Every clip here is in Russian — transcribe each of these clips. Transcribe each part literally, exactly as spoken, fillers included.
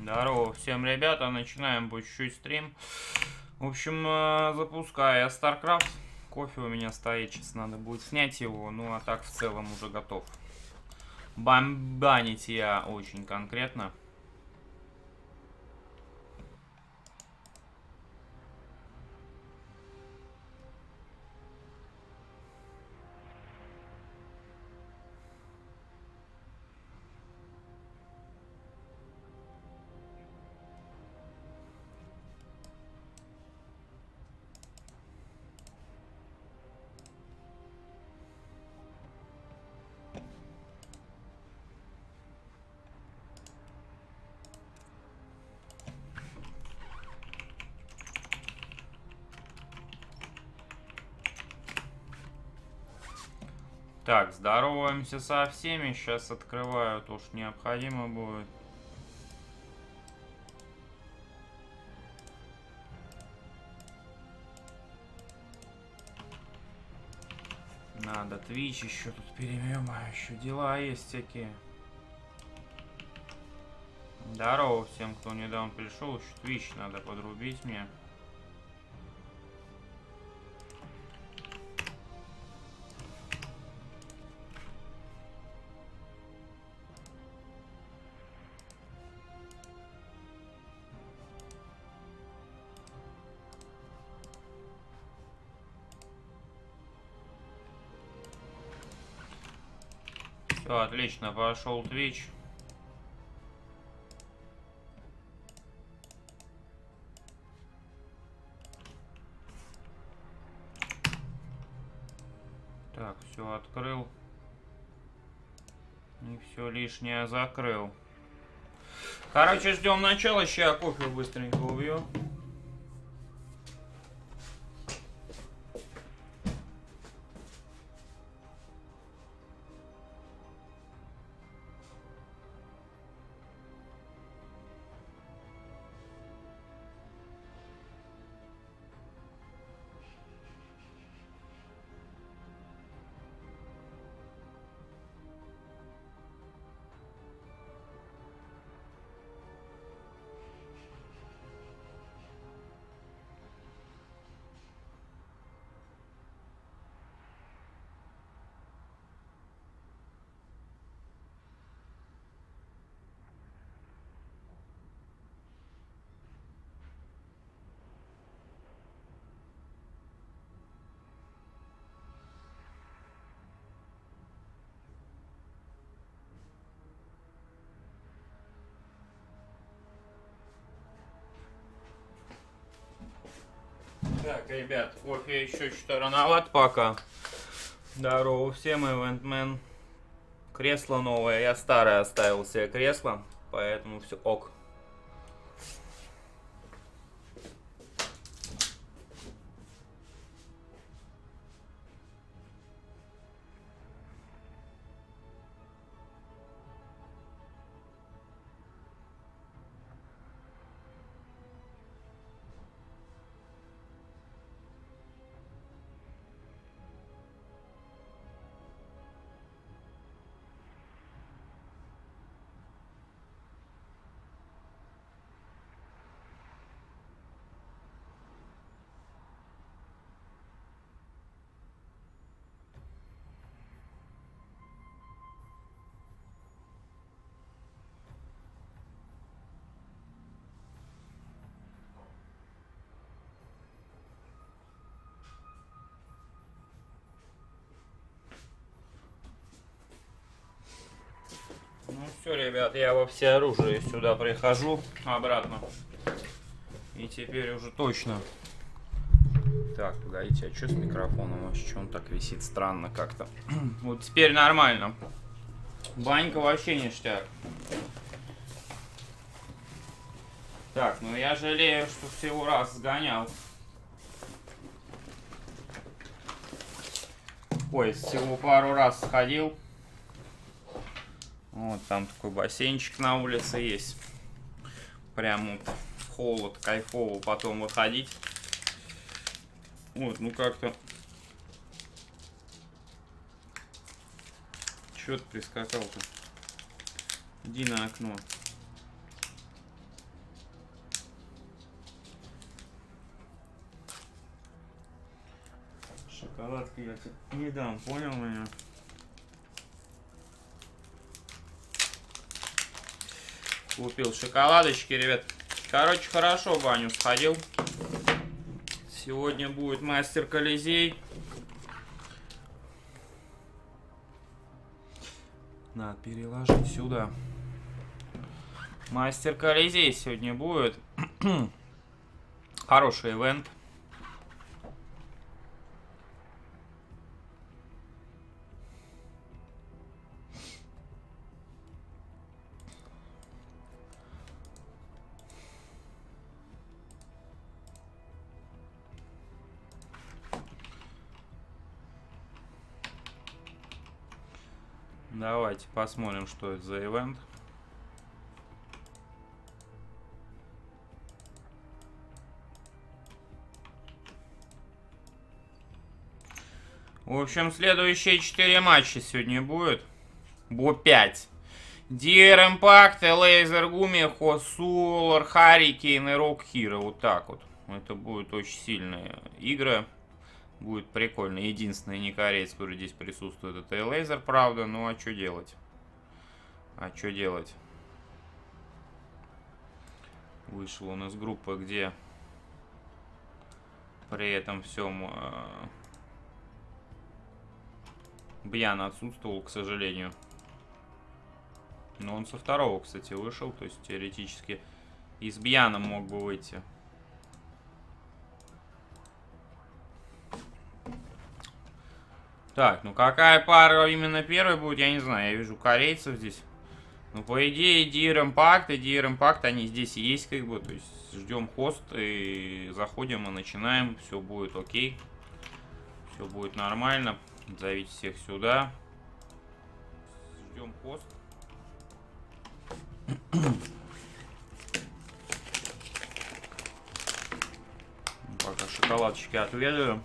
Здорово всем, ребята, начинаем по чуть-чуть стрим. В общем, запускаю я StarCraft. Кофе у меня стоит, сейчас надо будет снять его, ну а так в целом уже готов. Бомбанить я очень конкретно. Так, здороваемся со всеми. Сейчас открываю то, что необходимо будет. Надо Twitch еще тут перемем, а еще дела есть всякие. Здорово всем, кто недавно пришел. Еще Twitch надо подрубить мне. Все, отлично, пошел Twitch. Так, все открыл. И все лишнее закрыл. Короче, ждем начала. Сейчас кофе быстренько убью. Так, ребят, кофе еще что-то рановат пока. Здорово всем, Eventman. Кресло новое, я старое оставил себе кресло, поэтому все ок. Ну все, ребят, я во всеоружии сюда прихожу обратно. И теперь уже точно. Так, погодите, а что с микрофоном? Вообще, что он так висит странно как-то? Вот теперь нормально. Банька вообще ништяк. Так, ну я жалею, что всего раз сгонял. Ой, всего пару раз сходил. Вот там такой бассейнчик на улице есть. Прям вот в холод, кайфово потом выходить. Вот, ну как-то. Чё ты прискакал-то? Иди на окно. Шоколадки я тебе не дам, понял меня? Купил шоколадочки, ребят. Короче, хорошо в баню сходил. Сегодня будет мастер Колизей. Надо переложить сюда. Мастер Колизей сегодня будет. Хороший ивент. Давайте посмотрим, что это за ивент. В общем, следующие четыре матча сегодня будет. Бо пять. ди ар Impact, Laser Gumi, Хосулар, Харрикейн и Rock Hero. Вот так вот. Это будет очень сильные игры. Будет прикольно. Единственный не кореец, который здесь присутствует, это Laser, правда. Ну а что делать? А что делать? Вышел он из группы, где при этом всем э, Бьян отсутствовал, к сожалению. Но он со второго, кстати, вышел. То есть теоретически и с Бьяном мог бы выйти. Так, ну какая пара именно первой будет, я не знаю. Я вижу корейцев здесь. Ну, по идее, ди ар Impact и ди ар Impact, они здесь и есть, как бы. То есть ждем хост и заходим и начинаем. Все будет окей. Все будет нормально. Зовите всех сюда. Ждем хост. Пока шоколадочки отведаем.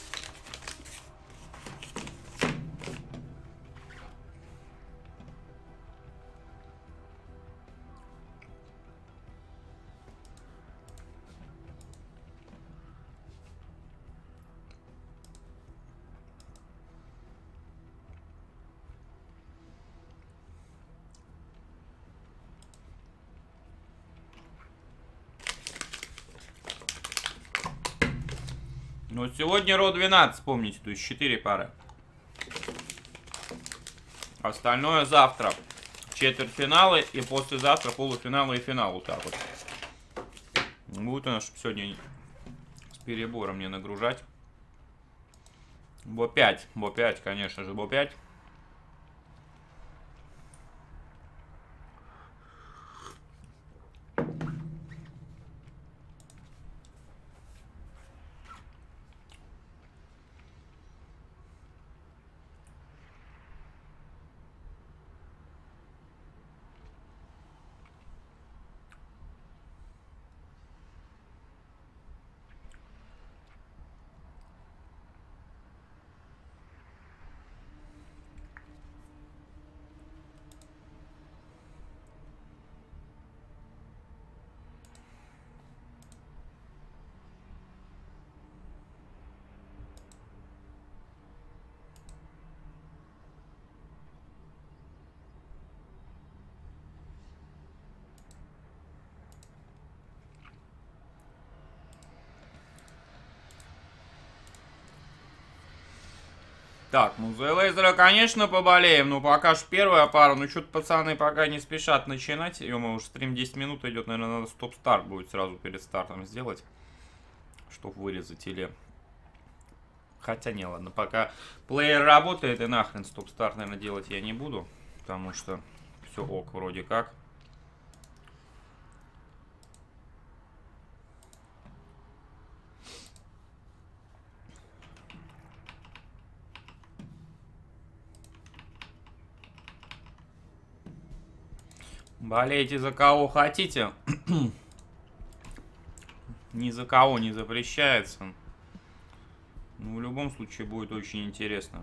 Ну, сегодня Ро двенадцать, помните, то есть четыре пары. Остальное завтра. Четвертьфиналы и послезавтра полуфиналы и финал. Вот так вот. Будет у нас сегодня с перебором не нагружать. Бо пять. Бо пять, конечно же, Бо пять. Так, ну за Лейзера, конечно, поболеем, но пока ж первая пара, ну что-то пацаны пока не спешат начинать. Ё-моё, уже стрим десять минут идет, наверное, надо стоп-старт будет сразу перед стартом сделать, чтобы вырезать или... Хотя не, ладно, пока плеер работает, и нахрен стоп-старт, наверное, делать я не буду, потому что все ок вроде как. Болейте за кого хотите. Ни за кого не запрещается. Ну, в любом случае будет очень интересно.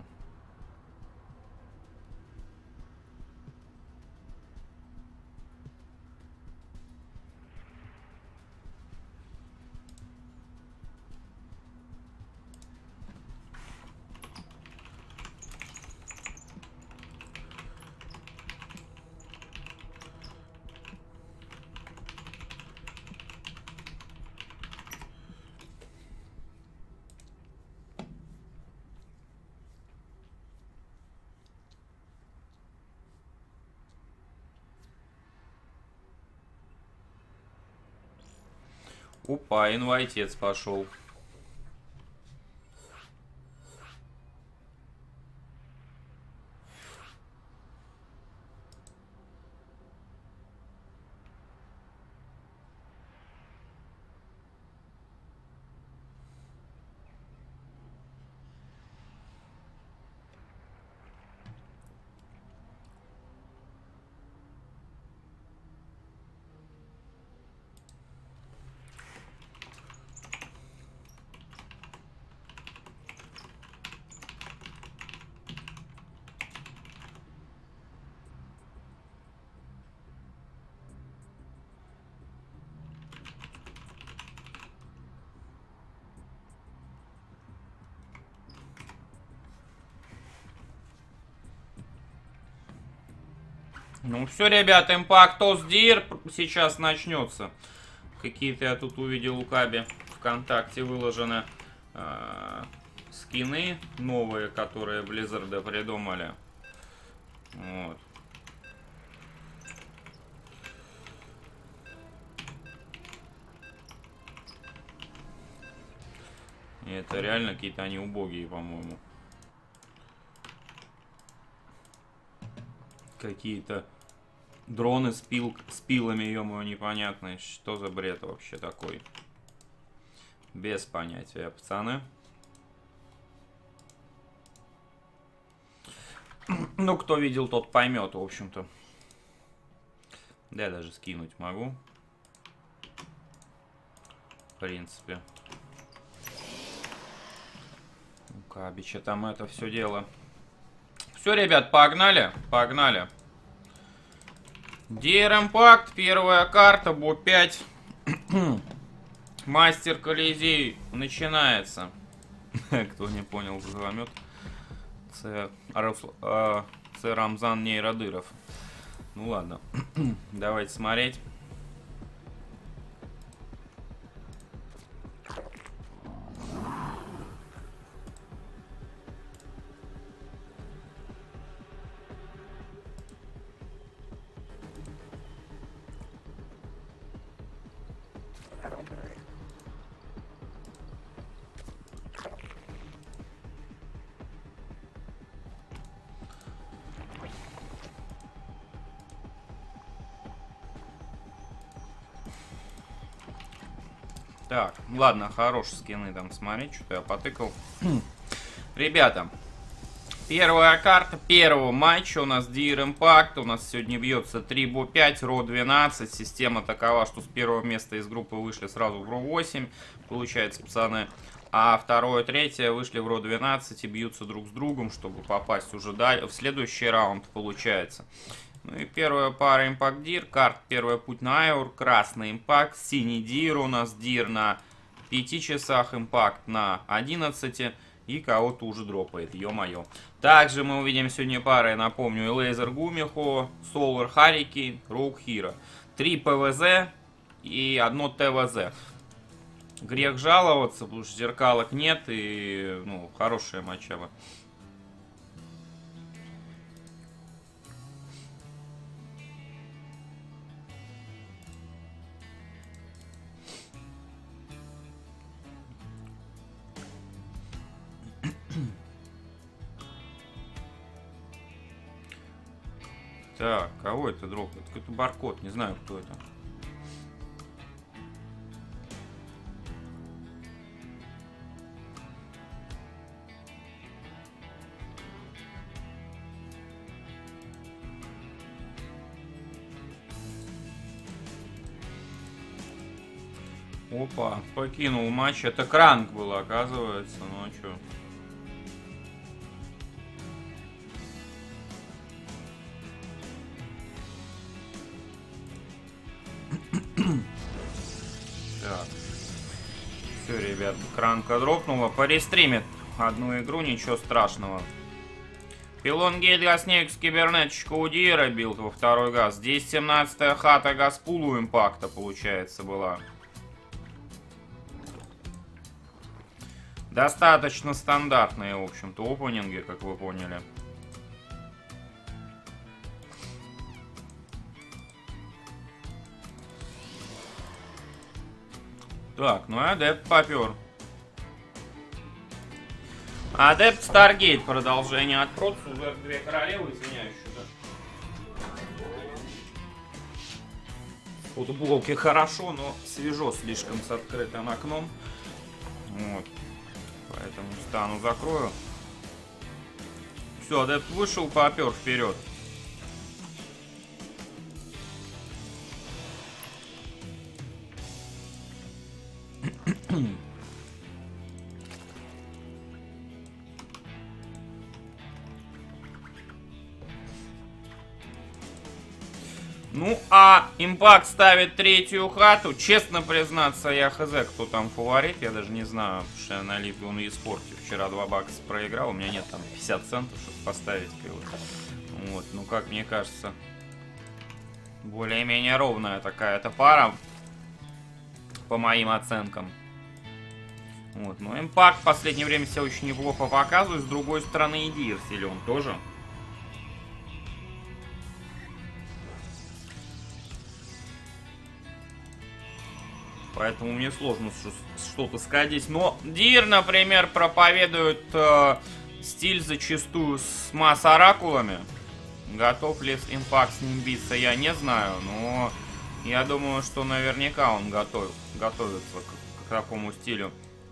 Опа, инвайтец пошел. Ну все, ребят, импакт Оздир сейчас начнется. Какие-то я тут увидел у Каби ВКонтакте выложены э, скины новые, которые Blizzard придумали. Вот. И это реально какие-то они убогие, по-моему. Какие-то дроны с, пил, с пилами, ё-моё, непонятные. Что за бред вообще такой? Без понятия, пацаны. Ну, кто видел, тот поймет, в общем-то. Да, я даже скинуть могу. В принципе. У Кабича там это все дело. Все, ребят, погнали. Погнали. ди ар Impact, первая карта, бо пять. Мастер Колизей начинается. Кто не понял, замет. Це, а, це Рамзан Нейродыров. Ну ладно. Давайте смотреть. Так, ладно, хорошие скины там смотреть, что-то я потыкал. Ребята, первая карта первого матча у нас ди ар Impact. У нас сегодня бьется три бо пять, ро двенадцать. Система такова, что с первого места из группы вышли сразу в ро восемь. Получается, пацаны. А второе, третье вышли в ро двенадцать и бьются друг с другом, чтобы попасть уже в следующий раунд, получается. Ну и первая пара импакт дир, карт первый путь на Айур, красный импакт, синий дир, у нас дир на пяти часах, импакт на одиннадцати, и кого-то уже дропает, ё-моё. Также мы увидим сегодня пары, я напомню, Лейзер Гумихо, Солар Харики, Роук Хиро. Три ПВЗ и одно ТВЗ. Грех жаловаться, потому что зеркалок нет и, ну, хорошая матчаба. Так, кого это дропает? Какой-то баркод, не знаю, кто это. Опа, покинул матч. Это Кранк был, оказывается. Ну а чё? Так. Все, ребят, Кранка дропнула. Порестримит одну игру, ничего страшного. Пилон Гейт Гасневикс кибернетчика у Дира билд во второй газ. Здесь семнадцатая хата Газпулу импакта, получается, была. Достаточно стандартные, в общем-то, опенинги, как вы поняли. Так, ну адепт попер. Адепт Старгейт, продолжение от Проц, уже две королевы, извиняюсь, что-то. Футболки хорошо, но свежо слишком с открытым окном. Вот. Поэтому стану, закрою. Все, адепт вышел, попер вперед. Ну, а Импакт ставит третью хату. Честно признаться, я хз, кто там фаворит. Я даже не знаю, потому что я на Лиге и спорте вчера два бакса проиграл. У меня нет там пятьдесят центов, чтобы поставить. Вот, ну, как мне кажется, более-менее ровная такая-то пара. По моим оценкам. Вот, но Импакт в последнее время себя очень неплохо показывает. С другой стороны, и Дир силен тоже. Поэтому мне сложно что-то сказать. Но Дир, например, проповедует э, стиль зачастую с масс-оракулами. Готов ли Импакт с ним биться, я не знаю. Но я думаю, что наверняка он готов, готовится к, к такому стилю.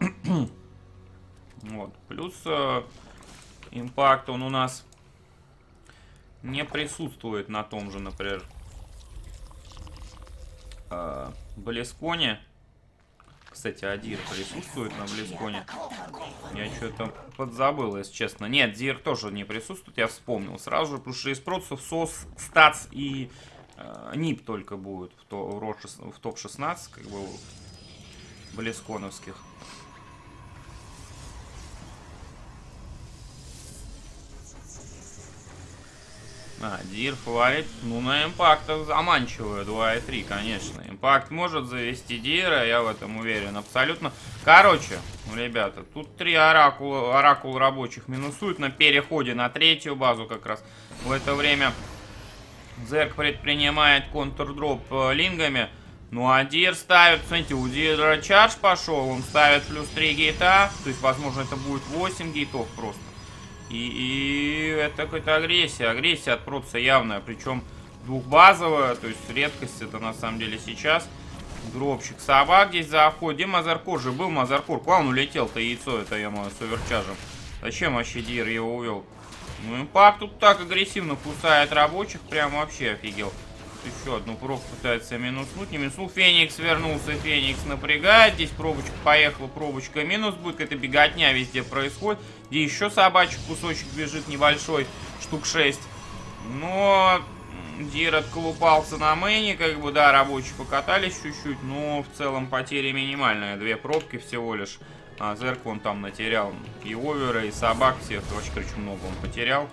Вот. Плюс э, Импакт, он у нас не присутствует на том же, например, э, Блесконе. Кстати, Адир присутствует на Блесконе. Я что-то подзабыл, если честно. Нет, Дир тоже не присутствует, я вспомнил сразу же, потому что из процессов СОС, Статс и э, нип только будут в, то, в топ шестнадцать, как бы, блесконовских. А, Дир фаворит. Ну, на Импакта заманчивая два и три, конечно. Импакт может завести Дира, я в этом уверен абсолютно. Короче, ребята, тут три оракула, оракул рабочих минусуют на переходе на третью базу как раз. В это время Зерк предпринимает контрдроп лингами. Ну, а Дир ставит, смотрите, у Дира чардж пошел, он ставит плюс три гейта. То есть, возможно, это будет восемь гейтов просто. И, и это какая-то агрессия. Агрессия от проца явная. Причем двухбазовая. То есть редкость это на самом деле сейчас. Дропчик собак здесь заходит. Где Мазаркор же был? Мазаркор. Куда он улетел-то, яйцо это я мою с оверчаржем? Зачем вообще Дир его увел? Ну, Импакт тут так агрессивно кусает рабочих. Прям вообще офигел. Еще одну пробку пытается минуснуть. Не минуснул. Феникс вернулся. Феникс напрягает. Здесь пробочка поехала. Пробочка минус будет. Какая-то беготня везде происходит. Где еще собачек кусочек бежит небольшой. Штук шесть. Но Дир отколупался на мэне. Как бы, да, рабочие покатались чуть-чуть. Но в целом потери минимальные. Две пробки всего лишь. А Зерк он там натерял. И овера, и собак всех. Вообще, короче, много он потерял.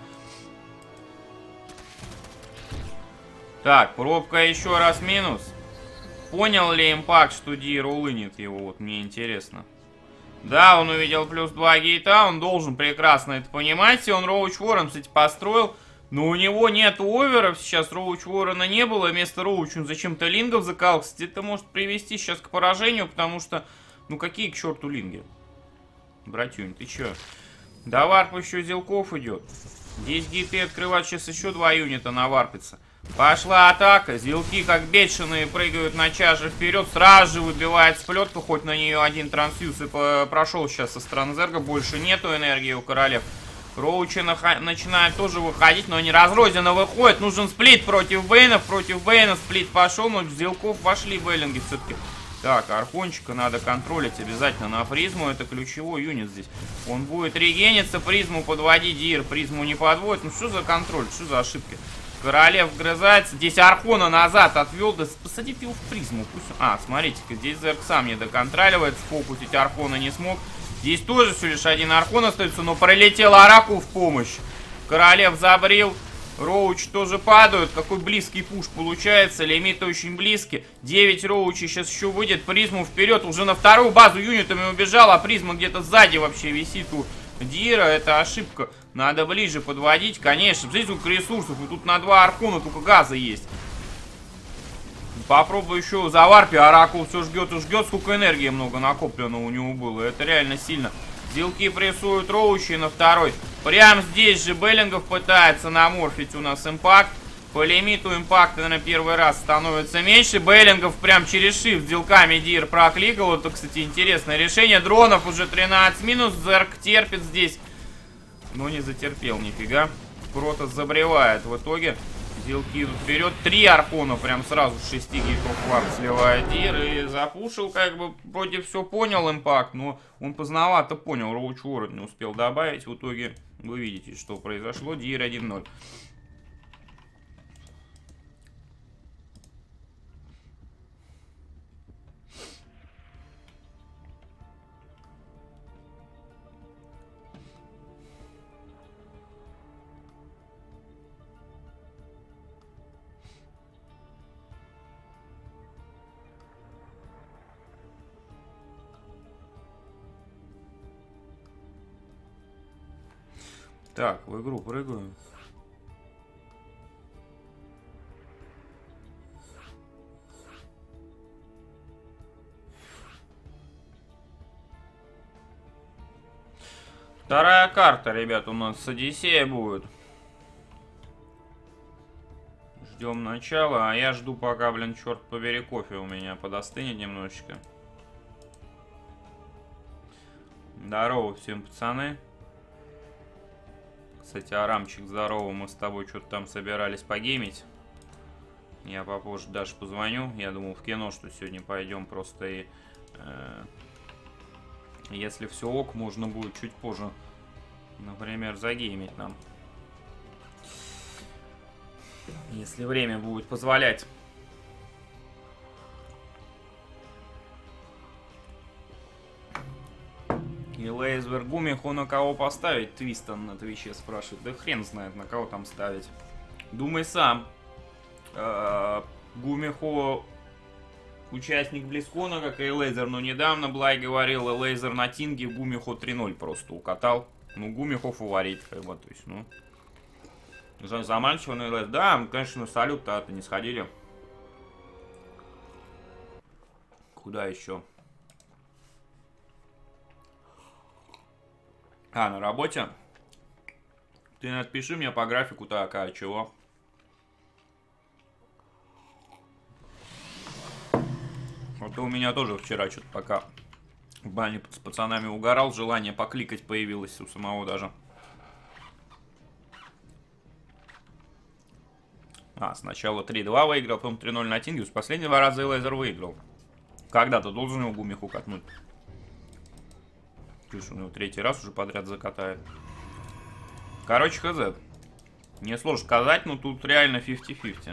Так, пробка еще раз минус. Понял ли Импакт, что Дир улынет его? Вот мне интересно. Да, он увидел плюс два гейта, он должен прекрасно это понимать. И он Роуч Ворон, кстати, построил. Но у него нет оверов, сейчас Роуч Ворона не было. Вместо Роуч он зачем-то лингов закал. Кстати, это может привести сейчас к поражению, потому что... Ну какие к черту линги? Братюнь, ты че? До варпа еще Зелков идет. Здесь гейты открывать, сейчас еще два юнита наварпится. Пошла атака, зелки как бешеные прыгают на чаже вперед, сразу же выбивает сплетку, хоть на нее один трансфьюз и прошел сейчас со стороны Зерга, больше нету энергии у королев. Роучи начинает тоже выходить, но не разрозненно выходит, нужен сплит против Бейнов, против Бейна сплит пошел, но в зелков вошли Бейлинги все-таки. Так, Архончика надо контролить обязательно на призму, это ключевой юнит здесь. Он будет регениться, призму подводить, Дир призму не подводит, ну что за контроль, что за ошибки? Королев вгрызается. Здесь Архона назад отвел. Да посадите его в призму. Пусть... А, смотрите-ка, здесь Зерк сам не доконтроливает. Сфокусить Архона не смог. Здесь тоже всего лишь один Архон остается, но пролетел Оракул в помощь. Королев забрил. Роуч тоже падают. Какой близкий пуш получается. Лимиты очень близкие. девять Роучей сейчас еще выйдет. Призму вперед. Уже на вторую базу юнитами убежал. А призма где-то сзади вообще висит у Дира. Это ошибка. Надо ближе подводить, конечно. Здесь сколько ресурсов. И тут на два Архона только газа есть. Попробую еще заварпи. Оракул все жгет и жгет. Сколько энергии много накоплено у него было. Это реально сильно. Зилки прессуют Роучи на второй. Прям здесь же Беллингов пытается наморфить у нас импакт. По лимиту импакта на первый раз становится меньше. Беллингов прям через shift зилками Дир прокликал. Это, кстати, интересное решение. Дронов уже тринадцать минус. Зерк терпит здесь. Но не затерпел нифига. Протос забревает в итоге. Зилки идут вперед. Три архона прям сразу с шести гигов варп сливает Дир. И запушил, как бы, вроде все понял импакт. Но он поздновато понял. Роуч Уоррен не успел добавить. В итоге вы видите, что произошло. Дир один ноль. Так, в игру прыгаю. Вторая карта, ребят, у нас с Одиссея будет. Ждем начала, а я жду, пока, блин, черт побери, кофе у меня подостынет немножечко. Здорово всем, пацаны. Кстати, Арамчик, здорово, мы с тобой что-то там собирались погеймить. Я попозже даже позвоню. Я думал в кино, что сегодня пойдем просто и... Э, если все ок, можно будет чуть позже, например, загеймить нам. Если время будет позволять. И Лейзвер Гумиху на кого поставить? Твистон на Твиче спрашивает. Да хрен знает, на кого там ставить. Думай сам. Гумиху участник Близкона, как и Лейзер, но недавно Блай говорил, и Лейзер на Тинге Гумиху три ноль просто укатал. Ну, Гумиху фаворит, как бы, то есть, ну. За, заманчивый Лейзер. Да, конечно, салют-то не сходили. Куда еще? А, на работе? Ты напиши мне по графику так, а чего? Вот у меня тоже вчера что-то пока в бане с пацанами угорал, желание покликать появилось у самого даже. А, сначала три два выиграл, потом три ноль на Тинге, с последнего раза и Лейзер выиграл. Когда-то должен его Гумиху катнуть. Чушь, у него третий раз уже подряд закатает. Короче, хз. Не сложно сказать, но тут реально пятьдесят на пятьдесят.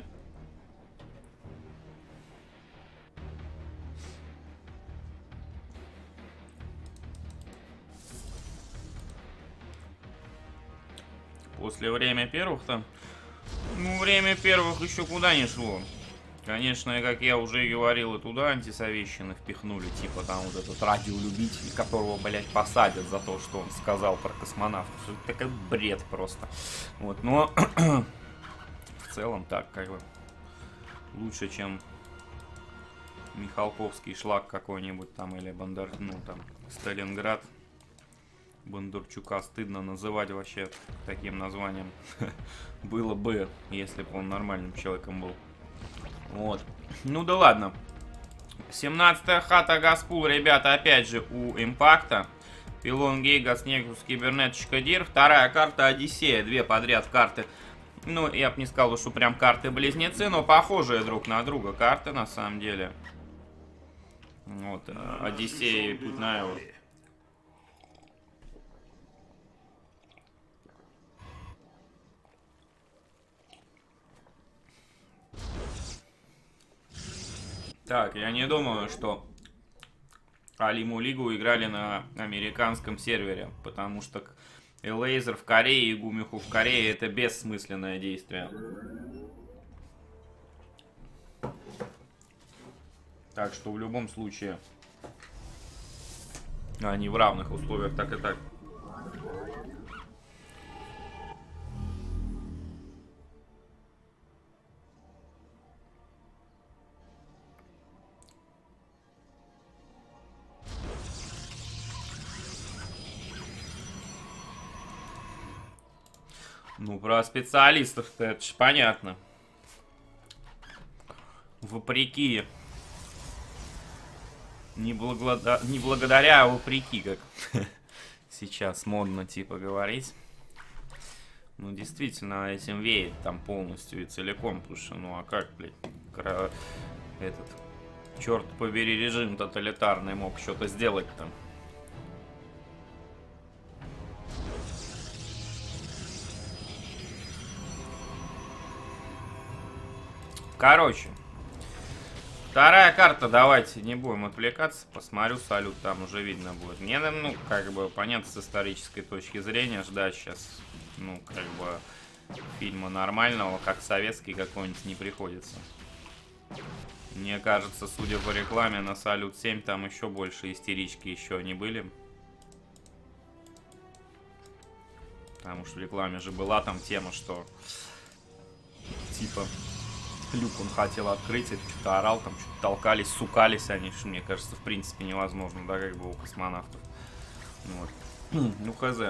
После время первых-то... Ну, время первых еще куда не шло. Конечно, как я уже и говорил, и туда антисоветчины впихнули. Типа там вот этот радиолюбитель, которого, блядь, посадят за то, что он сказал про космонавтов. Это такой бред просто. Вот, но... в целом так, как бы... Лучше, чем... Михалковский шлак какой-нибудь там, или Бондар... Ну, там, Сталинград. Бондарчука стыдно называть вообще таким названием. Было бы, если бы он нормальным человеком был. Вот. Ну да ладно. семнадцатая хата Гаспул, ребята, опять же у Импакта. Пилон Гейгас, Негус, Кибернеточка Дир. Вторая карта Одиссея. Две подряд карты. Ну, я бы не сказал, что прям карты-близнецы, но похожие друг на друга карты на самом деле. Вот. Одиссея и Путнаева. Так, я не думаю, что Алиму Лигу играли на американском сервере, потому что Лейзер в Корее и Гумиху в Корее — это бессмысленное действие. Так что в любом случае они в равных условиях так и так. Ну, про специалистов-то это ж понятно. Вопреки. Не, благода... не благодаря, а вопреки, как сейчас модно типа говорить. Ну, действительно, этим веет там полностью и целиком. Потому что, ну, а как, блядь, кра... этот, черт побери, режим тоталитарный мог что-то сделать там. Короче. Вторая карта, давайте не будем отвлекаться, посмотрю салют, там уже видно будет. Мне, ну, как бы, понятно, с исторической точки зрения, ждать сейчас, ну, как бы, фильма нормального, как советский какой-нибудь, не приходится. Мне кажется, судя по рекламе на Салют семь, там еще больше истерички еще не были. Потому что в рекламе же была там тема, что, типа... Люк он хотел открыть, это что-то орал, там что-то толкались, сукались они, что, мне кажется, в принципе невозможно, да, как бы у космонавтов. Вот. Ну, хз.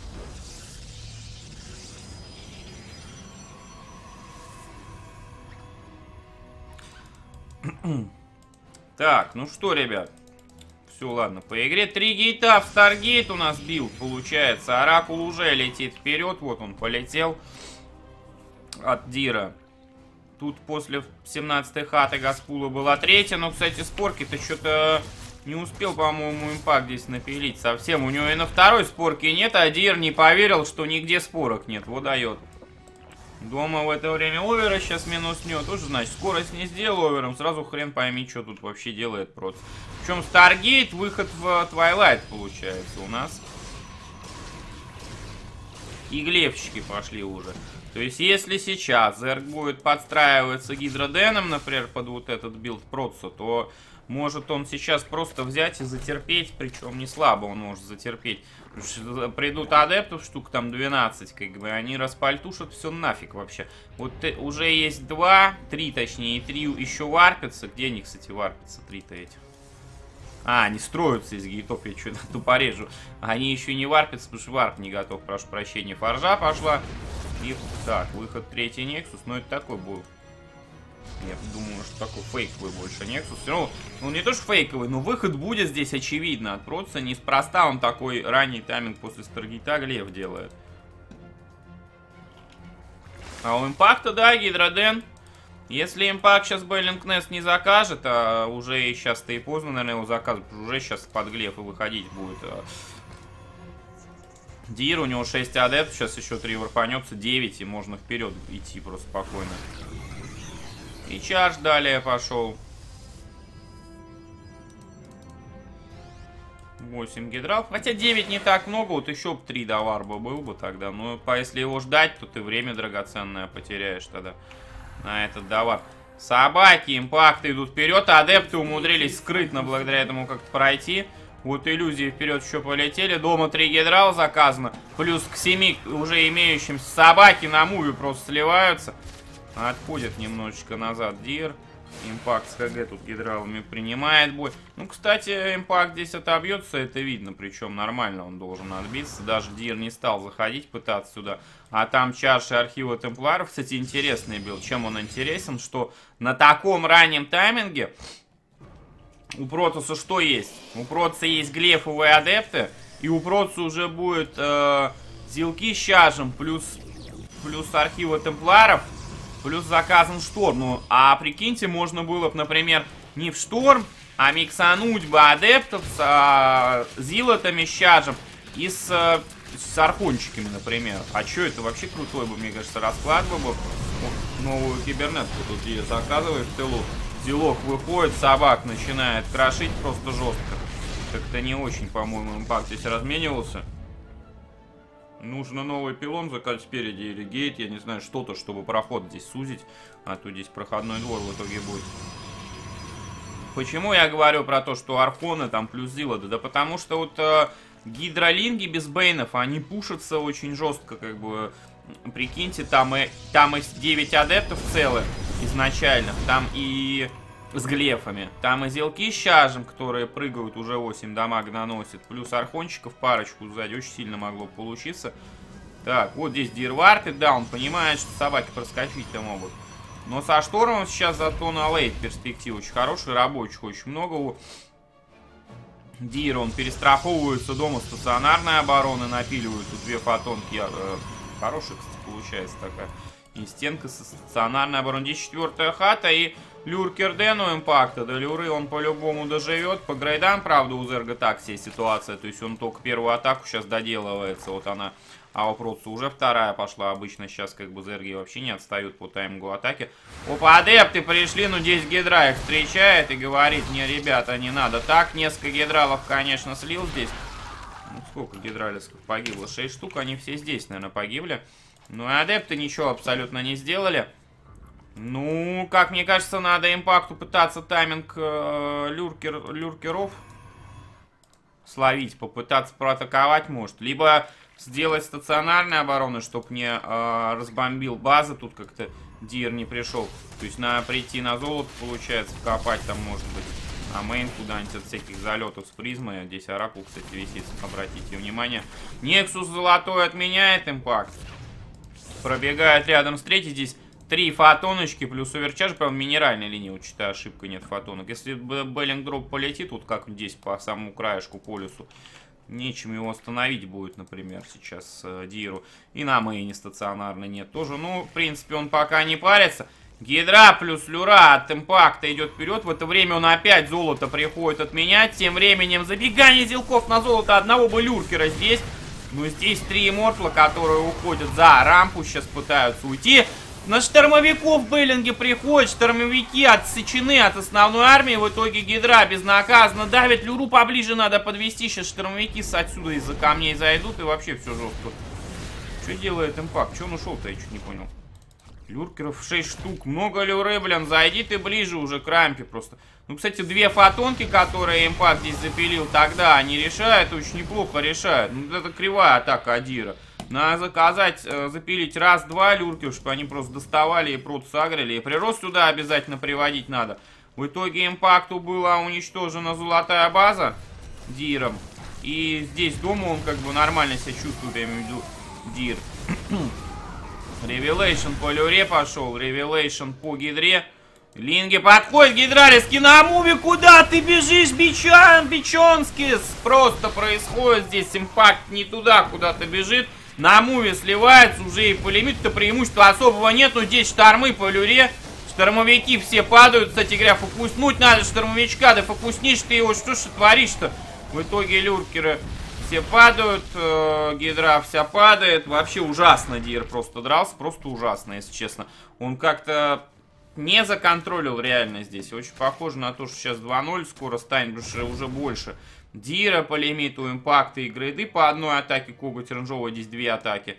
Так, ну что, ребят. Все, ладно, по игре. Три гейта в Старгейт у нас билд получается. Оракул уже летит вперед, вот он полетел от Дира. Тут после семнадцатой хаты Гаспула была третья. Но, кстати, спорки-то что-то не успел, по-моему, импакт здесь напилить совсем. У него и на второй спорке нет, а Дир не поверил, что нигде спорок нет. Вот дает. Дома в это время овера сейчас минуснет. Тоже, значит, скорость не сделал овером. Сразу хрен пойми, что тут вообще делает просто. Причем Старгейт, выход в Твайлайт получается у нас. И глефчики пошли уже. То есть, если сейчас Зерк будет подстраиваться Гидроденом, например, под вот этот билд Протса, то может он сейчас просто взять и затерпеть, причем не слабо он может затерпеть. Придут адептов, штук там двенадцать, как бы, они распальтушат все нафиг вообще. Вот уже есть два, три точнее, и три еще варпятся. Где они, кстати, варпятся, три-то этих? А, они строятся из гейтов, я что-то тупо режу. Они еще не варпятся, потому что варп не готов, прошу прощения. Форжа пошла. И так, выход третий Нексус, но это такой был. Я думаю, что такой фейковый больше Нексус. Все равно, он не то что фейковый, но выход будет здесь очевидно от Протса. Неспроста он такой ранний тайминг после Старгейта глеф делает. А у Импакта, да, Гидроден. Если Импакт сейчас Беллингнест не закажет, а уже сейчас-то и поздно, наверное, его заказывать, уже сейчас под глеф и выходить будет. Дир, у него шесть адепт, сейчас еще три варпанется, девять, и можно вперед идти просто спокойно. И чардж далее пошел. восемь гидралов. Хотя девять не так много, вот еще бы три до варба был бы тогда. Но если его ждать, то ты время драгоценное потеряешь тогда на этот довар. Собаки, импакты идут вперед, а адепты умудрились скрытно благодаря этому как-то пройти. Вот иллюзии вперед еще полетели. Дома три гидрала заказано. Плюс к семи уже имеющимся собаки на муве просто сливаются. Отходит немножечко назад Дир. Импакт с ХГ тут гидралами принимает бой. Ну, кстати, импакт здесь отобьется, это видно. Причем нормально он должен отбиться. Даже Дир не стал заходить, пытаться сюда. А там чаши архива темпларов. Кстати, интересный билд. Чем он интересен? Что на таком раннем тайминге у Протоса что есть? У Протоса есть глефовые адепты. И у Протоса уже будет э, зилки с чажем. Плюс, плюс архива темпларов. Плюс заказан шторм. Ну, а прикиньте, можно было бы, например, не в шторм, а миксануть бы адептов с а, зилотами, с чаджем и с, с архончиками, например. А что это вообще крутой бы, мне кажется, расклад бы был. Новую кибернетку тут и заказываешь в тылу. Зилок выходит, собак начинает крошить просто жестко. Как-то не очень, по-моему, импакт здесь разменивался. Нужно новый пилон заказать спереди или гейт, я не знаю, что-то, чтобы проход здесь сузить. А то здесь проходной двор в итоге будет. Почему я говорю про то, что архоны там плюс зилоды? Да потому что вот э, гидролинги без бейнов, они пушатся очень жестко, как бы. Прикиньте, там и, там и девять адептов целых изначально, там и с глефами, там и зелки с чажем, которые прыгают, уже восемь дамаг наносят, плюс архончиков парочку сзади, очень сильно могло получиться. Так, вот здесь Дирварпит, да, он понимает, что собаки проскочить-то могут. Но со штормом сейчас зато на лейт перспектива очень хорошая, рабочих очень много у Дира. Он перестраховывается дома стационарной обороны, напиливает тут две фотонки. Э, хорошая, кстати, получается такая. И стенка со стационарной обороны. Здесь четвертая хата и Люркер Дэн у импакта. До люры он по-любому доживет. По грейдам, правда, у Зерга так себе ситуация. То есть он только первую атаку сейчас доделывается. Вот она. А у Протса уже вторая пошла. Обычно сейчас как бы Зерги вообще не отстают по таймингу атаки. Опа, адепты пришли. Ну здесь Гидра их встречает и говорит: не, ребята, не надо так. Несколько гидралов, конечно, слил здесь. Ну сколько гидралисков погибло? шесть штук. Они все здесь, наверное, погибли. Ну и адепты ничего абсолютно не сделали. Ну, как мне кажется, надо импакту пытаться тайминг э, люркер, люркеров словить, попытаться проатаковать может. Либо сделать стационарную оборону, чтобы не э, разбомбил базы. Тут как-то Дир не пришел. То есть надо прийти на золото, получается, копать там может быть. А мейн куда-нибудь от всяких залетов с призмой. Здесь оракул, кстати, висит, обратите внимание. Нексус золотой отменяет импакт. Пробегает рядом с третьей. Здесь три фотоночки плюс оверчарж. Прям в минеральной линии, вот считаю, ошибка, нет фотонок. Если Беллинг дроп полетит, вот как здесь по самому краешку по лесу, нечем его остановить будет, например, сейчас э, Диру. И на мейне стационарно нет тоже. Ну, в принципе, он пока не парится. Гидра плюс люра от импакта идет вперед. В это время он опять золото приходит отменять. Тем временем забегание зелков на золото одного бы люркера здесь. Но здесь три иммортла, которые уходят за рампу, сейчас пытаются уйти. На штормовиков Беллинги приходят, штормовики отсечены от основной армии. В итоге Гидра безнаказанно давит. Люру поближе надо подвести. Сейчас штормовики с отсюда из-за камней зайдут и вообще все жестко. Что делает импакт? Че он ушел-то, я чуть не понял. Люркеров шесть штук. Много люры, блин. Зайди ты ближе уже к рампе просто. Ну, кстати, две фотонки, которые импакт здесь запилил тогда, они решают, очень неплохо решают. Ну, это кривая атака Адира. Надо заказать, э, запилить раз-два люркеров, чтобы они просто доставали и прот сагрили. И прирост сюда обязательно приводить надо. В итоге импакту была уничтожена золотая база Диром. И здесь дома он как бы нормально себя чувствует, я имею в виду Дир. Ревелейшн по люре пошел, Ревелейшн по гидре. Линги подходит, гидралиски на муве, куда ты бежишь, бичан, бичонскис? Просто происходит здесь импакт не туда, куда ты бежит. На муве сливается, уже и по лимиту-то преимущества особого нет, но здесь штормы по люре. Штормовики все падают, кстати говоря, фокуснуть надо штормовичка, да фокуснишь ты его, что ж ты творишь-то? В итоге люркеры все падают, э, гидра вся падает. Вообще ужасно Дир просто дрался, просто ужасно, если честно. Он как-то не законтролил реально здесь. Очень похоже на то, что сейчас два ноль скоро станет, потому что уже больше Дира по лимиту, импакта и грейды по одной атаке. Коготь оранжевого, здесь две атаки.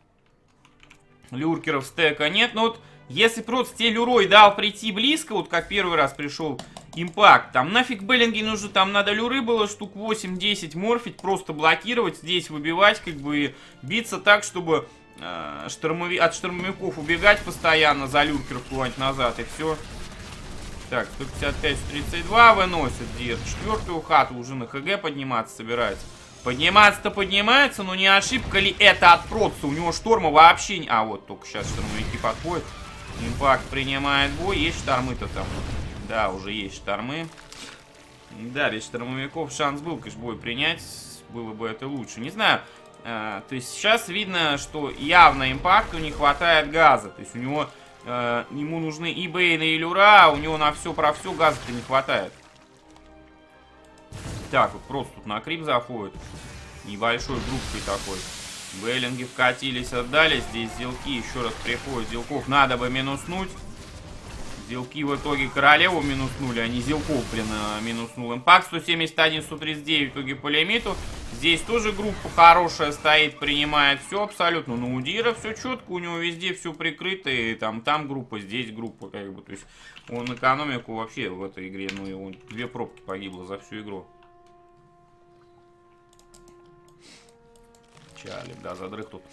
Люркеров стека нет. Но вот если просто тебе люрой дал прийти близко, вот как первый раз пришел импакт, там нафиг Беллинги нужно, там надо люры было штук восемь-десять морфить, просто блокировать, здесь выбивать, как бы биться так, чтобы э, штормови... от штормовиков убегать постоянно за люркеров куда-нибудь назад, и все. Так, сто пятьдесят пять сто тридцать два выносит Дир. Четвертую хату уже на ХГ подниматься собирается. Подниматься-то поднимается, но не ошибка ли это от Протса? У него шторма вообще не... А, вот только сейчас штормовики подходят. Импакт принимает бой. Есть штормы-то там? Да, уже есть штормы. Да, без штормовиков шанс был, конечно, бой принять. Было бы это лучше. Не знаю. Э, то есть сейчас видно, что явно импакту не хватает газа. То есть у него... Э, ему нужны и Бейна, и Люра, а у него на все про все газа-то не хватает. Так, вот просто тут на крип заходит. Небольшой группой такой. Беллинги вкатились, отдали. Здесь зелки еще раз приходят. Зелков надо бы минуснуть. Зелки в итоге королеву минуснули, а не зелков, блин, минуснул. Импакт сто семьдесят один сто тридцать девять в итоге по лимиту. Здесь тоже группа хорошая стоит, принимает все абсолютно. Но у Дира все четко, у него везде все прикрыто. И там, там группа, здесь группа, как бы. То есть он экономику вообще в этой игре, ну, его две пробки погибло за всю игру. Чалик, да, задрых тут.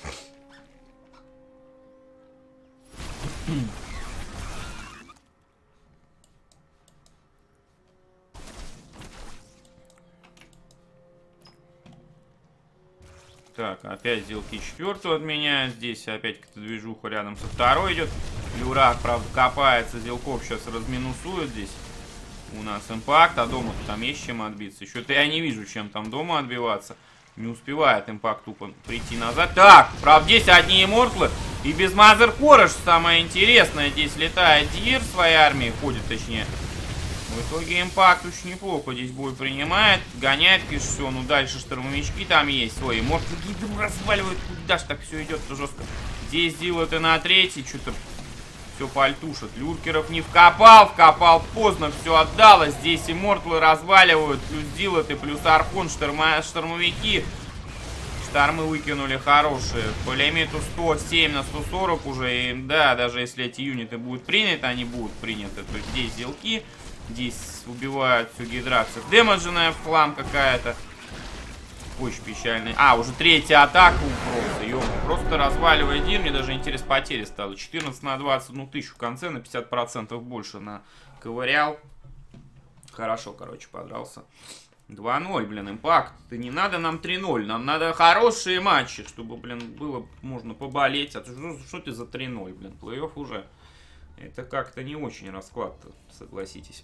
Так, опять сделки четвертую отменяют. Здесь опять какая-то движуха рядом со второй идет. Люрак, правда, копается. Зелков сейчас разминусует здесь. У нас импакт, а дома там есть чем отбиться. Еще-то я не вижу, чем там дома отбиваться. Не успевает импакт тупо прийти назад. Так, правда, здесь одни иммортлы. И без Мазеркора, что самое интересное, здесь летает Дир своей армией, ходит точнее. В итоге импакт очень неплохо здесь бой принимает. Гоняет, пишет, все, ну дальше штурмовички там есть свои. Иммортлы гидру разваливают. Куда ж так все идет-то жестко. Здесь Дилы-то на третий, что-то все пальтушит. Люркеров не вкопал, вкопал поздно, все отдало. Здесь иммортлы разваливают, плюс Дилы-ты, плюс Архон, шторма, штормовики. Штормы выкинули хорошие. По лимиту сто семь на сто сорок уже. И, да, даже если эти юниты будут приняты, они будут приняты. То есть здесь зелки, здесь убивают всю гидрацию. Демедженная флам какая-то. Очень печальная. А, уже третья атака у просто. Ё, просто разваливает Дир. Мне даже интерес потери стало. четырнадцать на двадцать одну тысячу в конце. На пятьдесят процентов больше наковырял. Хорошо, короче, подрался. два ноль, блин, импакт. Да не надо нам три ноль. Нам надо хорошие матчи, чтобы, блин, было можно поболеть. А что, что ты за три ноль, блин? Плей-офф уже. Это как-то не очень расклад-то, согласитесь.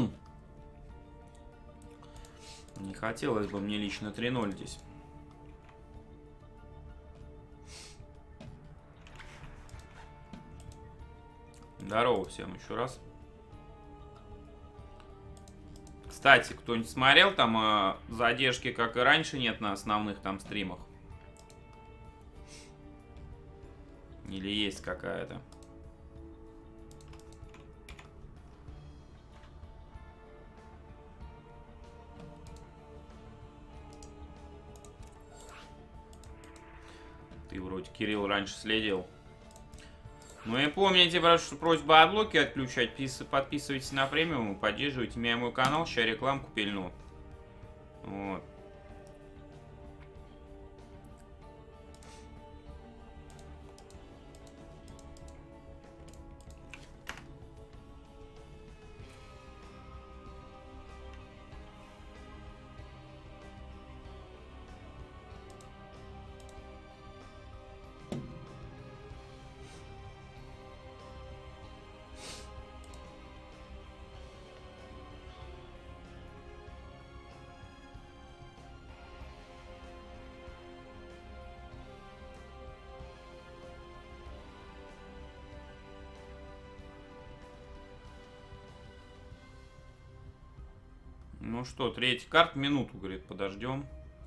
Не хотелось бы мне лично три ноль здесь. Здорово всем еще раз. Кстати, кто-нибудь смотрел, там э, задержки, как и раньше, нет на основных там стримах? Или есть какая-то? Ты вроде, Кирилл, раньше следил. Ну и помните, что просьба от блоки отключать. Подписывайтесь на премиум, поддерживайте меня, мой канал. Сейчас рекламку пильну. Вот. Ну что, третья карта, минуту, говорит, подождем.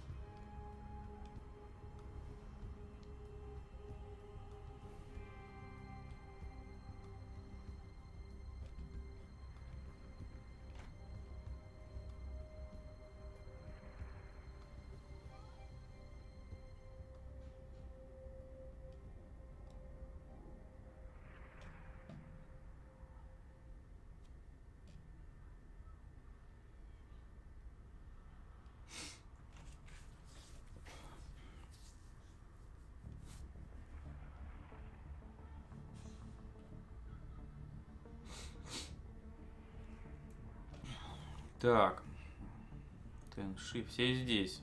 Так. Тенши, все здесь.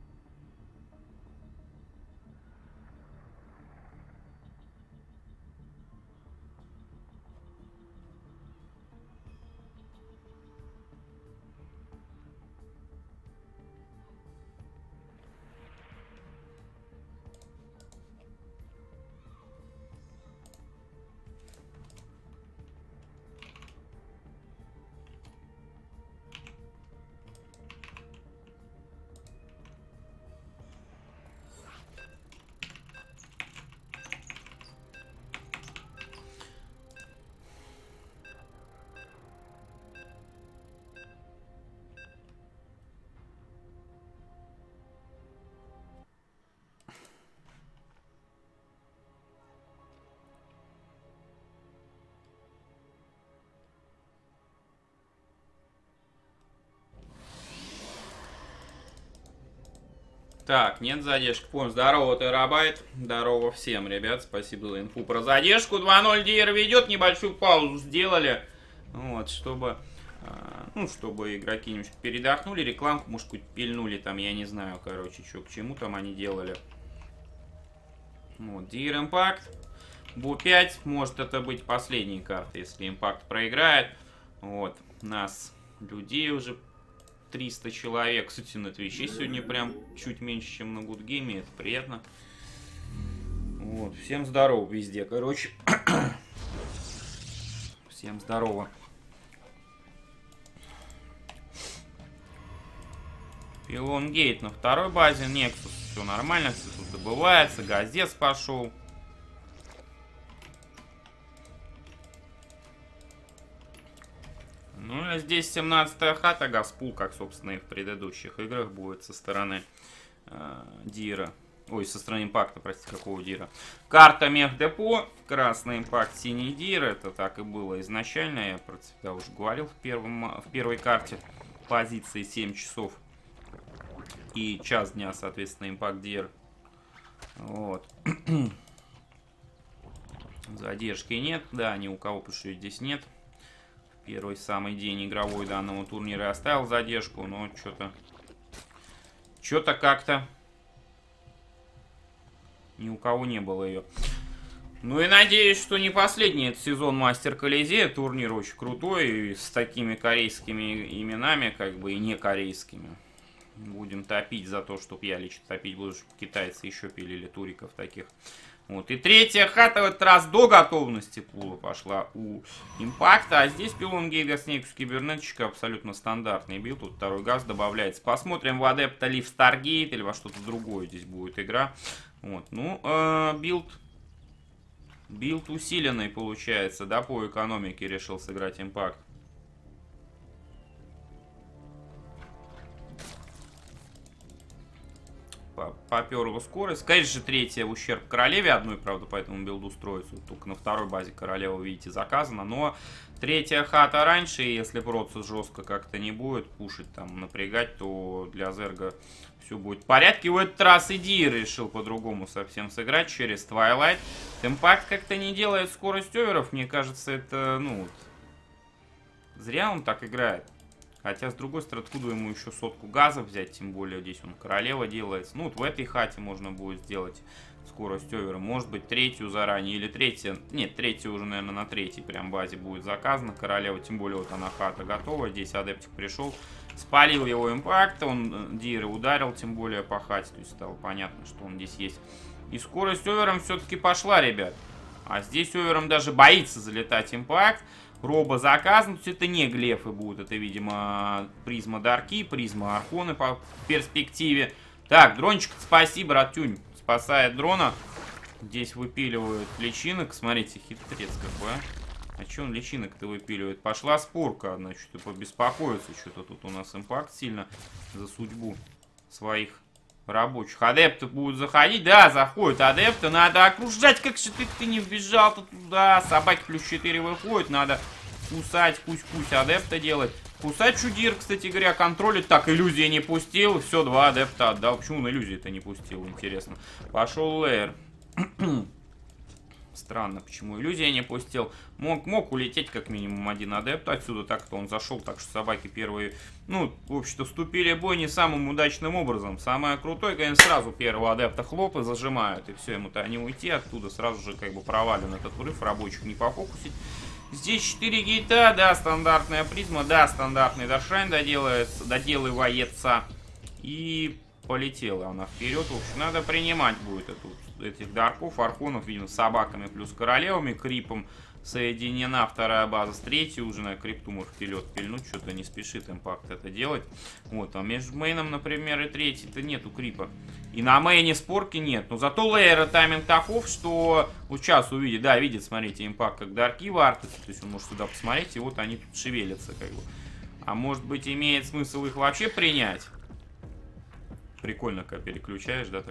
Так, нет задержки. Понял. Здорово, терабайт. Здорово всем, ребят. Спасибо за инфу про задержку. два ноль Дир ведет. Небольшую паузу сделали. Вот, чтобы... Ну, чтобы игроки немножко передохнули. Рекламку, может, хоть пильнули там, я не знаю, короче, что к чему там они делали. Вот, Дир Импакт. Бу пять. Может это быть последняя карта, если Импакт проиграет. Вот. Нас, людей уже триста человек. Кстати, на Твиче сегодня прям чуть меньше, чем на Гудгейме. Это приятно. Вот. Всем здорово везде, короче. Всем здорово. Пилон Гейт на второй базе. Nexus. Все нормально. Все тут добывается. Газец пошел. Ну, а здесь семнадцатая хата. Газпул, как, собственно, и в предыдущих играх будет со стороны э, Дира. Ой, со стороны Импакта, простите, какого Дира. Карта Мехдепо. Красный Импакт, синий Дир. Это так и было изначально. Я про это уже говорил в, первом, в первой карте. Позиции семь часов. И час дня, соответственно, Импакт Дир. Вот. Задержки нет. Да, ни у кого, потому что здесь нет. Первый самый день игровой данного турнира оставил задержку, но что-то... Что-то как-то... Ни у кого не было ее. Ну и надеюсь, что не последний этот сезон Мастер Колизея. Турнир очень крутой, и с такими корейскими именами, как бы и не корейскими. Будем топить за то, чтобы я лично топить буду, чтобы китайцы еще пилили туриков таких. Вот. И третья хата в этот раз до готовности пула пошла у Импакта. А здесь Пилон Гейт Гаснейкус Кибернетчика абсолютно стандартный билд. Тут второй газ добавляется. Посмотрим в Адепта ли в Старгейт или во что-то другое здесь будет игра. Вот. Ну, э, билд... Билд усиленный получается, да, по экономике решил сыграть Импакт. Поперла скорость. Конечно же, третья в ущерб королеве одной, правда, поэтому билду строится. Только на второй базе королева, видите, заказана. Но третья хата раньше, и если процесс жестко как-то не будет пушить, там, напрягать, то для Зерга все будет в порядке. В этот раз и Дир решил по-другому совсем сыграть через Твайлайт. Импакт как-то не делает скорость оверов. Мне кажется, это, ну, зря он так играет. Хотя, с другой стороны, откуда ему еще сотку газа взять, тем более здесь он королева делается. Ну, вот в этой хате можно будет сделать скорость овера. Может быть, третью заранее или третья... Нет, третья уже, наверное, на третьей прям базе будет заказана. Королева, тем более, вот она хата готова. Здесь адептик пришел, спалил его Импакт. Он Дира ударил, тем более, по хате. То есть, стало понятно, что он здесь есть. И скорость овером все-таки пошла, ребят. А здесь овером даже боится залетать Импакт. Робо заказан, то есть это не глефы будут, это, видимо, призма Дарки, призма Архоны по перспективе. Так, дрончик, спасибо, Ратюнь, спасает дрона. Здесь выпиливают личинок, смотрите, хитрец какой, а. А че он личинок-то выпиливает? Пошла спорка одна, что-то побеспокоиться, что-то тут у нас Импакт сильно за судьбу своих рабочих. Адепты будут заходить, да, заходят адепты, надо окружать, как же ты, ты не вбежал-то туда, собаки плюс четыре выходят, надо кусать, пусть-пусть адепта делать. Кусать Чудир, кстати говоря, контролит, так, иллюзия не пустил, все, два адепта отдал, почему он иллюзии-то не пустил, интересно. Пошел Лейер. Странно, почему иллюзия не пустил. Мог, мог улететь как минимум один адепт отсюда, так-то он зашел, так что собаки первые, ну, в общем-то, вступили в бой не самым удачным образом. Самое крутое, конечно, сразу первого адепта хлоп и зажимают, и все, ему-то не уйти оттуда, сразу же как бы провален этот врыв, рабочих не пофокусить. Здесь четыре гейта, да, стандартная призма, да, стандартный Даршайн доделается, доделывается, и полетела она вперед. В общем, надо принимать будет эту, этих дарков, архонов, видимо, с собаками плюс королевами, крипом соединена вторая база с третьей, уже на крипту может вперед пильнуть, что-то не спешит Импакт это делать. Вот, а между мейном, например, и третьей-то нету крипа. И на мейне спорки нет, но зато лейера тайминг таков, что вот сейчас увидит, да, видит, смотрите, Импакт как дарки вартятся, то есть он может сюда посмотреть, и вот они тут шевелятся, как бы. А может быть, имеет смысл их вообще принять? Прикольно, как переключаешь, да, так?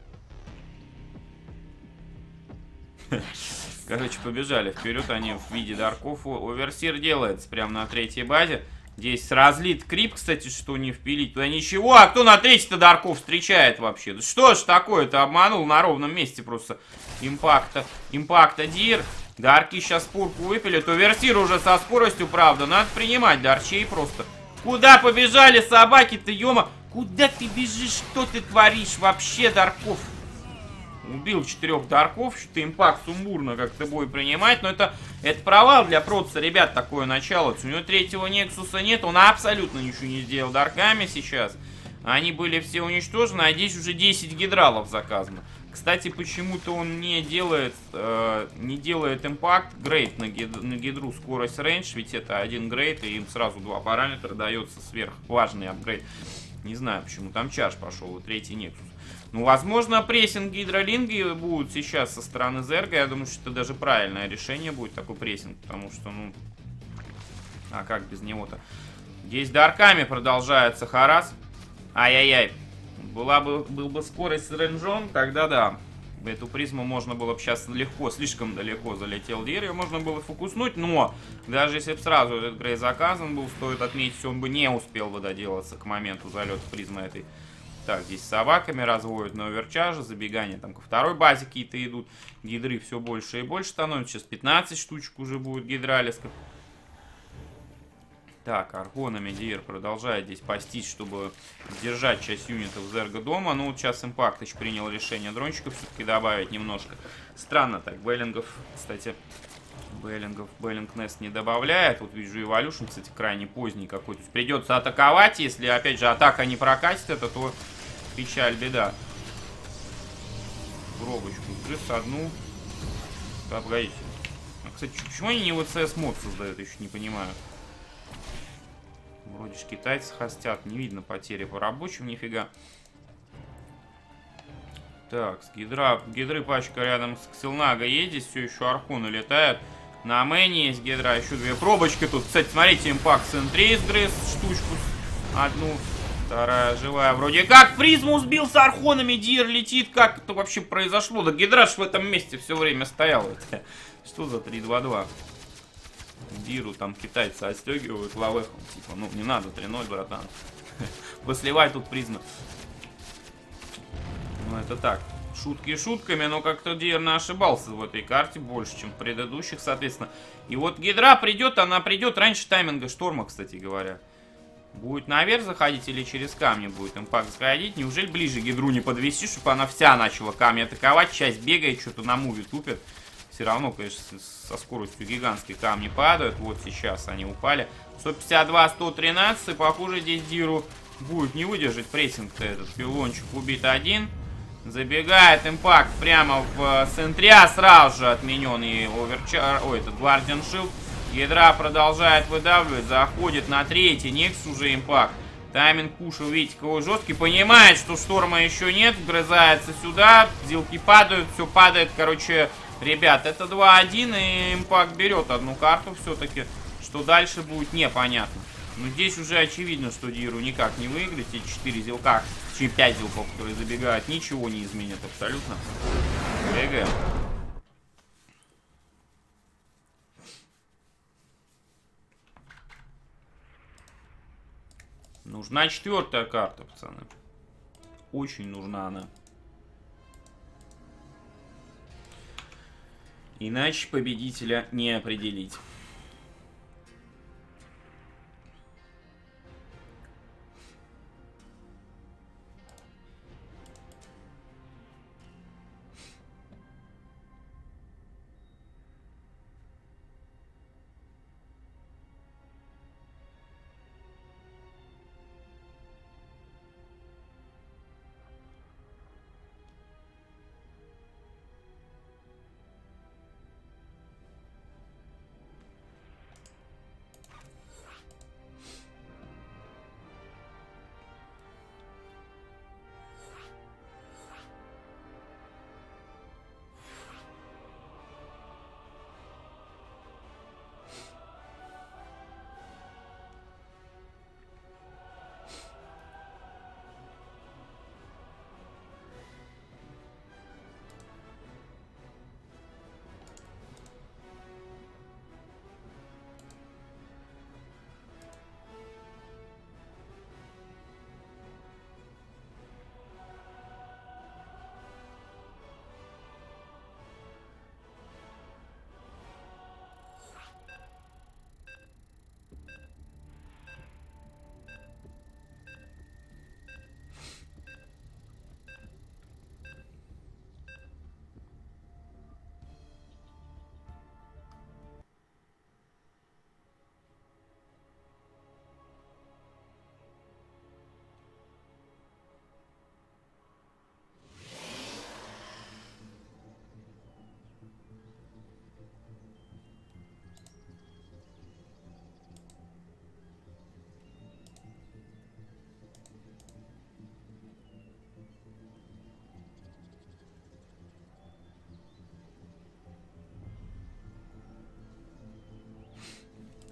Короче, побежали вперед они в виде дарков. Оверсир делается прямо на третьей базе. Здесь разлит крип, кстати, что не впилить туда ничего. А кто на третьей-то дарков встречает вообще? Да что ж такое-то? Обманул на ровном месте просто Импакта. Импакта Дир. Дарки сейчас спурку выпилят. Оверсир уже со скоростью, правда. Надо принимать дарчей просто. Куда побежали собаки-то, ёма? Куда ты бежишь? Что ты творишь вообще, Дарков? Убил четырех дарков, что-то импакт сумбурно как-то бой принимать, но это, это провал для Протса, ребят, такое начало. У него третьего Нексуса нет, он абсолютно ничего не сделал дарками сейчас. Они были все уничтожены, а здесь уже десять гидралов заказано. Кстати, почему-то он не делает, э, не делает импакт, грейд на, гид, на гидру, скорость, рейндж, ведь это один грейд, и им сразу два параметра дается сверхважный апгрейд. Не знаю, почему там чаш пошел, и третий Нексус. Ну, возможно, прессинг гидролинги будут сейчас со стороны Зерга. Я думаю, что это даже правильное решение будет, такой прессинг. Потому что, ну... А как без него-то? Здесь дарками продолжается харас. Ай-яй-яй. Была бы, был бы скорость с рейнджом, тогда да. Эту призму можно было бы сейчас легко, слишком далеко залетел Дир. Ее можно было фокуснуть, но даже если бы сразу этот Грей заказан был, стоит отметить, он бы не успел бы доделаться к моменту залета призмы этой. Так, здесь с собаками разводят на оверчаже, забегания там ко второй базе какие-то идут. Гидры все больше и больше становятся. Сейчас пятнадцать штучек уже будет гидралисков. Так, Архонами Диер продолжает здесь пастись, чтобы сдержать часть юнитов Зерга дома. Ну, вот сейчас Импактыч принял решение дрончиков все-таки добавить немножко. Странно так, Беллингов, кстати, Беллингов, Беллинг Нест не добавляет. Вот вижу Evolution, кстати, крайне поздний какой-то. Придется атаковать, если, опять же, атака не прокатит это, то печаль, беда. Пробочку, плюс одну. Да, погодите. А, кстати, почему они не вэ цэ эс мод создают, я еще не понимаю. Вроде ж китайцы хостят, не видно потери по рабочим, нифига. Так, с гидра, гидры пачка рядом с Ксилнага есть, здесь все еще архоны летают. На мэне есть гидра, еще две пробочки тут. Кстати, смотрите, импакт центре изгрыз штучку. Одну, вторая живая. Вроде как призму сбил с архонами, Дир летит. Как это вообще произошло? Да гидра ж в этом месте все время стоял. Что за три два два? Диру там китайцы отстегивают лавехом. Типа, ну не надо, три ноль, братан. Посливай тут призмы. Ну это так. Шутки шутками, но как-то Дирна ошибался в этой карте больше, чем в предыдущих, соответственно. И вот гидра придет, она придет раньше тайминга шторма, кстати говоря. Будет наверх заходить или через камни будет импакт заходить? Неужели ближе гидру не подвести, чтобы она вся начала камни атаковать? Часть бегает, что-то на муве тупит. Все равно, конечно, со скоростью гигантские камни падают. Вот сейчас они упали. сто пятьдесят два сто тринадцать. И, похоже, здесь Диру будет не выдержать прессинг-то этот. Пилончик убит один. Забегает импакт прямо в центре. А сразу же отмененный оверчар. Ой, этот Guardian Shield. Гидра продолжает выдавливать. Заходит на третий. Некс уже импакт. Тайминг пуша, видите, какой жесткий. Понимает, что шторма еще нет. Вгрызается сюда. Зилки падают. Все падает, короче... Ребят, это два один, и импакт берет одну карту все-таки. Что дальше будет, непонятно. Но здесь уже очевидно, что Диру никак не выиграть. Эти четыре зилка, точнее пять зилков, которые забегают, ничего не изменят абсолютно. ГГ. Нужна четвертая карта, пацаны. Очень нужна она. Иначе победителя не определить.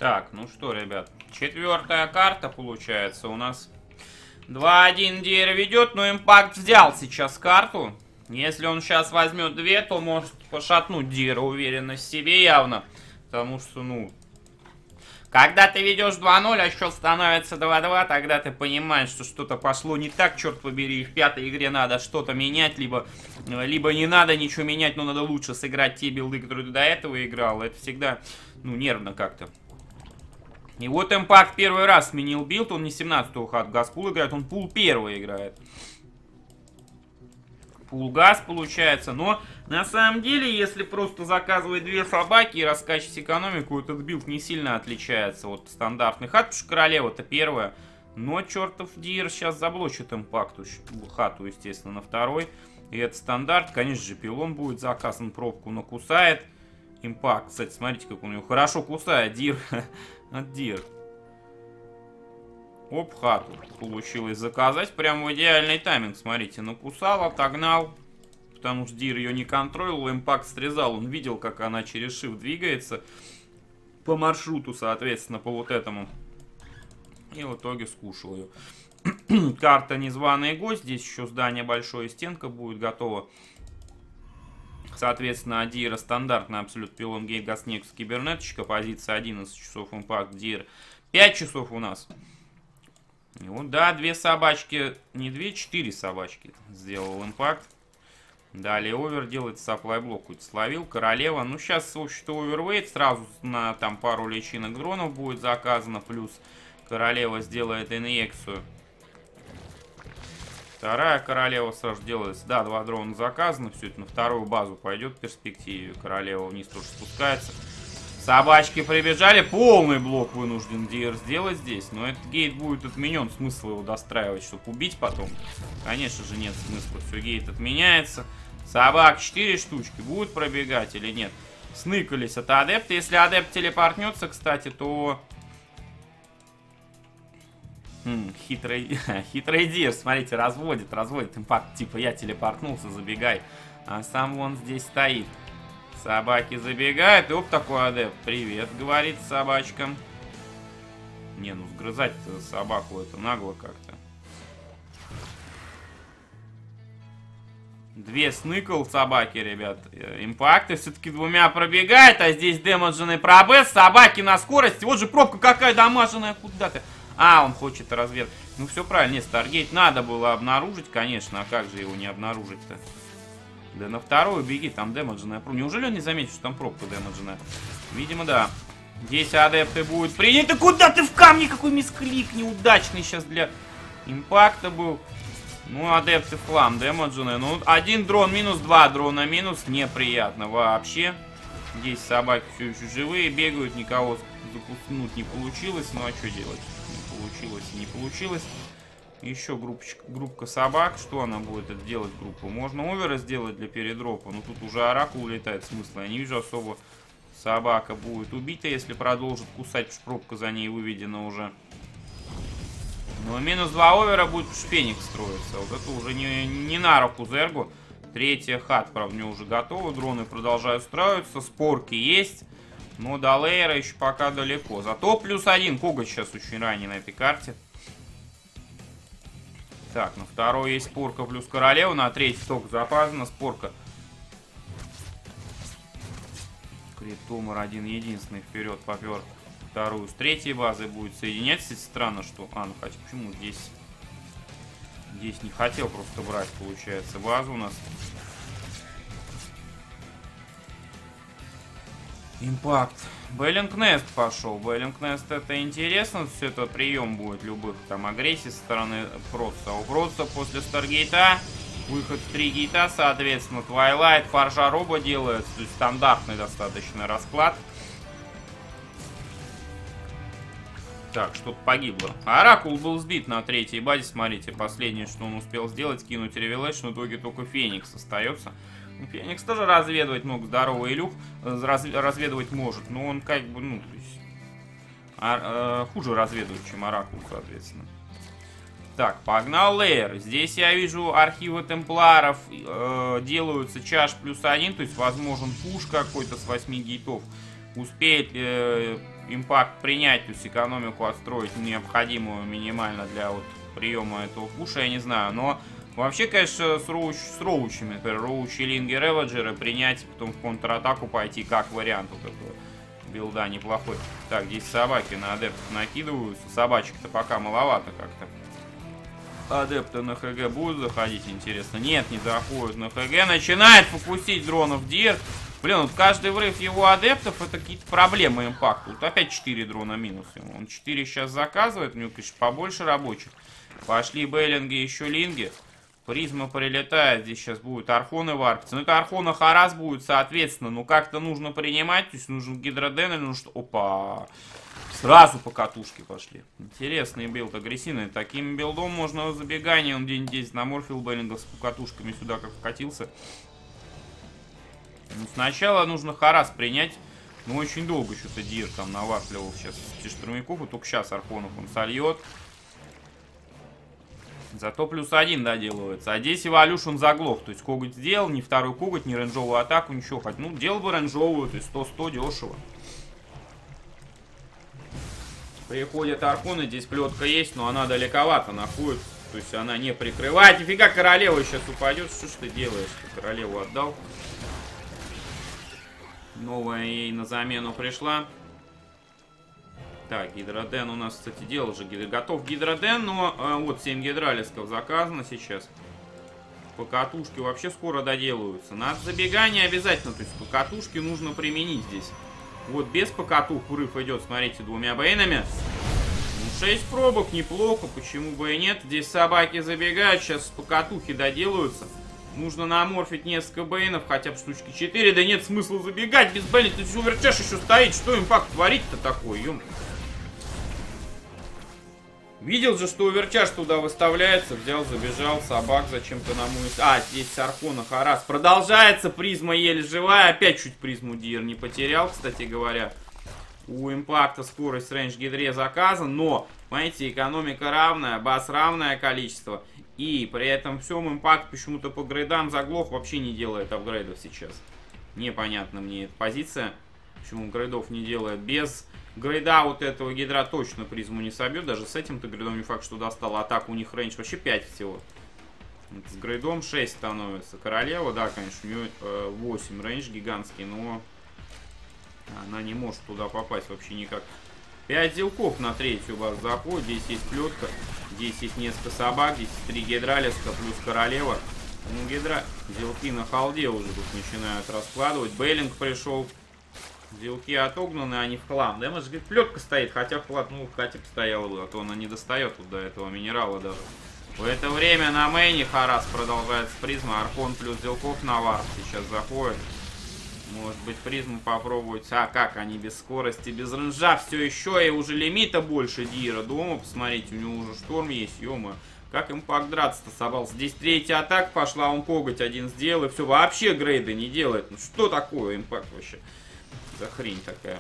Так, ну что, ребят, четвертая карта получается у нас. два один Дир ведет, но Импакт взял сейчас карту. Если он сейчас возьмет две, то может пошатнуть Дира, уверенность в себе явно. Потому что, ну, когда ты ведешь два ноль, а счет становится два-два, тогда ты понимаешь, что что-то пошло не так, черт побери. В пятой игре надо что-то менять, либо, либо не надо ничего менять, но надо лучше сыграть те билды, которые ты до этого играл. Это всегда, ну, нервно как-то. И вот Импакт первый раз сменил билд, он не семнадцатую хат Газпул играет, он пул первый играет. Пул газ получается, но на самом деле, если просто заказывать две собаки и раскачивать экономику, этот билд не сильно отличается от стандартных хат, потому что королева-то первая. Но чертов Дир сейчас заблочит Импакту хату, естественно, на второй. И это стандарт, конечно же, пилон будет заказан, пробку накусает. Импакт, кстати, смотрите, как у него хорошо кусает, Дир. От Дир. Оп, хату получилось заказать. Прям в идеальный тайминг, смотрите. Накусал, отогнал. Потому что Дир ее не контролил. Импакт срезал. Он видел, как она через shift двигается. По маршруту, соответственно, по вот этому. И в итоге скушал ее. Карта незваный гость. Здесь еще здание большое, стенка будет готова. Соответственно, Дира стандартный абсолют пилон гейт Гаснекс кибернеточка. Позиция одиннадцать часов Импакт Дир. пять часов у нас. И вот, да, две собачки. Не две, четыре собачки сделал Импакт. Далее овер делает, саплай блок словил. Королева. Ну, сейчас, в общем-то, овервейт. Сразу на там пару личинок дронов будет заказано. Плюс королева сделает инъекцию. Вторая королева сразу делается. Да, два дрона заказано. Все это на вторую базу пойдет в перспективе. Королева вниз тоже спускается. Собачки прибежали. Полный блок вынужден Дир сделать здесь. Но этот гейт будет отменен. Смысл его достраивать, чтобы убить потом? Конечно же нет смысла. Все, гейт отменяется. Собак четыре штучки. Будут пробегать или нет? Сныкались от адепта. Если адепт телепортнется, кстати, то... Хм, хитрый, хитрый Дир, смотрите, разводит, разводит Импакт. Типа я телепортнулся, забегай. А сам вон здесь стоит. Собаки забегают. И оп, такой адепт. Привет, говорит собачкам. Не, ну сгрызать-то собаку это нагло как-то. Две сныкал собаки, ребят. Импакты все-таки двумя пробегает. А здесь демодженный пробэс. Собаки на скорости. Вот же пробка какая дамаженная. Куда ты? А, он хочет разведать. Ну, все правильно. Нет, Старгейт надо было обнаружить, конечно. А как же его не обнаружить-то? Да на вторую беги, там демодженная пробка. Неужели он не заметит, что там пробка демодженная? Видимо, да. Здесь адепты будут приняты. Куда ты в камне? Какой мисклик неудачный сейчас для Импакта был. Ну, адепты флам, демодженная. Ну, один дрон минус, два дрона минус. Неприятно вообще. Здесь собаки все еще живые, бегают, никого запуснуть не получилось. Ну, а что делать? Получилось и не получилось. Еще группочка, группка собак. Что она будет это делать, группу? Можно овера сделать для передропа. Но тут уже оракул улетает. Смысла я не вижу особо. Собака будет убита, если продолжит кусать, потому что пробка за ней выведена уже. Но минус два овера будет Феникс строиться. Вот это уже не, не на руку Зергу. Третья хат, правда, мне уже готова. Дроны продолжают строиться. Спорки есть. Но до лейера еще пока далеко. Зато плюс один. Коготь сейчас очень ранний на этой карте. Так, на второй есть спорка плюс королева. На третий только запазана спорка. Криптомер один единственный вперед попер. Вторую с третьей базой будет соединяться. Странно, что... А, ну хотя почему здесь... Здесь не хотел просто брать, получается, базу у нас. Импакт. Беллингнест пошел. Беллингнест это интересно. Все это прием будет любых там агрессий со стороны Протса. У Протса после Старгейта выход в три гейта, соответственно, Твайлайт, Фаржа Роба делает. То есть стандартный достаточно расклад. Так, что-то погибло. Оракул был сбит на третьей базе. Смотрите, последнее, что он успел сделать, кинуть ревелэшн. В итоге только Феникс остается. Феникс тоже разведывать мог. Здоровый Илюх раз, разведывать может. Но он как бы, ну, то есть, а, э, хуже разведывает, чем Оракул, соответственно. Так, погнал лейер. Здесь я вижу архивы темпларов. Э, делаются чаш плюс один. То есть возможен пуш какой-то с восьми гейтов. Успеет э, импакт принять, то есть экономику отстроить необходимую минимально для вот приема этого пуша, я не знаю, но вообще, конечно, с, роуч, с роучами, например, роучи, линги, реводжеры принять, потом в контратаку пойти, как вариант вот этого билда неплохой. Так, здесь собаки на адептов накидываются, собачек-то пока маловато как-то. Адепты на ХГ будут заходить, интересно? Нет, не заходят на ХГ, начинает фокусить дронов Дир. Блин, вот каждый врыв его адептов это какие-то проблемы импакта. Вот опять четыре дрона минус ему. Он четыре сейчас заказывает, у него, конечно, побольше рабочих. Пошли бейлинги, еще линги. Призма прилетает, здесь сейчас будет архоны варпиться. Ну это архона Харас будет, соответственно. Ну как-то нужно принимать, то есть нужен гидроден или нужно... Опа! Сразу по катушке пошли. Интересный билд, агрессивный. Таким билдом можно в забегании, он день десять наморфил бейлингов с покатушками сюда как вкатился. Ну, сначала нужно Харас принять. Ну очень долго что-то Дир там навафливал сейчас штурмяков. И только сейчас архонов он сольет. Зато плюс один доделывается. А здесь Эволюшн заглох. То есть коготь сделал, ни второй коготь, ни рейнджовую атаку, ничего. Хоть, ну, делал бы рейнджовую, то есть сто сто дешево. Приходят архоны, здесь плетка есть, но она далековато находит. То есть она не прикрывает. Нифига, королева сейчас упадет. Что ж ты делаешь? Ты королеву отдал. Новая ей на замену пришла. Так, гидроден у нас, кстати, делал же. Готов гидроден, но э, вот семь гидралисков заказано сейчас. По катушке вообще скоро доделаются. Надо забегание обязательно. То есть по катушке нужно применить здесь. Вот без покатух врыв идет, смотрите, двумя бейнами. Ну, шесть пробок, неплохо, почему бы и нет. Здесь собаки забегают, сейчас покатухи доделаются. Нужно наморфить несколько бейнов, хотя бы штучки четыре. Да нет смысла забегать без бейнов. Тут оверчаш еще стоит. Что импакт творить-то такой, ё? Видел же, что оверчаш туда выставляется. Взял, забежал, собак зачем-то на мой... А, здесь архона Харас. Продолжается, призма еле живая. Опять чуть призму Дир не потерял, кстати говоря. У импакта скорость рейндж гидре заказан. Но, понимаете, экономика равная, бас равное количество. И при этом всем импакт почему-то по грейдам заглох, вообще не делает апгрейдов сейчас. Непонятна мне эта позиция. Почему грейдов не делает. Без... Грейда вот этого гидра точно призму не собьет. Даже с этим-то грейдом не факт, что достал. Атаку у них рейндж вообще пять всего. Вот с грейдом шесть становится. Королева, да, конечно, у нее э, восемь рейндж гигантский, но она не может туда попасть вообще никак. пять зелков на третью базу заходит. Здесь есть плетка. Здесь есть несколько собак. Здесь есть три гидралиска плюс королева. Ну, гидра... Зелки на халде уже тут начинают раскладывать. Бейлинг пришел. Зелки отогнаны, они в хлам. Да, может, говорит, плетка стоит, хотя вклад, ну, хотя бы стояла бы, а то она не достает вот до этого минерала даже. В это время на мейне Харас продолжается призма. Архон плюс Зелков на варп сейчас заходит. Может быть, призму попробовать. А как они без скорости, без ренжа все еще, и уже лимита больше Дира дома. Посмотрите, у него уже шторм есть, ё-моё. Как импакт драться-то собрался? Здесь третья атака пошла, он коготь один сделал, и все, вообще грейды не делает. Ну что такое импакт вообще? За хрень такая.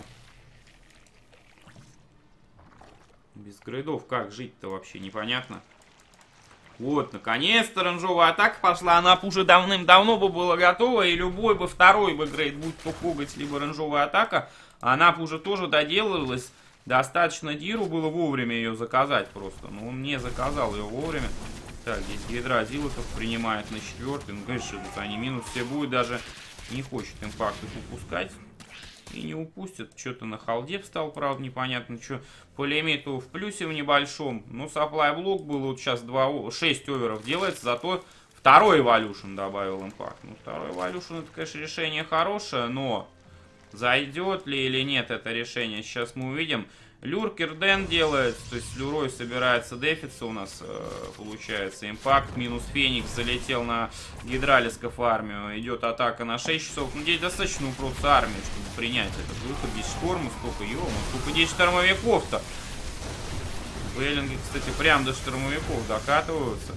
Без грейдов как жить-то вообще непонятно. Вот, наконец-то рейнджовая атака пошла. Она бы уже давным-давно бы была готова. И любой бы второй бы грейд, будь то коготь, либо рейнджовая атака, она бы уже тоже доделывалась. Достаточно Диру было вовремя ее заказать просто. Но он не заказал ее вовремя. Так, здесь гидра Зилотов принимает на четвертый. Ну, конечно, тут они минус все будет. Даже не хочет импакт их упускать. И не упустят. Что-то на халде встал, правда, непонятно. Что по лимиту в плюсе в небольшом. Ну, supply блок был. Вот сейчас два, шесть оверов делается. Зато второй Evolution добавил импакт. Ну, второй Evolution это, конечно, решение хорошее. Но зайдет ли или нет это решение, сейчас мы увидим. Люркер Дэн делает. То есть Люрой собирается дефиться у нас. Э, получается импакт. Минус Феникс залетел на гидралисков армию. Идет атака на шесть часов. Ну, здесь достаточно просто армии, чтобы принять этот выход. Здесь шторма, сколько его. Сколько здесь штормовиков-то. Бейлинги, кстати, прям до штормовиков докатываются.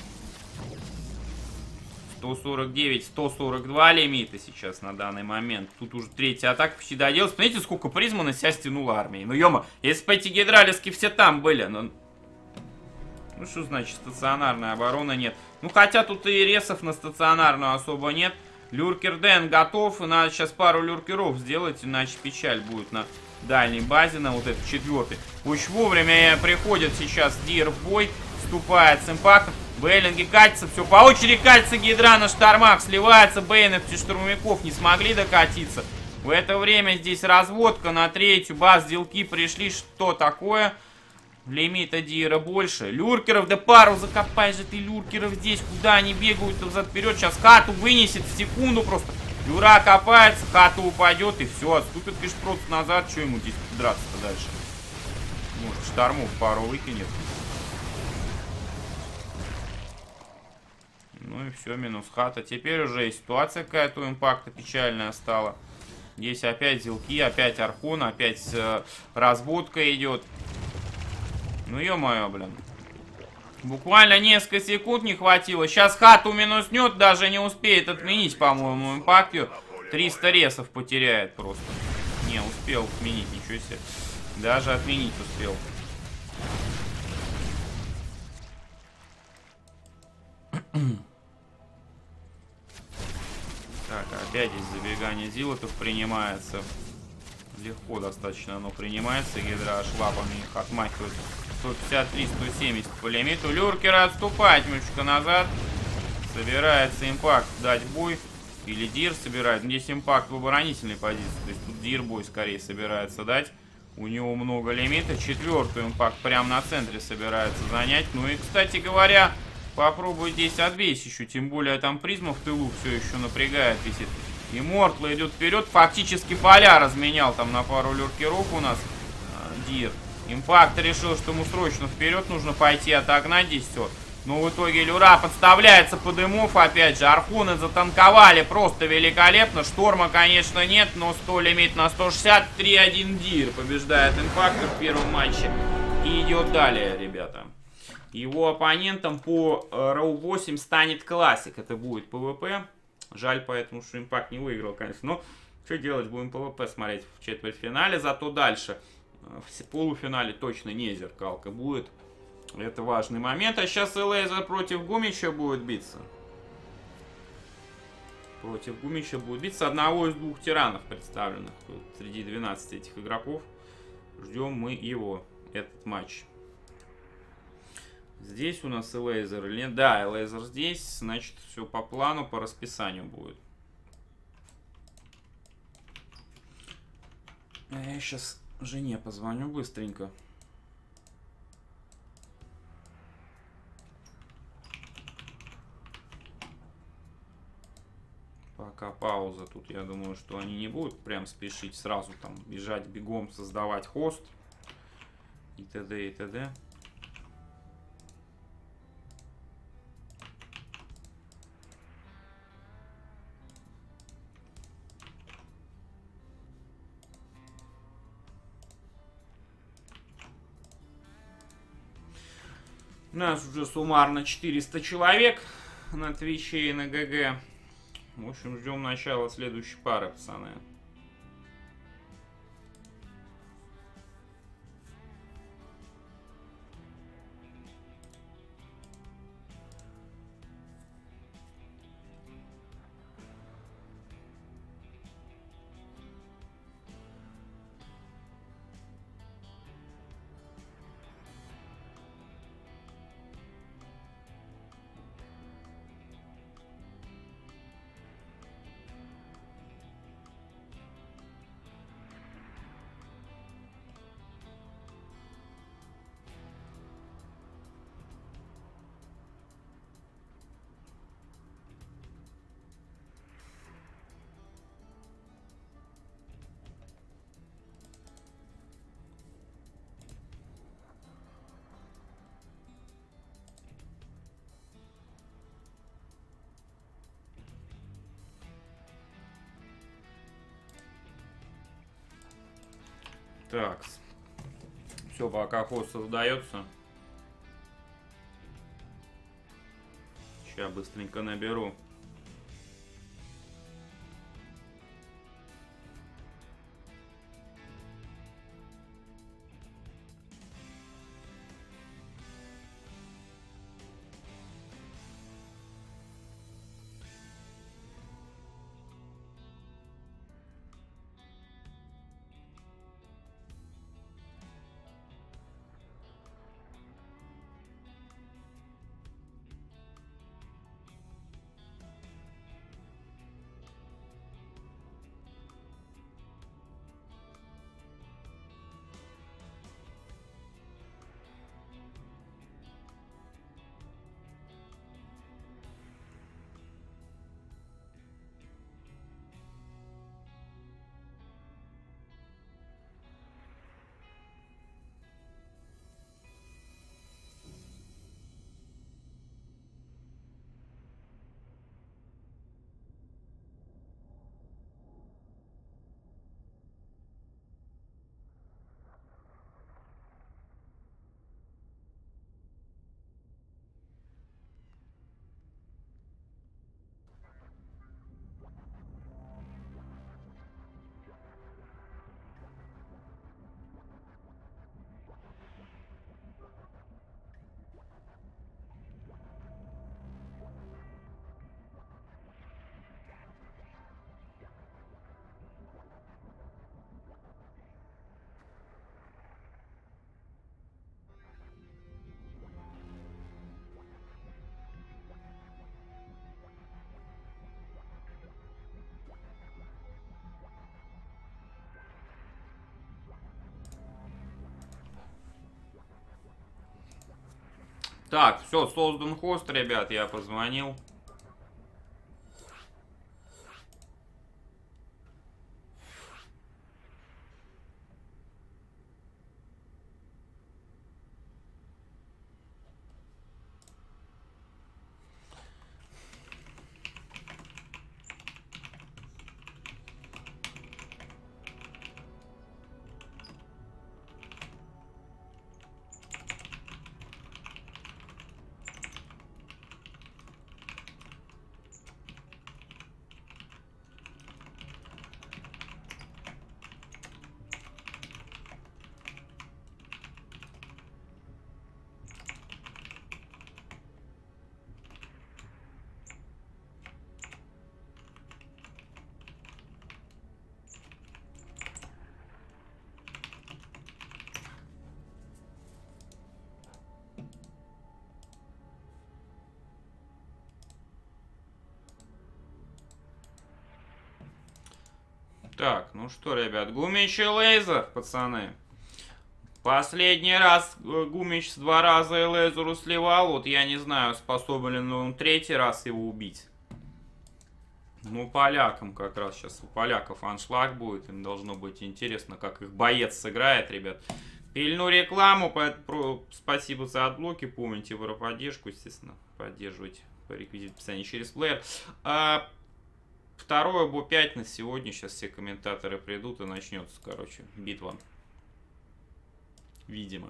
сто сорок девять, сто сорок два лимита сейчас на данный момент. Тут уже третья атака почти доделалась. Смотрите, сколько призма на себя стянула армии. Ну, ё-мо, если бы эти гидралиски все там были, ну... Ну, что значит стационарная оборона нет? Ну, хотя тут и ресов на стационарную особо нет. Люркер Дэн готов, и надо сейчас пару люркеров сделать, иначе печаль будет на дальней базе, на вот этот четвертый. Очень вовремя приходит сейчас Дир в бой, вступает с импактом. Бейлинги катятся, все по очереди катится Гидра на штормах, сливается Бейн, эти штурмовиков не смогли докатиться. В это время здесь разводка на третью, баз, делки пришли, что такое? Лимита Дира больше. Люркеров, да пару закопай же ты люркеров здесь, куда они бегают взад-вперед. Сейчас хату вынесет в секунду просто. Юра копается, хата упадет и все, отступит, пишет, просто назад. Что ему здесь драться-то дальше? Может, штормов пару выкинет. Ну и все, минус хата. Теперь уже и ситуация какая-то у импакта печальная стала. Здесь опять зелки, опять архон, опять э, разводка идет. Ну ё-моё, блин. Буквально несколько секунд не хватило. Сейчас хату минуснет, даже не успеет отменить, по-моему, импактю. триста ресов потеряет просто. Не, успел отменить, ничего себе. Даже отменить успел. Так, опять здесь забегание зилотов принимается. Легко достаточно оно принимается. Гидра шлапами их отмахивает. сто пятьдесят три сто семьдесят по лимиту. Люркера отступает немножечко назад. Собирается импакт дать бой. Или Дир собирает. Здесь импакт в оборонительной позиции. То есть тут Дир бой скорее собирается дать. У него много лимита. Четвертый импакт прямо на центре собирается занять. Ну и, кстати говоря, попробуй здесь отбейся еще. Тем более там призма в тылу все еще напрягает, висит. И Мортл идет вперед. Фактически поля разменял там на пару люркеров у нас э, Дир. Импакт решил, что ему срочно вперед нужно пойти отогнать здесь все. Но в итоге Люра подставляется под дымов опять же. Архуны затанковали просто великолепно. Шторма, конечно, нет, но сто лимит на сто шестьдесят. три один Дир побеждает импакта в первом матче. И идет далее, ребята. Его оппонентом по Роу восемь станет Классик. Это будет ПВП. Жаль поэтому, что импакт не выиграл, конечно. Но что делать, будем ПВП смотреть в четвертьфинале. Зато дальше в полуфинале точно не зеркалка будет. Это важный момент. А сейчас Элейзер против Гумича будет биться. Против Гумича будет биться. Одного из двух тиранов представленных среди двенадцати этих игроков. Ждем мы его, этот матч. Здесь у нас Элейзер или нет? Да, Элейзер здесь. Значит, все по плану, по расписанию будет. Я сейчас жене позвоню быстренько. Пока пауза. Тут я думаю, что они не будут прям спешить сразу там бежать бегом, создавать хост. И т.д. и т.д. У нас уже суммарно четыреста человек на Твиче и на ГГ. В общем, ждем начала следующей пары, пацаны. Так, все, пока хост создается. Сейчас быстренько наберу. Так, все, создан хост, ребят, я позвонил. Так, ну что, ребят, Гумич и Лейзер, пацаны. Последний раз Гумич два раза и Лейзеру сливал. Вот я не знаю, способен ли он третий раз его убить. Ну, полякам как раз сейчас. У поляков аншлаг будет. Им должно быть интересно, как их боец сыграет, ребят. Пильну рекламу. Спасибо за отблоки. Помните про поддержку, естественно. Поддерживайте по реквизиту описания через плеер. А второе бо пять на сегодня. Сейчас все комментаторы придут и начнется, короче, битва. Видимо.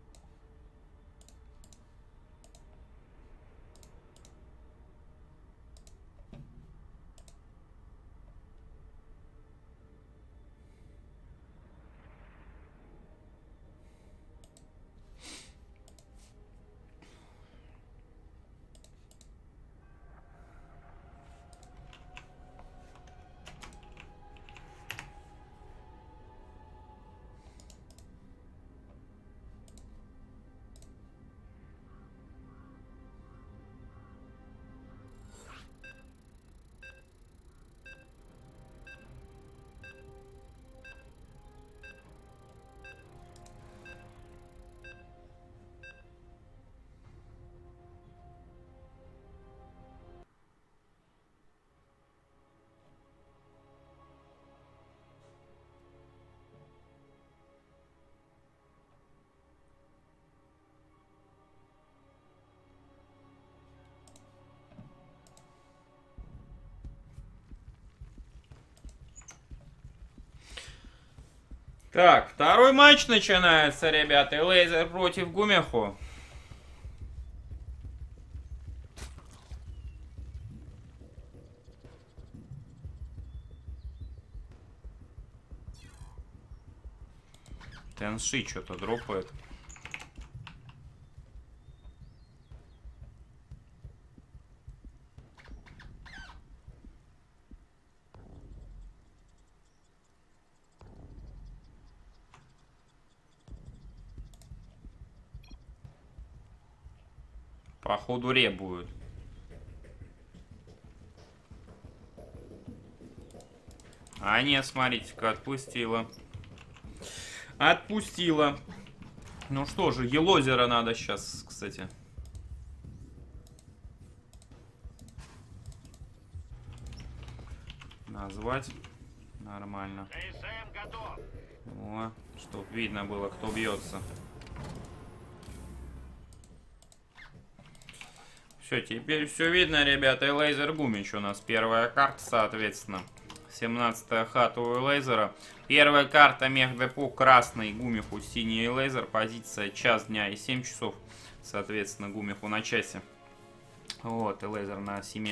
Так, второй матч начинается, ребята. Лейзер против Гумиху. Тенши что-то дропает. Походу ре будет. А нет, смотрите-ка, отпустила. Отпустила. Ну что же, Елозера надо сейчас, кстати. Назвать. Нормально. О, чтоб видно было, кто бьется. Все, теперь все видно, ребята. И Лейзер Гумич у нас первая карта, соответственно. семнадцатая хата у Лейзера. Первая карта мехдепо красный, Гумиху синий Лейзер. Позиция час дня и семь часов. Соответственно, Гумиху на часе. Вот, и Лейзер на семи.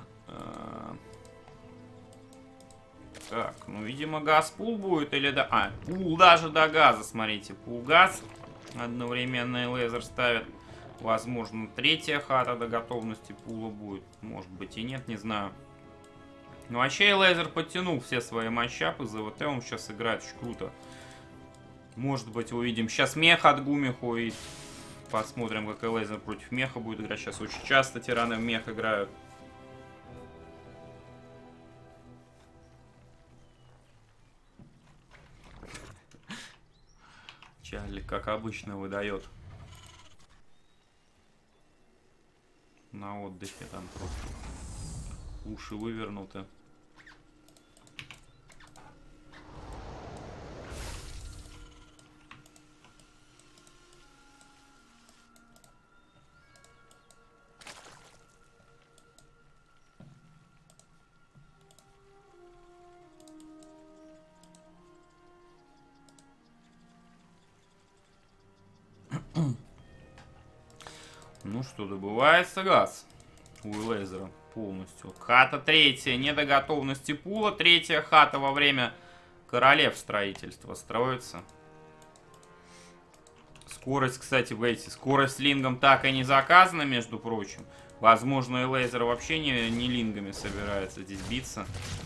Так, ну, видимо, газ пул будет или да... А, пул даже до газа, смотрите. Пул газ. Одновременно и Лейзер ставит. Возможно, третья хата до готовности пула будет. Может быть и нет, не знаю. Ну, вообще, Лейзер подтянул все свои матчапы. За ВТ он сейчас играет очень круто. Может быть, увидим сейчас мех от Гумиху. И посмотрим, как и Лейзер против меха будет играть. Сейчас очень часто тираны в мех играют. Чарли, как обычно, выдает. на отдыхе там просто уши вывернуты. Ну что, добывается газ у Элейзера полностью. Хата третья, не до готовности пула. Третья хата во время королев строительства строится. Скорость, кстати, в эти, скорость лингом так и не заказана, между прочим. Возможно, Элейзер вообще не, не лингами собирается здесь биться.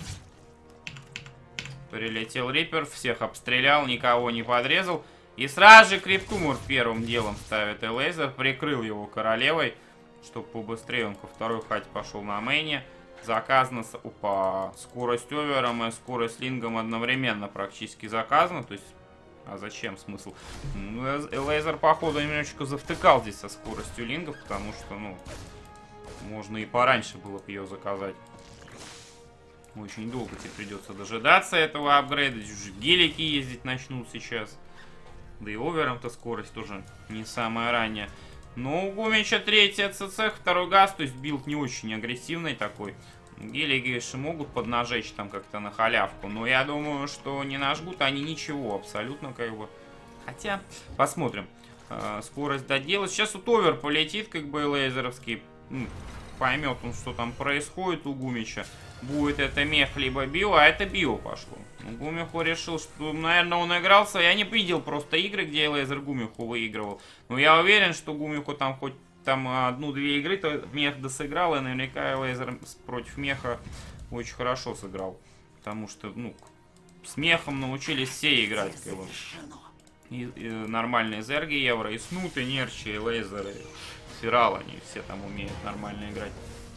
Прилетел Риппер, всех обстрелял, никого не подрезал. И сразу же Криптумор первым делом ставит Элейзер, прикрыл его королевой, чтобы побыстрее он ко второй хате пошел на мейне. Заказано, опа, скорость овером и скорость лингом одновременно практически заказано, то есть, а зачем смысл? Элейзер, походу, немножечко завтыкал здесь со скоростью лингов, потому что, ну, можно и пораньше было бы ее заказать. Очень долго тебе придется дожидаться этого апгрейда, уже гелики ездить начнут сейчас. Да и овером-то скорость тоже не самая ранняя. Но у Гумича третья ЦЦ, второй газ, то есть билд не очень агрессивный такой. Гелики, конечно, могут поднажечь там как-то на халявку, но я думаю, что не нажгут они ничего абсолютно как бы. Хотя, посмотрим. Э, скорость доделать. Сейчас вот овер полетит, как бы лейзеровский. Ну, поймет он, что там происходит у Гумича. Будет это мех либо био, а это био пошло. Гумиху решил, что, наверное, он игрался. Я не видел просто игры, где Элейзер Гумиху выигрывал. Но я уверен, что Гумиху там хоть там одну-две игры, то мех досыграл, и наверняка Элейзер против меха очень хорошо сыграл. Потому что, ну, с мехом научились все играть, как бы. И, и нормальные зерги, евро, и снут, и нерчи, и Элейзер, и Ферал, они все там умеют нормально играть.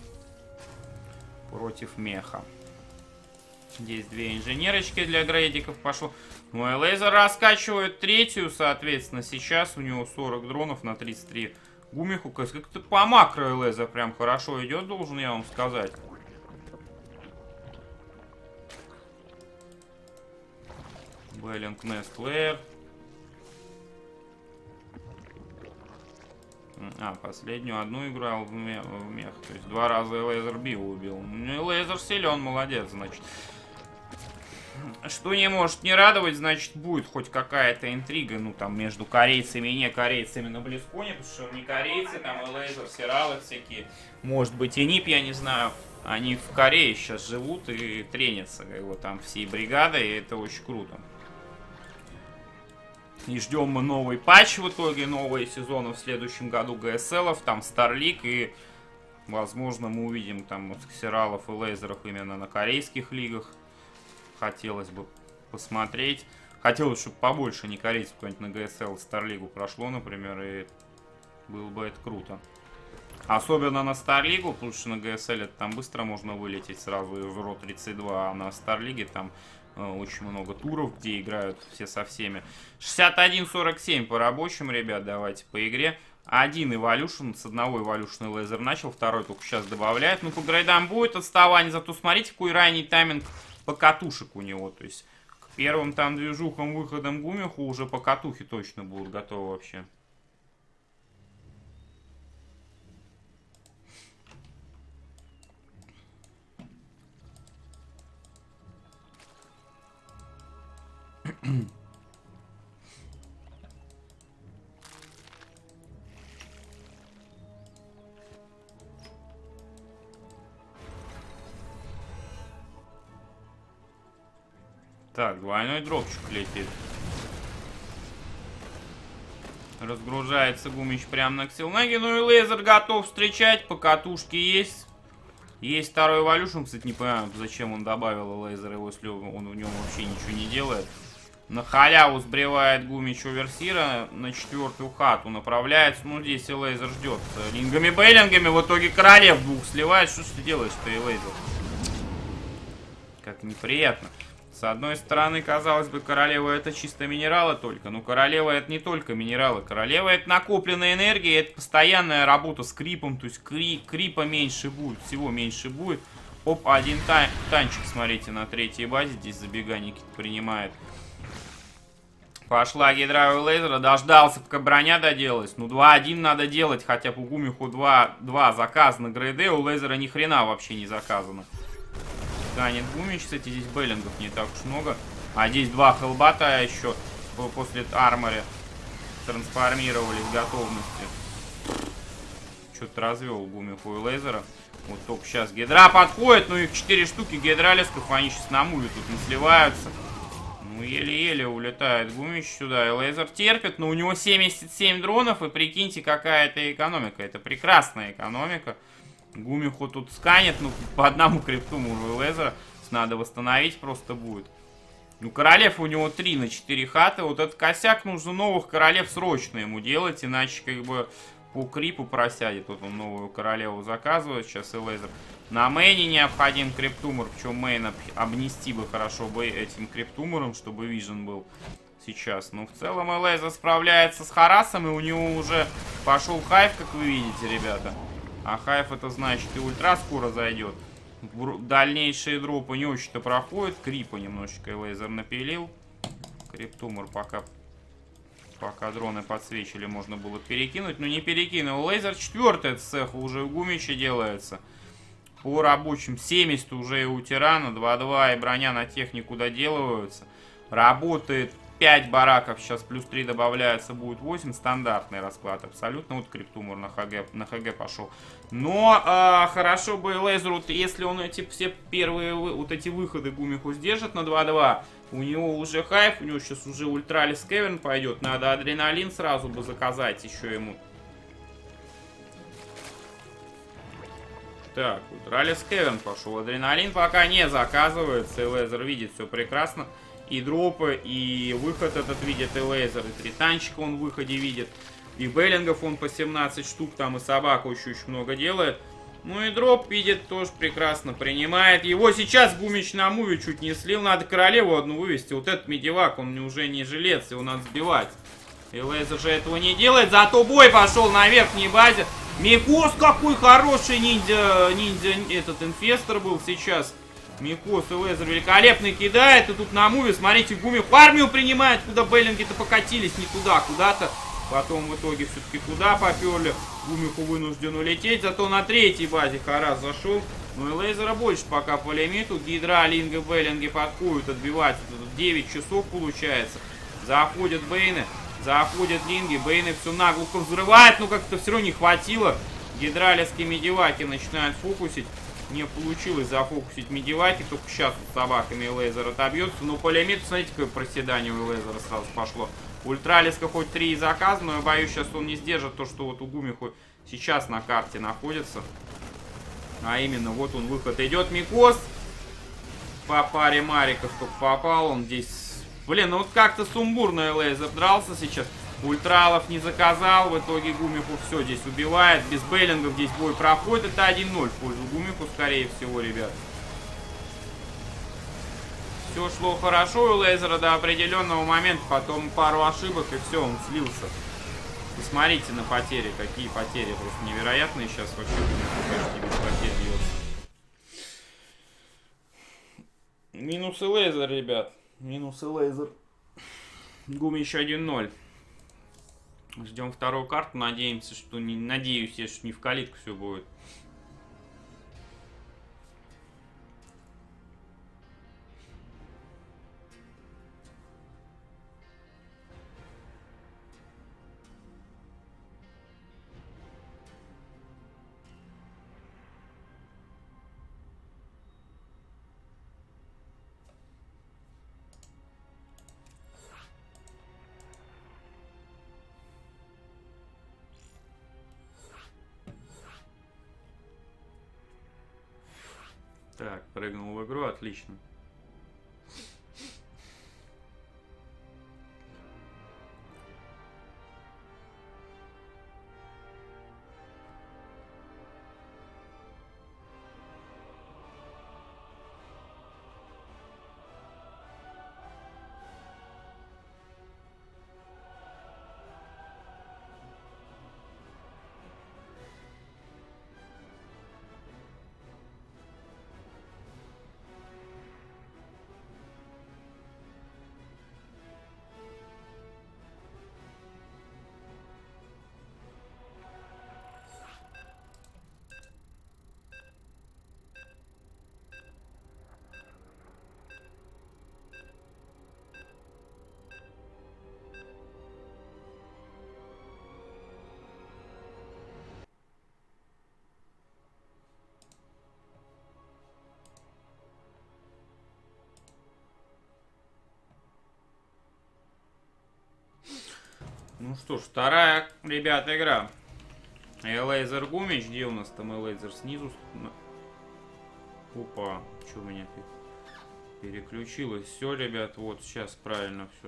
Против меха. Здесь две инженерочки для грейдиков пошло. Ну, Элейзер раскачивает третью, соответственно, сейчас у него сорок дронов на тридцать три. Гумиху как-то по макро Элейзер прям хорошо идет, должен я вам сказать. Беллинг, Нест, Лэр. А, последнюю одну играл в мех, в мех. То есть два раза Элейзер Био убил. Элейзер силен, молодец, значит. Что не может не радовать, значит, будет хоть какая-то интрига, ну, там, между корейцами и не корейцами на Близконе, потому что не корейцы, там, Элейзер, Сиралы всякие. Может быть, и Нип, я не знаю. Они в Корее сейчас живут и тренятся, его там всей бригадой, и это очень круто. И ждем мы новый патч в итоге, новые сезоны в следующем году ГСЛов, там Starleague, и, возможно, мы увидим там вот Сиралов и Лейзеров именно на корейских лигах. Хотелось бы посмотреть. Хотелось, чтобы побольше не корейцев какой-нибудь на ГСЛ Старлигу прошло, например, и было бы это круто. Особенно на Старлигу, потому что на ГСЛ там быстро можно вылететь сразу из РО тридцать два, а на Старлиге там э, очень много туров, где играют все со всеми. шестьдесят один сорок семь по рабочим, ребят, давайте по игре. Один эволюшн, с одного эволюшна Элейзер начал, второй только сейчас добавляет. Ну, по грейдам будет отставание, зато смотрите, какой ранний тайминг покатушек у него. То есть к первым там движухам, выходам Гумиху уже покатухи точно будут готовы вообще. Так, двойной дропчик летит. Разгружается Гумич прямо на Ксилнаге. Ну и Лейзер готов встречать. Покатушки есть. Есть второй эволюшн. Кстати, не понимаю, зачем он добавил Лейзера, если он в нем вообще ничего не делает. На халяву сбривает Гумич оверсира. На четвертую хату направляется. Ну, здесь и Лейзер ждет. Лингами-бейлингами в итоге королев двух сливает. Что ж ты делаешь-то, и Лейзер? Как неприятно. С одной стороны, казалось бы, королева это чисто минералы только. Но королева это не только минералы. Королева это накопленная энергия, это постоянная работа с крипом. То есть кри крипа меньше будет, всего меньше будет. Оп, один тан танчик, смотрите, на третьей базе. Здесь забегание принимает. Пошла гидравый лазера, дождался, пока броня доделалась. Ну, два один надо делать, хотя бы у Гумиху два заказано грейды, у лазера ни хрена вообще не заказано. Ганит Гумич, кстати, здесь беллингов не так уж много. А здесь два хелбата еще после армори трансформировались в готовности. Что-то развел Гумиху и лазера. Вот только сейчас гидра подходит, ну их четыре штуки гидралисков, они сейчас на муве тут не сливаются. Ну, еле-еле улетает Гумич сюда, и лазер терпит, но у него семьдесят семь дронов, и прикиньте, какая это экономика. Это прекрасная экономика. Гумиху тут сканет, ну, по одному крипту мужу и лазера. Надо восстановить просто будет. Ну, королев у него три на четыре хаты. Вот этот косяк, нужно новых королев срочно ему делать, иначе как бы по крипу просядет. Вот он новую королеву заказывает, сейчас и лазер. На мейне необходим криптумор, причем мейн об, обнести бы хорошо бы этим криптумором, чтобы вижен был сейчас. Но в целом и лазер справляется с Харасом, и у него уже пошел хайв, как вы видите, ребята. А хайв это значит и ультра скоро зайдет. Дальнейшие дропы не очень-то проходят. Крипа немножечко и лазер напилил. Криптумор пока... Пока дроны подсвечили, можно было перекинуть. Но не перекинул. Лазер четвертый цех уже у Гумича делается. По рабочим семьдесят уже и у Тирана. два-два и броня на технику доделываются. Работает пять бараков. Сейчас плюс три добавляется. Будет восемь. Стандартный расклад абсолютно. Вот Криптумор на ХГ, на ХГ пошел. Но э, хорошо бы лазеру, если он эти все первые вот эти выходы Гумиху сдержит на два-два. У него уже хайф, у него сейчас уже ультралис кеверн пойдет. Надо адреналин сразу бы заказать еще ему. Так, ультралис кеверн пошел. Адреналин пока не заказывается. И лазер видит все прекрасно. И дропы, и выход этот видит и лазер. И три танчика он в выходе видит. И беллингов он по семнадцать штук. Там и собака еще очень много делает. Ну и дроп видит, тоже прекрасно принимает. Его сейчас Гумич на муве чуть не слил. Надо королеву одну вывести. Вот этот медивак, он уже не жилец, его надо сбивать. И лазер же этого не делает. Зато бой пошел на верхней базе. Микос какой хороший ниндзя, ниндзя этот инфестор был сейчас. Микос и лазер великолепно кидает. И тут на муве, смотрите, Гумих армию принимает. Куда беллинги-то покатились, не туда, куда-то. Потом в итоге все-таки туда поперли. Гумиху вынужден улететь. Зато на третьей базе Харас зашел. Ну и лазера больше пока по лимиту. Гидра, линга, беллинги подходят отбивать. Тут девять часов получается. Заходят бейны. Заходят линги. Бейны все наглухо взрывают. Но как-то все равно не хватило. Гидралевские медиваки начинают фокусить. Не получилось зафокусить медиваки. Только сейчас с собаками лазер отобьется. Но по лимиту, смотрите, какое проседание у лазера сразу пошло. Ультралиска хоть три и заказано, но я боюсь, сейчас он не сдержит то, что вот у Гумиху сейчас на карте находится. А именно, вот он выход идет. Микос по паре мариков только попал. Он здесь... Блин, ну вот как-то сумбурно лазер дрался сейчас. Ультралов не заказал. В итоге Гумиху все здесь убивает. Без бейлингов здесь бой проходит. Это один ноль в пользу Гумиху, скорее всего, ребят. Все шло хорошо у лазера до определенного момента, потом пару ошибок и все, он слился. Посмотрите на потери, какие потери, просто невероятные сейчас вообще, почти без потерь бьется. Минусы лазер, ребят, минусы лазер. Гумич один ноль. Ждем вторую карту, надеемся, что не, надеюсь, я, что не в калитку все будет. Так, прыгнул в игру, отлично. Ну что ж, вторая, ребята, игра. Элейзер Гумич, где у нас там Элейзер снизу? Опа, что у меня переключилось? Все, ребят, вот сейчас правильно все.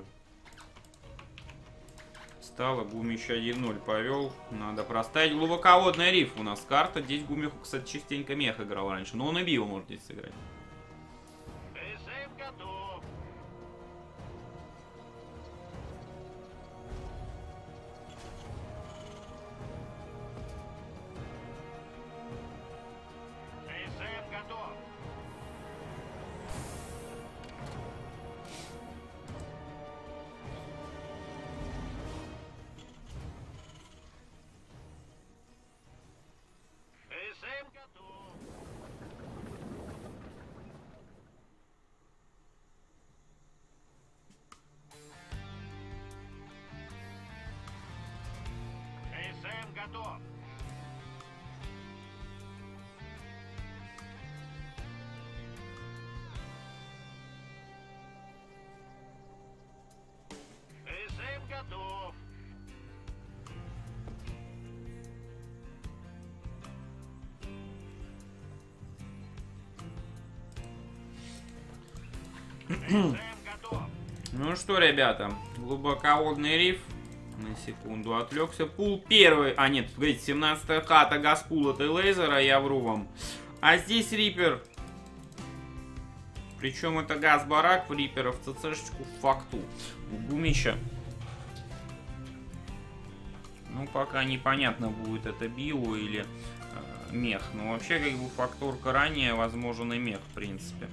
Стало, Гумич один ноль повел. Надо проставить. Глубоководный риф у нас карта. Здесь Гумиху, кстати, частенько мех играл раньше. Но он и био может здесь сыграть. Готов. ЭСМ готов. ЭСМ готов. Ну что, ребята, глубоководный риф. На секунду отвлекся. Пул первый. А, нет, говорите, семнадцатая хата Газпул это Элейзера, я вру вам. А здесь Риппер. Причем это Газ-барак в Риппера в ЦЦшечку в факту. У Гумича. Ну, пока непонятно, будет это био или э, мех. Но вообще, как бы, факторка ранее, возможен и мех, в принципе.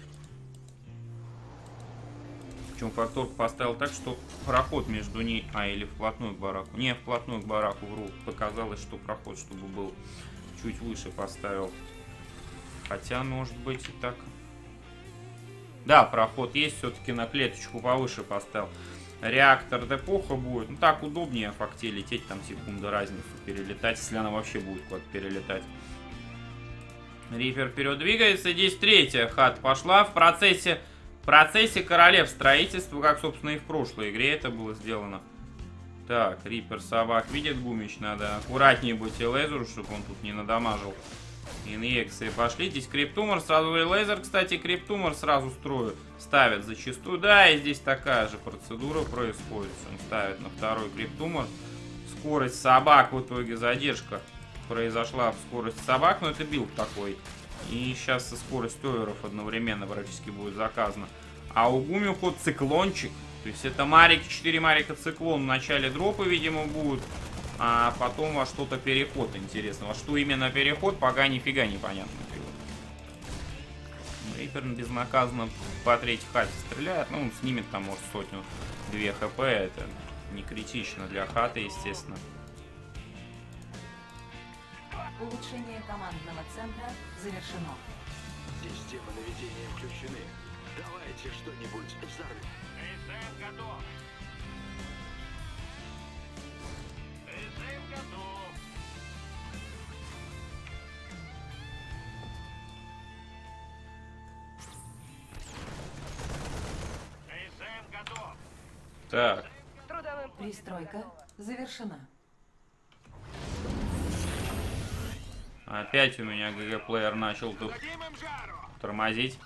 Причем факторку поставил так, что проход между ней... А, или вплотную к бараку. Не, вплотную к бараку, вру. Показалось, что проход, чтобы был чуть выше, поставил. Хотя, может быть, и так. Да, проход есть, все-таки на клеточку повыше поставил. Реактор депоха будет. Ну, так удобнее в факте лететь, там секунда разницу перелетать, если она вообще будет куда-то перелетать. Риппер вперед двигается. Здесь третья хата пошла в процессе... В процессе королев строительства, как, собственно, и в прошлой игре это было сделано. Так, Риппер собак видит Гумич, надо аккуратнее быть Элейзеру, чтобы он тут не надамажил. Инъекции пошли. Здесь Криптумор, сразу Элейзер, кстати, Криптумор сразу строю ставят зачастую. Да, и здесь такая же процедура происходит. Он ставит на второй Криптумор. Скорость собак, в итоге задержка произошла в скорости собак, но это билд такой. И сейчас со скоростью оверов одновременно практически будет заказано. А у Гуми ход циклончик. То есть это Марик, четыре Марика циклон в начале дропа, видимо, будут. А потом во что-то переход интересно. Во что именно переход, пока нифига непонятно. Риппер безнаказанно по третьей хате стреляет. Ну, он снимет там, может, сотню-две хп. Это не критично для хаты, естественно. Улучшение командного центра завершено. Системы наведения включены. Давайте что-нибудь взорвем. ЭСМ готов. ЭСМ готов. ЭСМ готов. Так. Пристройка завершена. Опять у меня ГГ-плеер начал тут тормозить.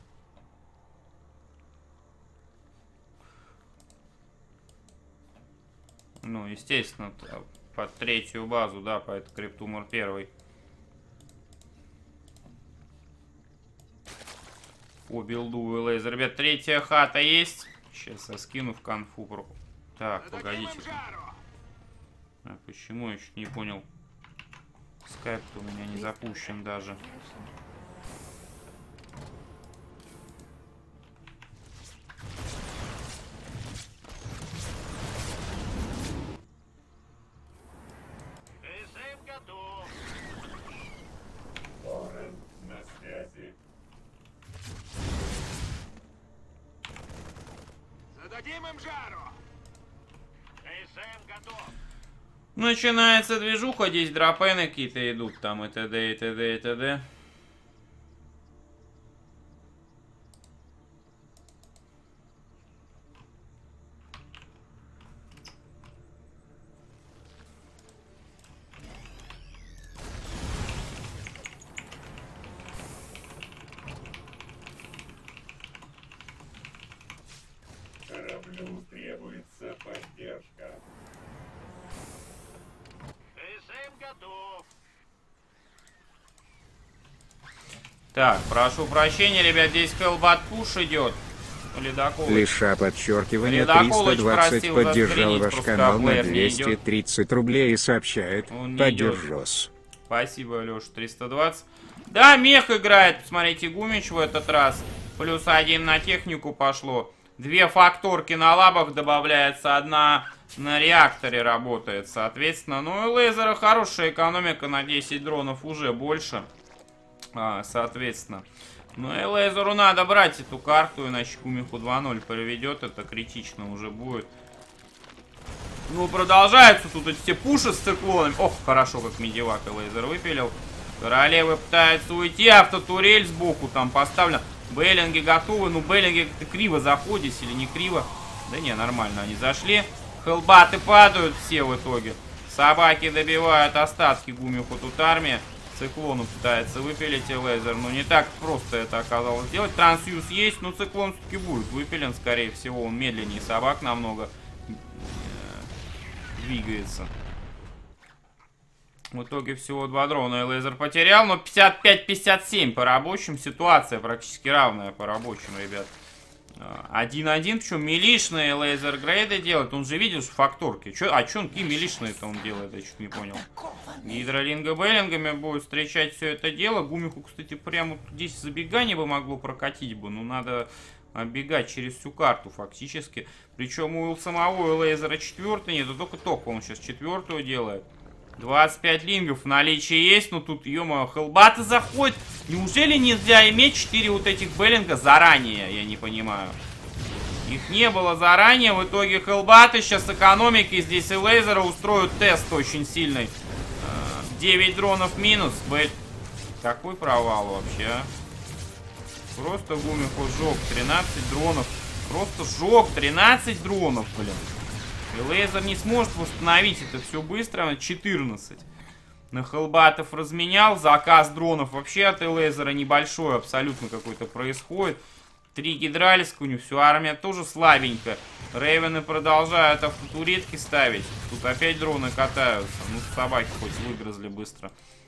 Ну, естественно, под третью базу, да, по это Криптумор первый. По билду Элейзер. Ребят, третья хата есть. Сейчас я скину в конфу. Так, погодите. А почему я чуть не понял? Скайп у меня не запущен даже. ЭСМ готов. На связи. Зададим им жару. ЭСМ готов. Начинается движуха, здесь дропены какие-то идут, там и т.д. и т.д. и т.д. Титулу требуется поддержка. КСМ готов. Так, прошу прощения, ребят, здесь Hellbat пуш идет. Ледокол. Лиша подчеркивание Ледоколыч триста двадцать просил поддержал заскринить, ваш просто канал на плеер не двести тридцать рублей и сообщает Он не «Поддержос». Спасибо, Леша, триста двадцать. Да, мех играет, посмотрите, Гумич в этот раз. Плюс один на технику пошло. Две факторки на лабах добавляется, одна на реакторе работает, соответственно. Ну и лазера хорошая экономика, на десять дронов уже больше, а, соответственно. Ну и лазеру надо брать эту карту, иначе Гумиху два ноль проведет, это критично уже будет. Ну, продолжаются тут эти все пуши с циклонами. Ох, хорошо, как медивак и лазер выпилил. Королевы пытаются уйти, автотурель сбоку там поставлена. Бейлинги готовы, ну Бейлинги как-то криво заходишь или не криво. Да не, нормально они зашли. Хелбаты падают все в итоге. Собаки добивают остатки Гумиху, тут армия. Циклону пытается выпилить и лазер. Но не так просто это оказалось сделать. Трансюз есть, но циклон все-таки будет выпилен, скорее всего. Он медленнее собак намного двигается. В итоге всего два дрона и лазер потерял, но пятьдесят пять пятьдесят семь по рабочим. Ситуация практически равная по рабочим, ребят. один один, причем милишные лазер грейды делает. Он же видел факторки. Чё, а что он какие милишные-то он делает, я чуть не понял. Гидролинга бейлингами будет встречать все это дело. Гумиху, кстати, прямо здесь забегание бы могло прокатить бы. Но надо оббегать через всю карту фактически. Причем у самого лазера четвертый нет, только-только он сейчас четвертую делает. двадцать пять лингов в наличии есть, но тут, ё-моё, хелбаты заходят. Неужели нельзя иметь четыре вот этих бейлинга заранее? Я не понимаю. Их не было заранее. В итоге хелбаты сейчас экономики здесь и лазера устроят тест очень сильный. девять дронов минус. Б... Какой провал вообще, а? Просто Гумиху сжег. тринадцать дронов. Просто сжег. тринадцать дронов, блин. И лазер не сможет восстановить это все быстро. четырнадцать. На хелбатов разменял. Заказ дронов вообще от лазера небольшой. Абсолютно какой-то происходит. Три гидралиска у него. Все, армия тоже слабенькая. Рейвены продолжают автотуретки ставить. Тут опять дроны катаются. Ну, собаки хоть выгрызли быстро.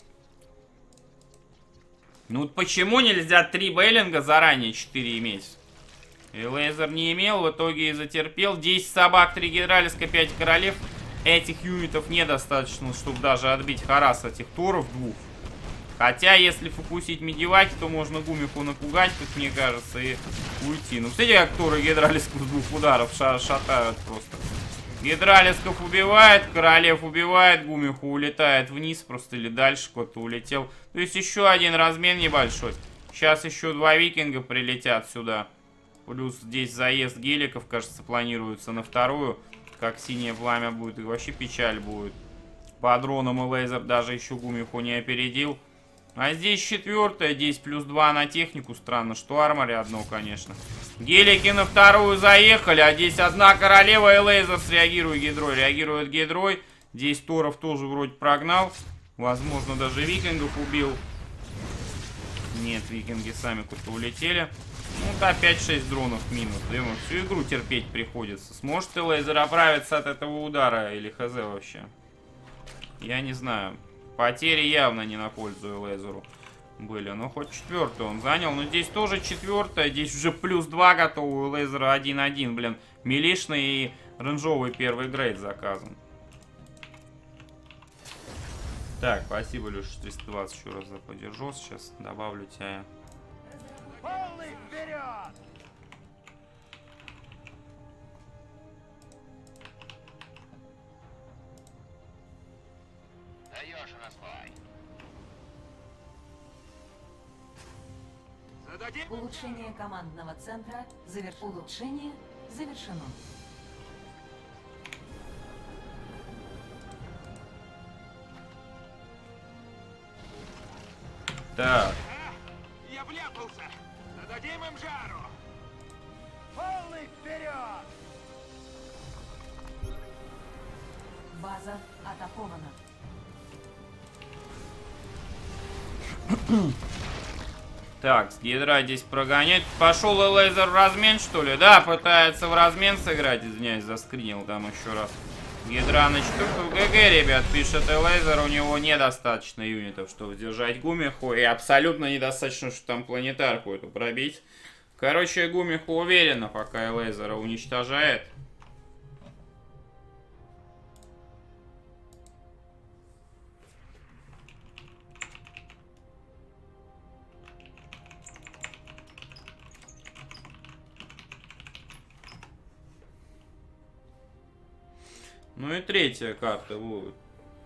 Ну, вот почему нельзя три бейлинга заранее четыре иметь? И лазер не имел, в итоге и затерпел. десять собак, три гидралиска, пять королев. Этих юнитов недостаточно, чтобы даже отбить харас этих торов двух. Хотя, если фокусить медиваки, то можно Гумиху напугать, как мне кажется, и уйти. Ну, кстати, как торы гидралисков с двух ударов ша шатают просто. Гидралисков убивает, королев убивает, Гумиху улетает вниз просто или дальше куда-то улетел. То есть еще один размен небольшой. Сейчас еще два викинга прилетят сюда. Плюс здесь заезд геликов, кажется, планируется на вторую. Как синее пламя будет, и вообще печаль будет. По дронам и лазер даже еще Гумиху не опередил. А здесь четвертая, десять плюс два на технику. Странно, что арморе одно, конечно. Гелики на вторую заехали, а здесь одна королева и лазер среагирует гидрой. Реагирует гидрой. Здесь торов тоже вроде прогнал. Возможно, даже викингов убил. Нет, викинги сами куда-то улетели. Ну да, пять-шесть дронов минус. Да ему всю игру терпеть приходится. Сможет ли лазер оправиться от этого удара или хз вообще? Я не знаю. Потери явно не на пользу лазеру были. Но хоть четвертую он занял. Но здесь тоже четвертая. Здесь уже плюс два готовы у лазера один один. Блин, милишный и рейнджовый первый грейд заказан. Так, спасибо, Леша, триста двадцать еще раз за поддержу. Сейчас добавлю тебя. Полный вперед! Даешь разбой. Зададим. Улучшение командного центра заверш... Улучшение завершено. Так. Я вляпался. Зададим им жару. Полный вперед! База атакована. Так, с Гидра здесь прогонять. Пошел и лазер в размен, что ли? Да, пытается в размен сыграть. Извиняюсь, заскринил там еще раз. Гидраныч тут в ГГ, ребят, пишет и лазер. У него недостаточно юнитов, чтобы держать Гумиху. И абсолютно недостаточно, чтобы там планетарку эту пробить. Короче, Гумиху уверенно, пока и лазера уничтожает. Ну и третья карта будет.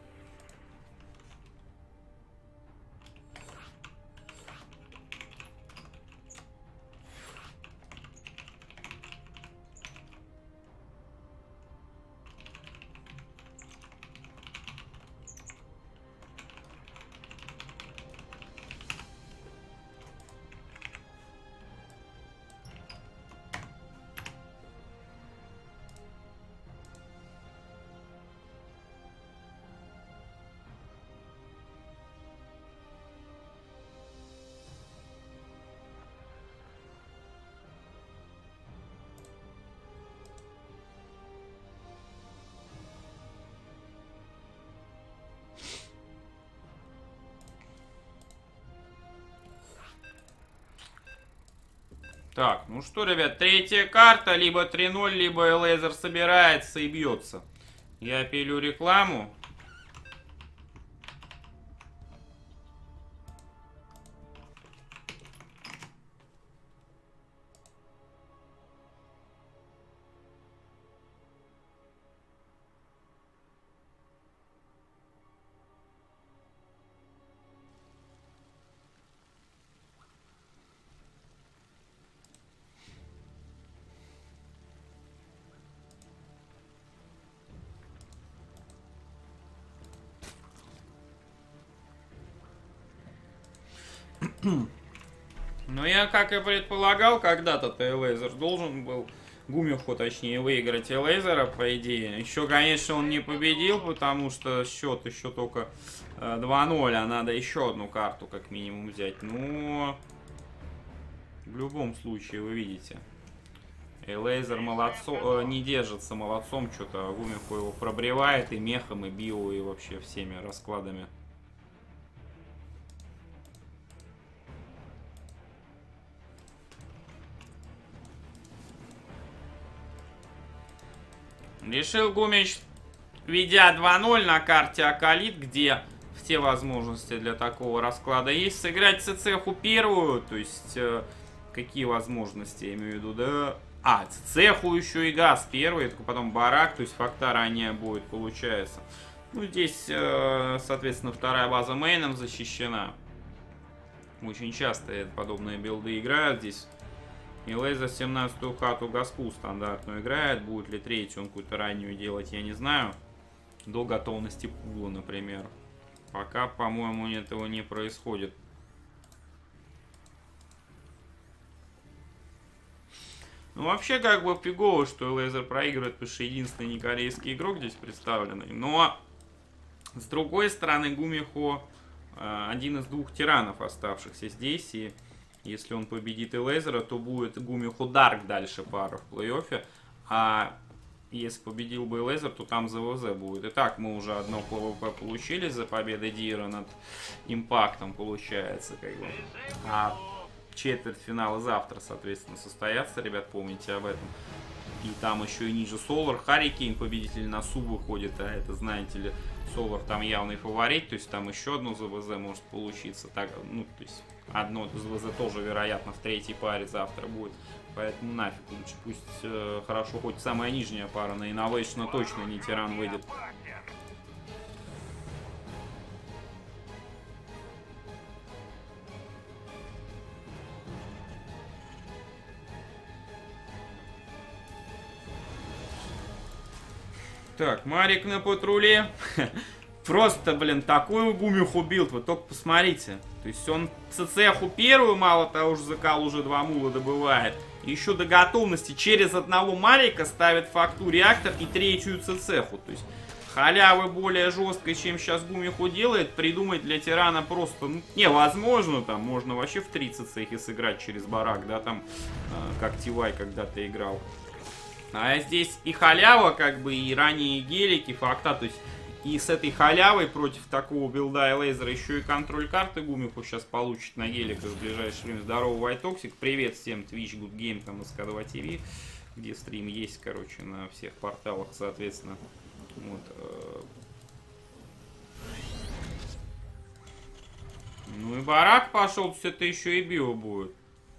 Так, ну что, ребят, третья карта, либо три ноль, либо лазер собирается и бьется. Я пилю рекламу. Но я, как и предполагал, когда-то Тейлейзер должен был, Гумиху, точнее, выиграть Тейлейзера, по идее. Еще, конечно, он не победил, потому что счет еще только два ноль, а надо еще одну карту, как минимум, взять. Но в любом случае, вы видите, Тейлейзер молодцом, э, не держится молодцом, что-то Гумиху его пробревает и мехом, и био, и вообще всеми раскладами. Решил Гумич, ведя два ноль на карте Акалит, где все возможности для такого расклада есть, сыграть Цицеху первую, то есть э, какие возможности, я имею в виду, да... А, Цицеху еще и Газ первый, потом Барак, то есть фактор ранее будет, получается. Ну, здесь, э, соответственно, вторая база мейном защищена. Очень часто подобные билды играют здесь. И лазер семнадцатую хату Газпу стандартную играет. Будет ли третью он какую-то раннюю делать, я не знаю. До готовности пула, например. Пока, по-моему, этого не происходит. Ну, вообще, как бы фигово, что лазер проигрывает, потому что единственный некорейский игрок здесь представленный. Но, с другой стороны, Гумихо э, один из двух тиранов, оставшихся здесь. И если он победит и лазера, то будет Гумихо Дарк дальше пара в плей-оффе. А если победил бы и лазер, то там ЗВЗ будет. Итак, мы уже одно ПВП получили за победой Дира над Импактом, получается, как бы. А четвертьфиналы завтра, соответственно, состоятся, ребят, помните об этом. И там еще и ниже Солар, Харрикейн, победитель на Су выходит, а это, знаете ли, Солар там явный фаворит, то есть там еще одно ЗВЗ может получиться. Так, ну, то есть одно ЗВЗ тоже, вероятно, в третьей паре завтра будет. Поэтому нафиг лучше, пусть э, хорошо, хоть самая нижняя пара на Innovation точно не тиран выйдет. Так, Марик на патруле. Просто, блин, такую Гумиху билд, вы только посмотрите. То есть он Цицеху первую, мало того, что закал уже два мула добывает. Еще до готовности через одного Марика ставит факту реактор и третью Цицеху. То есть халявы более жесткой, чем сейчас Гумиху делает, придумать для тирана просто ну, невозможно. Там можно вообще в тридцать цехе сыграть через барак, да, там, э, как Тивай когда-то играл. А здесь и халява, как бы, и ранние гелики, факта, то есть и с этой халявой против такого билда и лейзера еще и контроль карты Гумиху сейчас получит на геликах в ближайшее время. Здорово, Вайтоксик, привет всем, Twitch, Good Game, там, эс ка два ти ви, где стрим есть, короче, на всех порталах, соответственно. Вот. Ну и барак пошел, то есть это еще и био будет.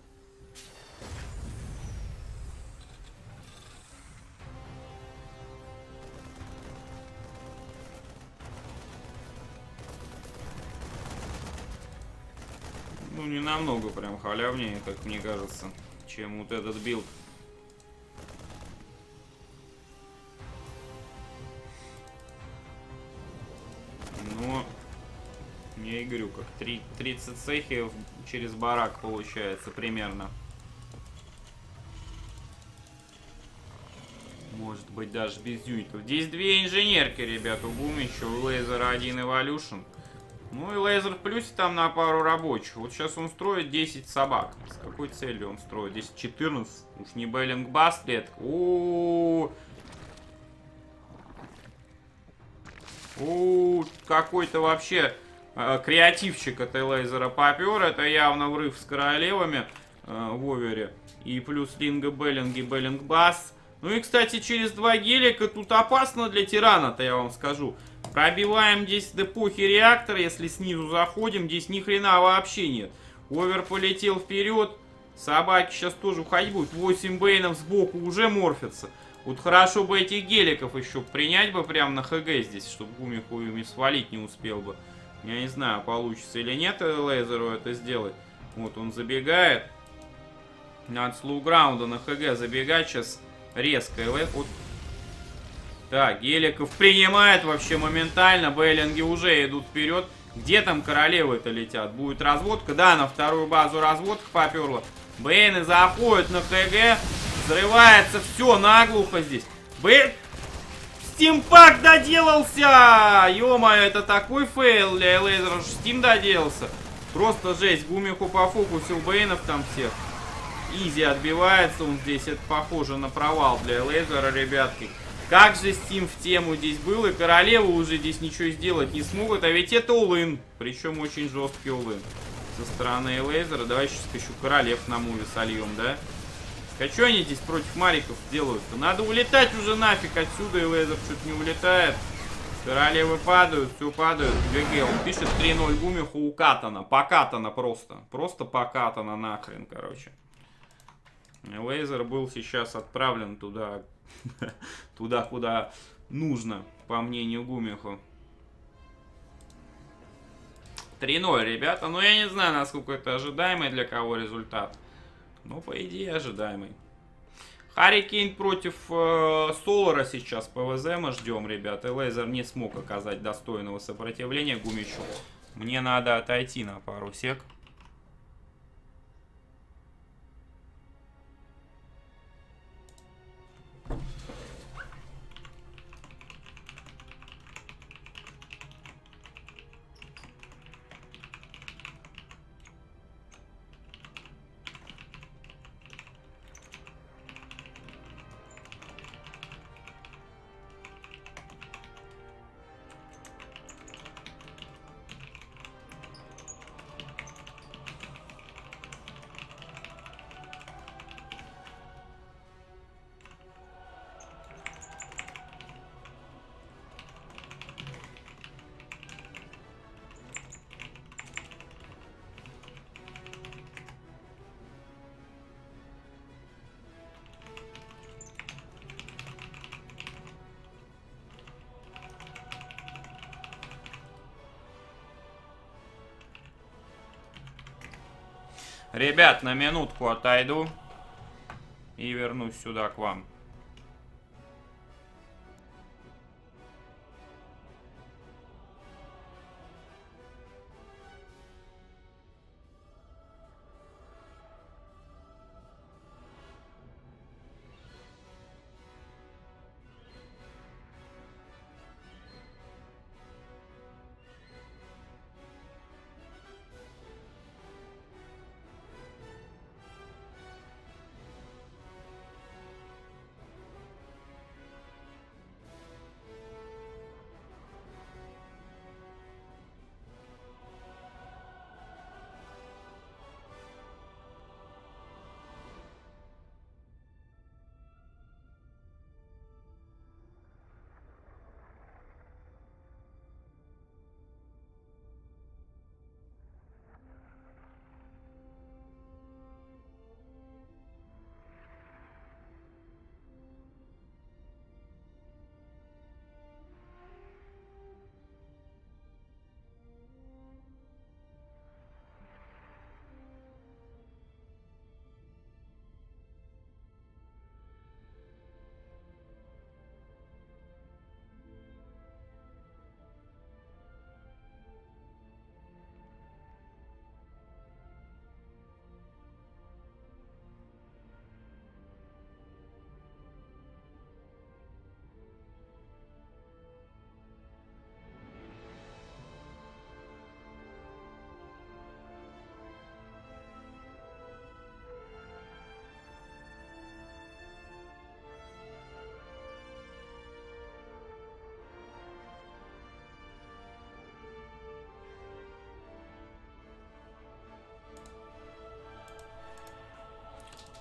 Ну, не намного прям халявнее, как мне кажется, чем вот этот билд. Но я и говорю, как тридцать цехи через барак получается примерно. Может быть даже без юнитов. Здесь две инженерки, ребят, у Гумича, у Лейзера один Evolution. Ну и Лейзер в плюсе там на пару рабочих. Вот сейчас он строит десять собак. С какой целью он строит? десять четырнадцать. Уж не Беллинг Бастрет. О, У, какой-то вообще э, креативчик от Лейзера попер. Это явно врыв с королевами э, в овере. И плюс Линга Беллинг и Беллинг Бас. Ну и, кстати, через два гелика тут опасно для тирана-то, я вам скажу. Пробиваем здесь до эпохи реактора, если снизу заходим, здесь ни хрена вообще нет. Овер полетел вперед. Собаки сейчас тоже уходить будут. восемь бейнов сбоку уже морфятся. Вот хорошо бы этих геликов еще принять бы прямо на ХГ здесь, чтобы Гумиху ими свалить не успел бы. Я не знаю, получится или нет Лейзеру это сделать. Вот он забегает. Надо с лоу-граунда на ХГ забегать сейчас резко. Вот. Так, геликов принимает вообще моментально. Бейлинги уже идут вперед. Где там королевы-то летят? Будет разводка? Да, на вторую базу разводка поперла. Бейны заходят на ХГ. Взрывается все наглухо здесь. Б... Стимпак доделался! Ё-моё, это такой фейл для Лейзера, что Стим доделался. Просто жесть. Гумиху пофокусил бейнов там всех. Изи отбивается он здесь. Это похоже на провал для Лейзера, ребятки. Как же Стим в тему здесь был, и королевы уже здесь ничего сделать не смогут. А ведь это all-in. Причем очень жесткий all-in со стороны Лейзера. Давай сейчас еще королев на муве сольем, да? А что они здесь против мариков делают-то? Надо улетать уже нафиг отсюда, и Лейзер что-то не улетает. Королевы падают, все падают. ГГ, он пишет три ноль Гумиху укатано. Покатано просто. Просто покатано нахрен, короче. Лейзер был сейчас отправлен туда, туда, куда нужно, по мнению Гумиху. три ноль, ребята. Но я не знаю, насколько это ожидаемый для кого результат. Ну, по идее, ожидаемый. Харрикейн против э, Солара сейчас ПВЗ мы ждем, ребята. Лейзер не смог оказать достойного сопротивления Гумичу. Мне надо отойти на пару сек. Ребят, на минутку отойду и вернусь сюда к вам.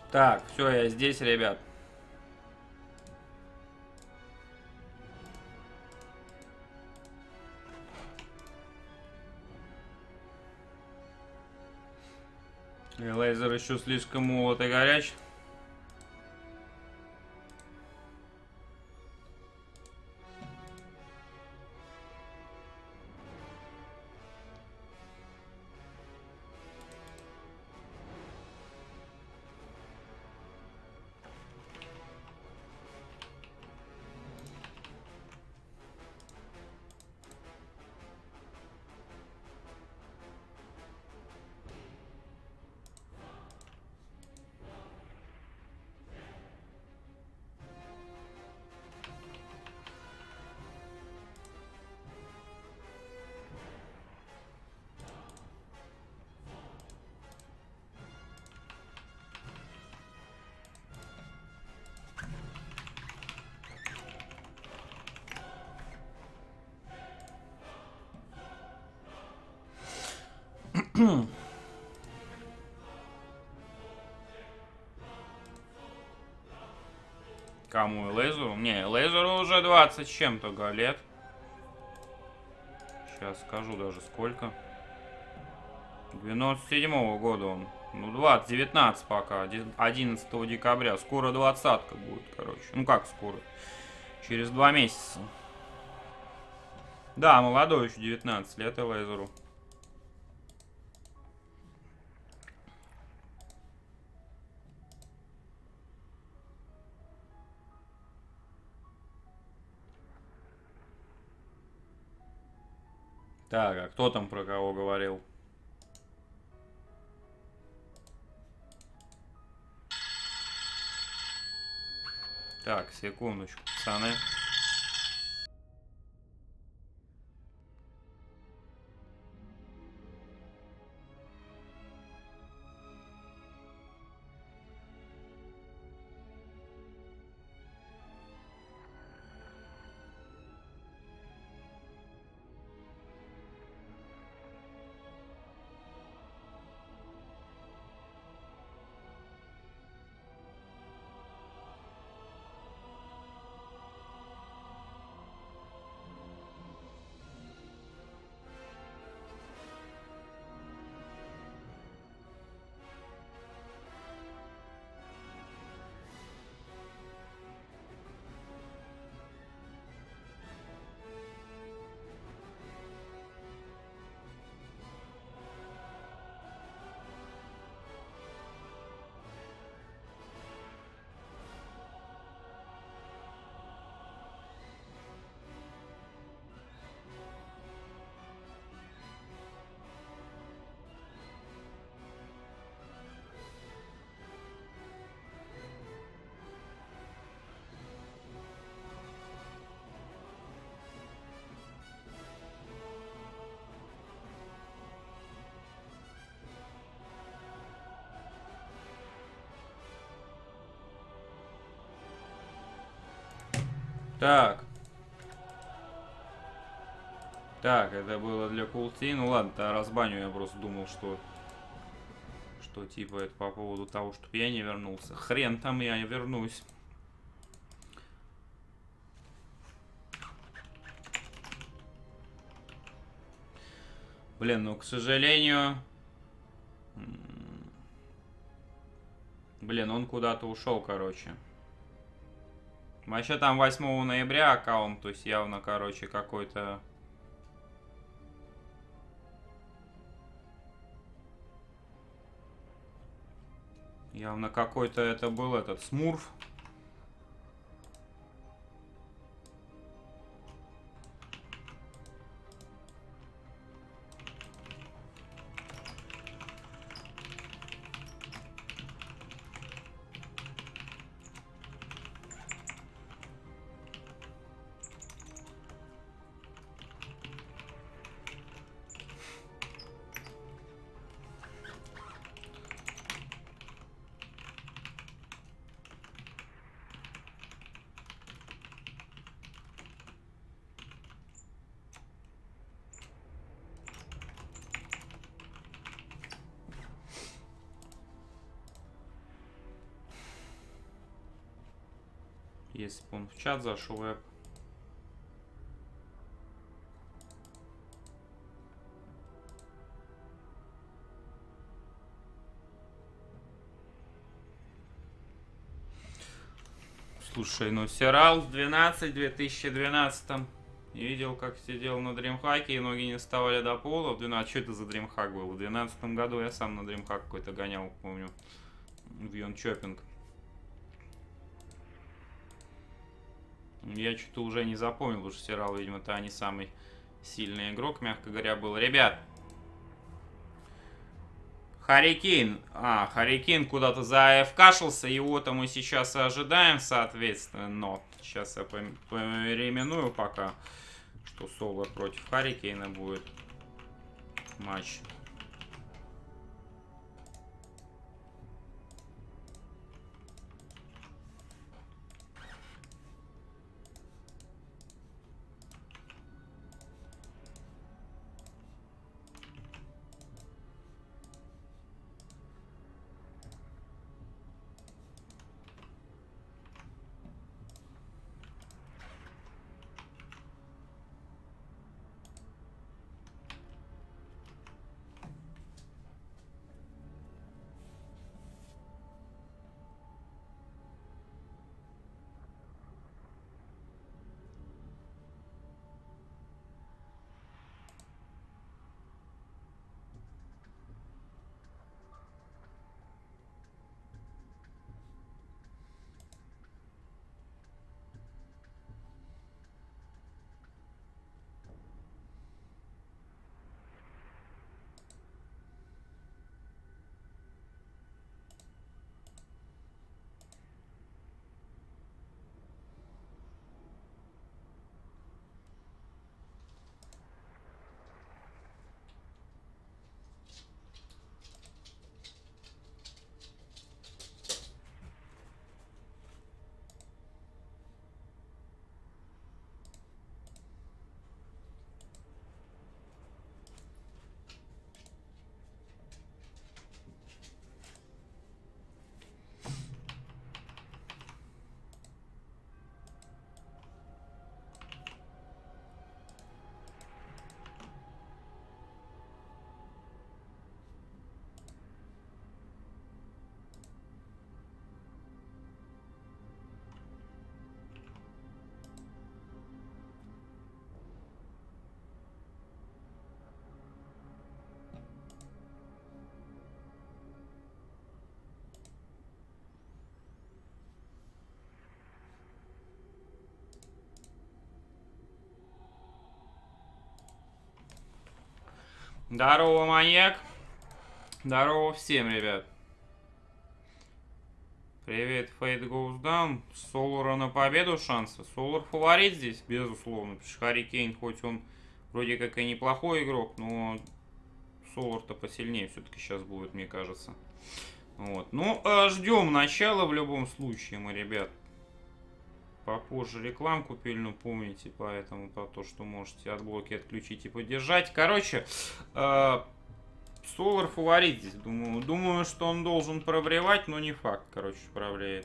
Так, все, я здесь, ребят. И лазер еще слишком молод и горяч. Кому? Лейзеру? Не, Лейзеру уже двадцать с чем-то лет. Сейчас скажу даже сколько. девяносто седьмого года он. Ну, двадцать, девятнадцать пока. одиннадцатого декабря. Скоро двадцатка будет, короче. Ну, как скоро? Через два месяца. Да, молодой еще, девятнадцать лет и Лейзеру. Так, а кто там про кого говорил? Так, секундочку, пацаны. Так. Так, это было для култи. Ну ладно, то разбаню, я просто думал, что... Что типа это по поводу того, чтобы я не вернулся. Хрен там я не вернусь. Блин, ну к сожалению... Блин, он куда-то ушел, короче. Вообще там восьмого ноября аккаунт, то есть явно, короче, какой-то... Явно какой-то это был этот смурф. Если бы он в чат зашел, я... Слушай, ну Серал в двенадцать, две тысячи двенадцатом видел, как сидел на дримхаке и ноги не вставали до пола. В двенадцатом, что это за дримхак был? В двенадцатом году я сам на дримхак какой-то гонял, помню, в Йончопинг. Я что-то уже не запомнил, потому что Серал, видимо-то, не самый сильный игрок, мягко говоря, был. Ребят, Харикейн. А, Харикейн куда-то заэфкашился, его-то мы сейчас и ожидаем, соответственно. Но сейчас я переименую пока, что Солар против Харикейна будет матч. Здорово, маньяк. Здорово всем, ребят. Привет, Fate Goes Down. Солара на победу шансы. Солар фаворит здесь, безусловно. Потому что Харикейн, хоть он вроде как и неплохой игрок, но Солар-то посильнее все-таки сейчас будет, мне кажется. Вот. Ну, ждем начала в любом случае мы, ребят. Попозже рекламку пильну помните, поэтому про то, что можете отблоки отключить и поддержать. Короче, э, Солар фаворит здесь, думаю. Думаю, что он должен пробревать, но не факт, короче, пробреет.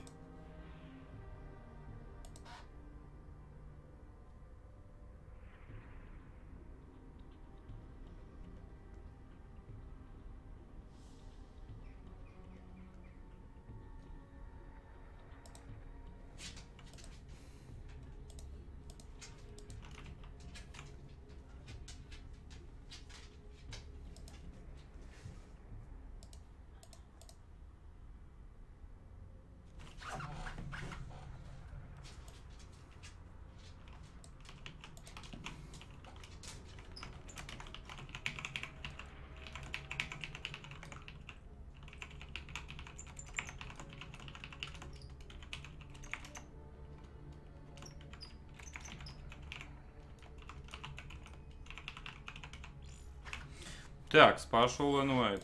Так, пошел инвайт.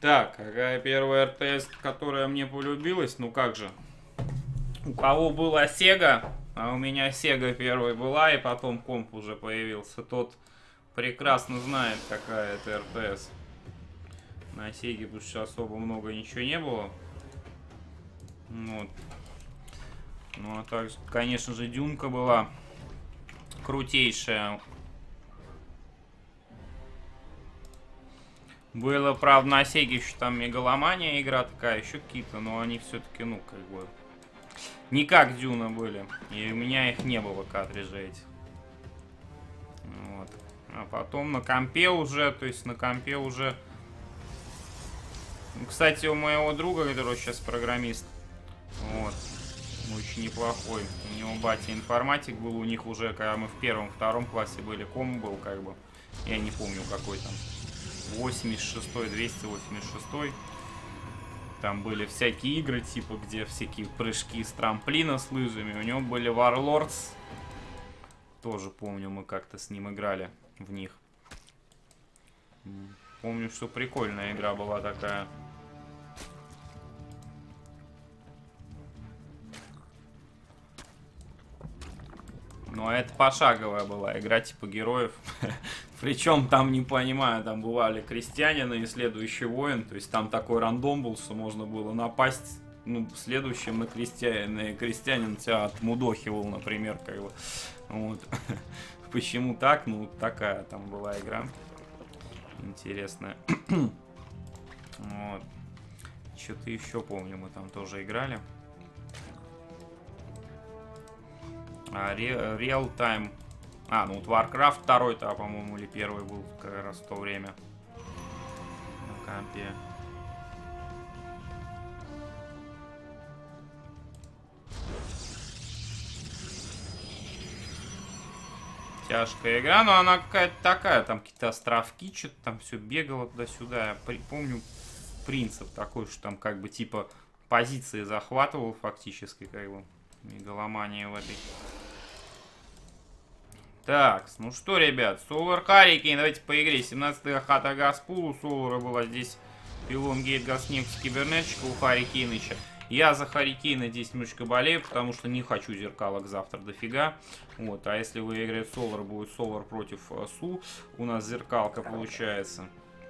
Так, какая первая эр тэ эс, которая мне полюбилась? Ну как же. У кого была Sega, а у меня Sega первой была, и потом комп уже появился, тот прекрасно знает, какая это эр тэ эс. На Sega, потому что особо много ничего не было. Вот. Ну а также, конечно же, Дюнка была крутейшая. Было, правда, на Sega еще там Мегаломания игра такая, еще какие-то, но они все-таки, ну, как бы, не как Дюна были. И у меня их не было, картриджей этих. Вот. А потом на компе уже, то есть на компе уже... Кстати, у моего друга, который сейчас программист, вот, очень неплохой. У него батя информатик был, у них уже, когда мы в первом-втором классе были, ком был, как бы, я не помню какой там, восемьдесят шестой, двести восемьдесят шестой. Там были всякие игры, типа, где всякие прыжки с трамплина с лыжами. У него были Warlords. Тоже помню, мы как-то с ним играли в них. Помню, что прикольная игра была такая. Ну, а это пошаговая была игра, типа героев. Причем там, не понимаю, там бывали крестьянины и следующий воин. То есть там такой рандом был, что можно было напасть, ну, следующим на крестьянина. И крестьянин тебя отмудохивал, например, как бы. Вот. Почему так? Ну, такая там была игра. Интересная. Вот. Что-то еще помню, мы там тоже играли. А, Real Time. А, ну вот Warcraft второй-то, по-моему, или первый был как раз в то время. На компе. Тяжкая игра, но она какая-то такая, там какие-то островки, что-то там все бегало туда-сюда. Я при, помню принцип такой, что там как бы типа позиции захватывал фактически, как бы, мегаломания в этой. Так, ну что, ребят, Solar Hurricane, давайте по игре. семнадцатая хата Газпул, у Солара была здесь пилон Гейт Газнефть Кибернетчика, у Харикейныча. Я за Харикейна здесь немножечко болею, потому что не хочу зеркалок завтра дофига. Вот, а если выиграет Solar, будет Solar против Су, у нас зеркалка получается.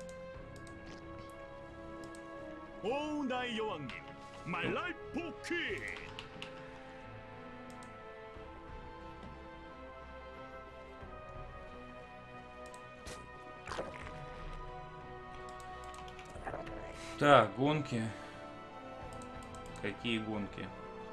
Так, гонки. Какие гонки?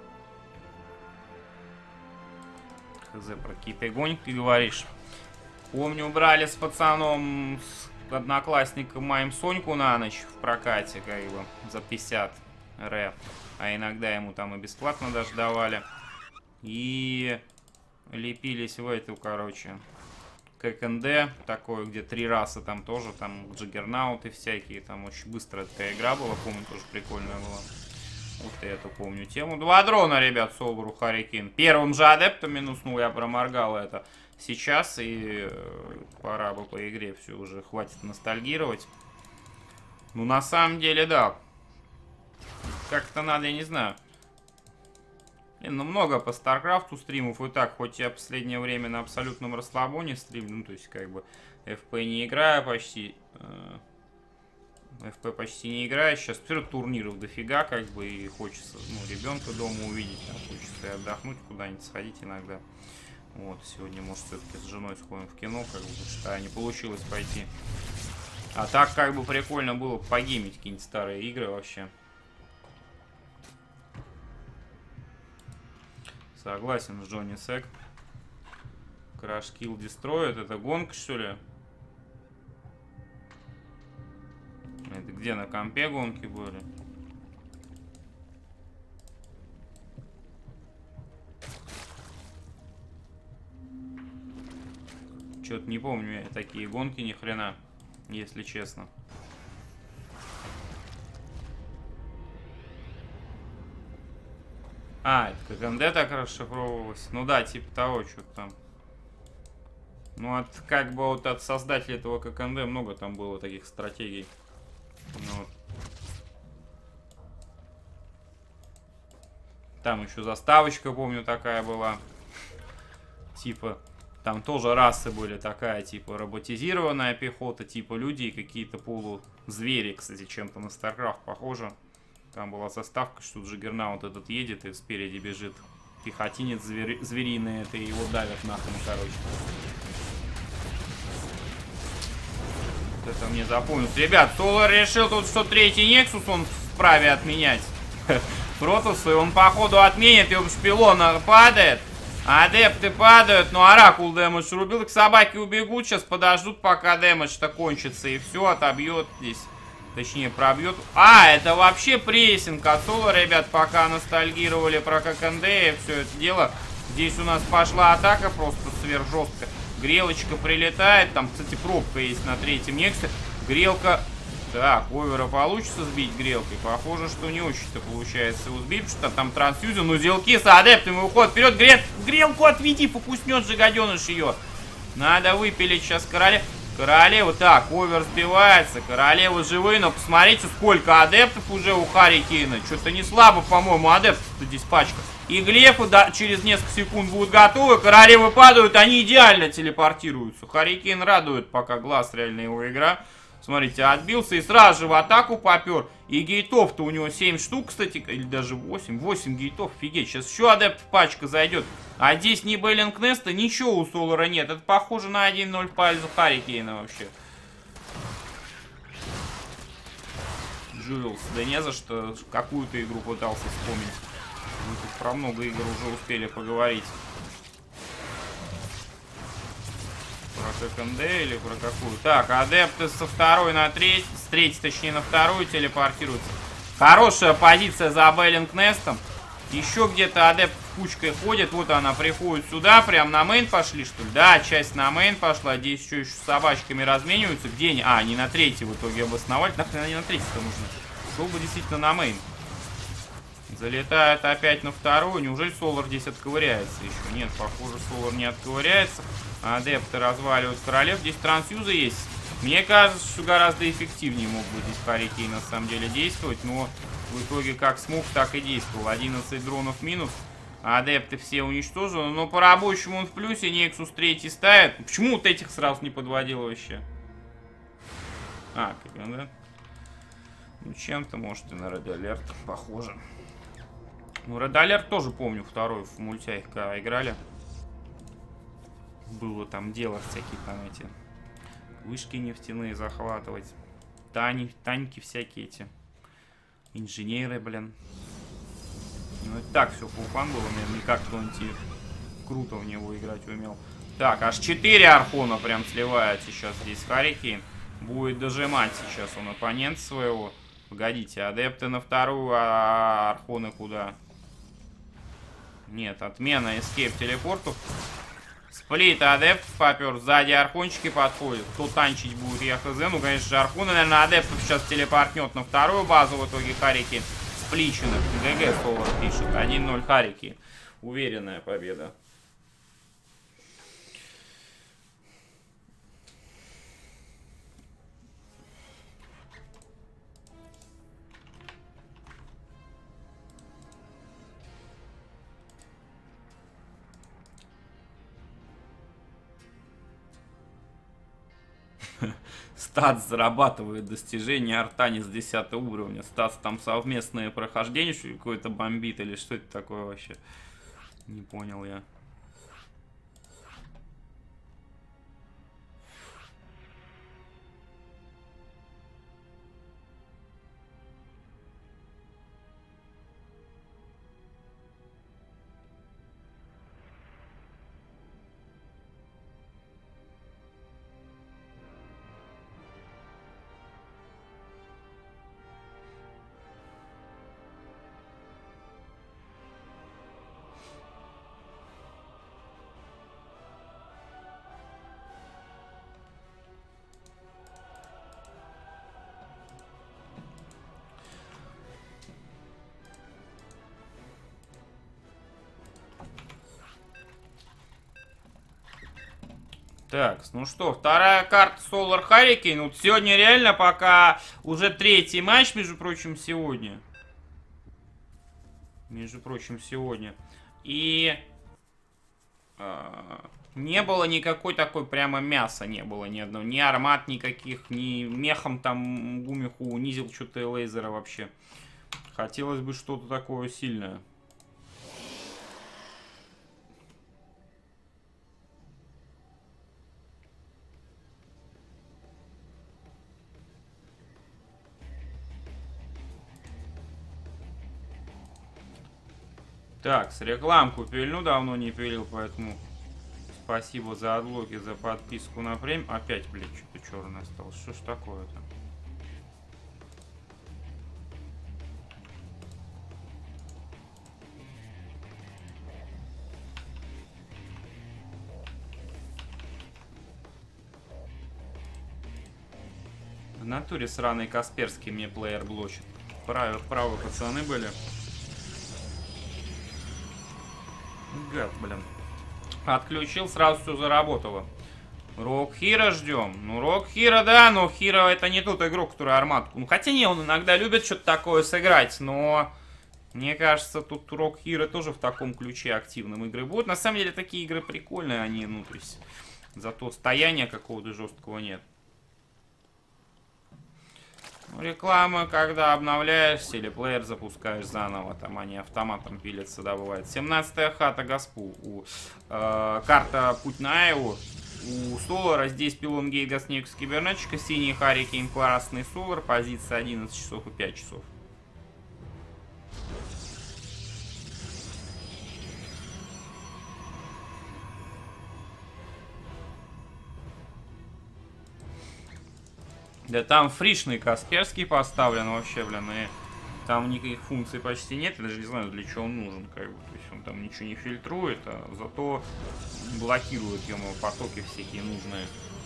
Хз, про какие-то гонки говоришь. Помню, брали с пацаном, с одноклассником моим Соньку на ночь в прокате, как бы, за пятьдесят ре. А иногда ему там и бесплатно даже давали. И лепились в эту, короче, ка ка эн дэ, такое, где три расы, там тоже, там джаггернауты всякие, там очень быстрая такая игра была, помню, тоже прикольная была. Вот я эту помню тему. Два дрона, ребят, Солару Харикейн. Первым же адептом минуснул, я проморгал это сейчас, и э, пора бы по игре все уже, хватит ностальгировать. Ну, на самом деле, да. Как-то надо, я не знаю. Блин, ну, много по Старкрафту стримов, и так, хоть я в последнее время на абсолютном расслабоне стримлю, ну, то есть, как бы, эф пи не играю почти, э, эф пи почти не играю, сейчас все турниров дофига, как бы, и хочется, ну, ребенка дома увидеть, там, хочется и отдохнуть, куда-нибудь сходить иногда. Вот, сегодня, может, все-таки с женой сходим в кино, как бы, потому что не получилось пойти. А так, как бы, прикольно было погеймить какие-нибудь старые игры вообще. Согласен с Джонни Сек. Crash Kill Destroyed. Это гонка, что ли? Это где, на компе гонки были? Чё-то не помню я такие гонки ни хрена, если честно. А, это ка ка эн дэ так расшифровывалось. Ну да, типа того, что-то там. Ну, от, как бы вот от создателей этого ка ка эн дэ много там было таких стратегий. Ну, вот. Там еще заставочка, помню, такая была. Типа, там тоже расы были такая, типа, роботизированная пехота, типа люди и какие-то полузвери, кстати, чем-то на StarCraft похоже. Там была заставка, что Джаггернаут этот едет и спереди бежит пехотинец звери... звериный, это его давят нахрен, короче. Вот это мне запомнилось. Ребят, Солар решил тут, что третий Нексус он вправе отменять. Протусы, он походу отменит, и у шпилона падает. Адепты падают, но Оракул дэмэдж рубил. К собаке убегут, сейчас подождут, пока дэмэдж-то кончится. И все, отобьет здесь. Точнее, пробьет. А, это вообще прессинг от Соло, ребят, пока ностальгировали про ККНД и все это дело. Здесь у нас пошла атака просто сверхжесткая. Грелочка прилетает. Там, кстати, пробка есть на третьем Нексе. Грелка... Так, овера получится сбить грелкой? Похоже, что не очень-то получается его сбить, потому что там трансфьюзер, ну зелки с адептами уходят вперед. Грел... Грелку отведи, фокуснет же гаденыш ее. Надо выпилить сейчас королеву. Королева, так, овер сбивается, королева живые, но посмотрите, сколько адептов уже у Харрикейна. Что-то не слабо, по-моему, адептов-то здесь пачка. И глефы да, через несколько секунд будут готовы, королевы падают, они идеально телепортируются. Харрикейн радует пока глаз, реально его игра. Смотрите, отбился и сразу же в атаку попер. И гейтов-то у него семь штук, кстати, или даже восемь. восемь гейтов, офигеть. Сейчас еще адепт пачка зайдет. А здесь ни Бейлинг Неста, ничего у Солара нет. Это похоже на один ноль в пользу Харрикейна вообще. Джуэлс, да не за что. Какую-то игру пытался вспомнить. Мы тут про много игр уже успели поговорить. Про ККНД или про какую? Так, адепты со второй на треть, с третьей, точнее, на вторую телепортируются. Хорошая позиция за Бейлинг Нестом. Еще где-то адепт кучкой ходит. Вот она приходит сюда. Прям на мейн пошли, что ли? Да, часть на мейн пошла. Здесь еще, еще с собачками размениваются. Где они? А, не на третий в итоге обосновали. Нахрен они на третий-то нужны? Чтобы действительно на мейн. Залетает опять на вторую. Неужели Солар здесь отковыряется еще? Нет, похоже, Солар не отковыряется. Адепты разваливают королев. Здесь трансфьюзы есть. Мне кажется, что гораздо эффективнее мог бы здесь Харрикейн на самом деле действовать. Но в итоге как смог, так и действовал. одиннадцать дронов минус. Адепты все уничтожены. Но по рабочему он в плюсе. Нексус третий ставит. Почему вот этих сразу не подводил вообще? А, как он, да? Ну, чем-то, может, и на Red Alert похоже. Ну, Red Alert тоже помню, второй в мультях, когда играли. Было там дело всякие там эти вышки нефтяные захватывать. Тани, танки всякие эти. Инженеры, блин. Ну, это так все фулфан было, наверное, никак кто-нибудь круто в него играть умел. Так, аж четыре архона прям сливает сейчас здесь Харрикейн. Будет дожимать сейчас он оппонента своего. Погодите, адепты на вторую, а архоны куда? Нет, отмена эскейп телепортов. Сплит адепт попер, сзади архончики подходят. Кто танчить будет, я хз. Ну, конечно же, архоны, наверное, адептов сейчас телепортнет на вторую базу. В итоге Харрикейн спличенных. ГГ Солар пишет. один ноль Харрикейн. Уверенная победа. Стат зарабатывает достижение Артани с десятого уровня. Стат там совместное прохождение, что какое-то бомбит или что это такое вообще? Не понял я. Так, ну что, вторая карта Solar Hurricane. Вот сегодня реально пока уже третий матч, между прочим, сегодня. Между прочим, сегодня. И э, не было никакой такой прямо мяса, не было ни одного. Ни армат никаких, ни мехом там Гумиху унизил что-то лейзера вообще. Хотелось бы что-то такое сильное. Так, с рекламку пильну, давно не пилил, поэтому спасибо за отлоги, за подписку на премиум. Опять, блядь, что-то черное осталось. Что ж такое-то? В натуре сраный Касперский мне плеер блочит. Правы, правы пацаны были. Гад, блин. Отключил, сразу все заработало. Рок Хиро ждем. Ну, Рок Хиро, да, но Хиро это не тот игрок, который арматку. Ну, хотя не, он иногда любит что-то такое сыграть, но мне кажется, тут Рок Хиро тоже в таком ключе активным игры будет. На самом деле, такие игры прикольные, они, ну, то есть, зато стояния какого-то жесткого нет. Реклама, когда обновляешься или плеер запускаешь заново, там они автоматом пилятся, да, бывает. семнадцатая хата Гаспу. У, э, карта Путь на Эву. У Солара здесь пилон Гейга Снег Кибернетчика, синий Харикейн, красный Солар, позиция одиннадцать часов и пять часов. Да там фришный Касперский поставлен вообще, блин, и там никаких функций почти нет, я даже не знаю, для чего он нужен, как бы, то есть он там ничего не фильтрует, а зато блокирует ему потоки всякие нужные.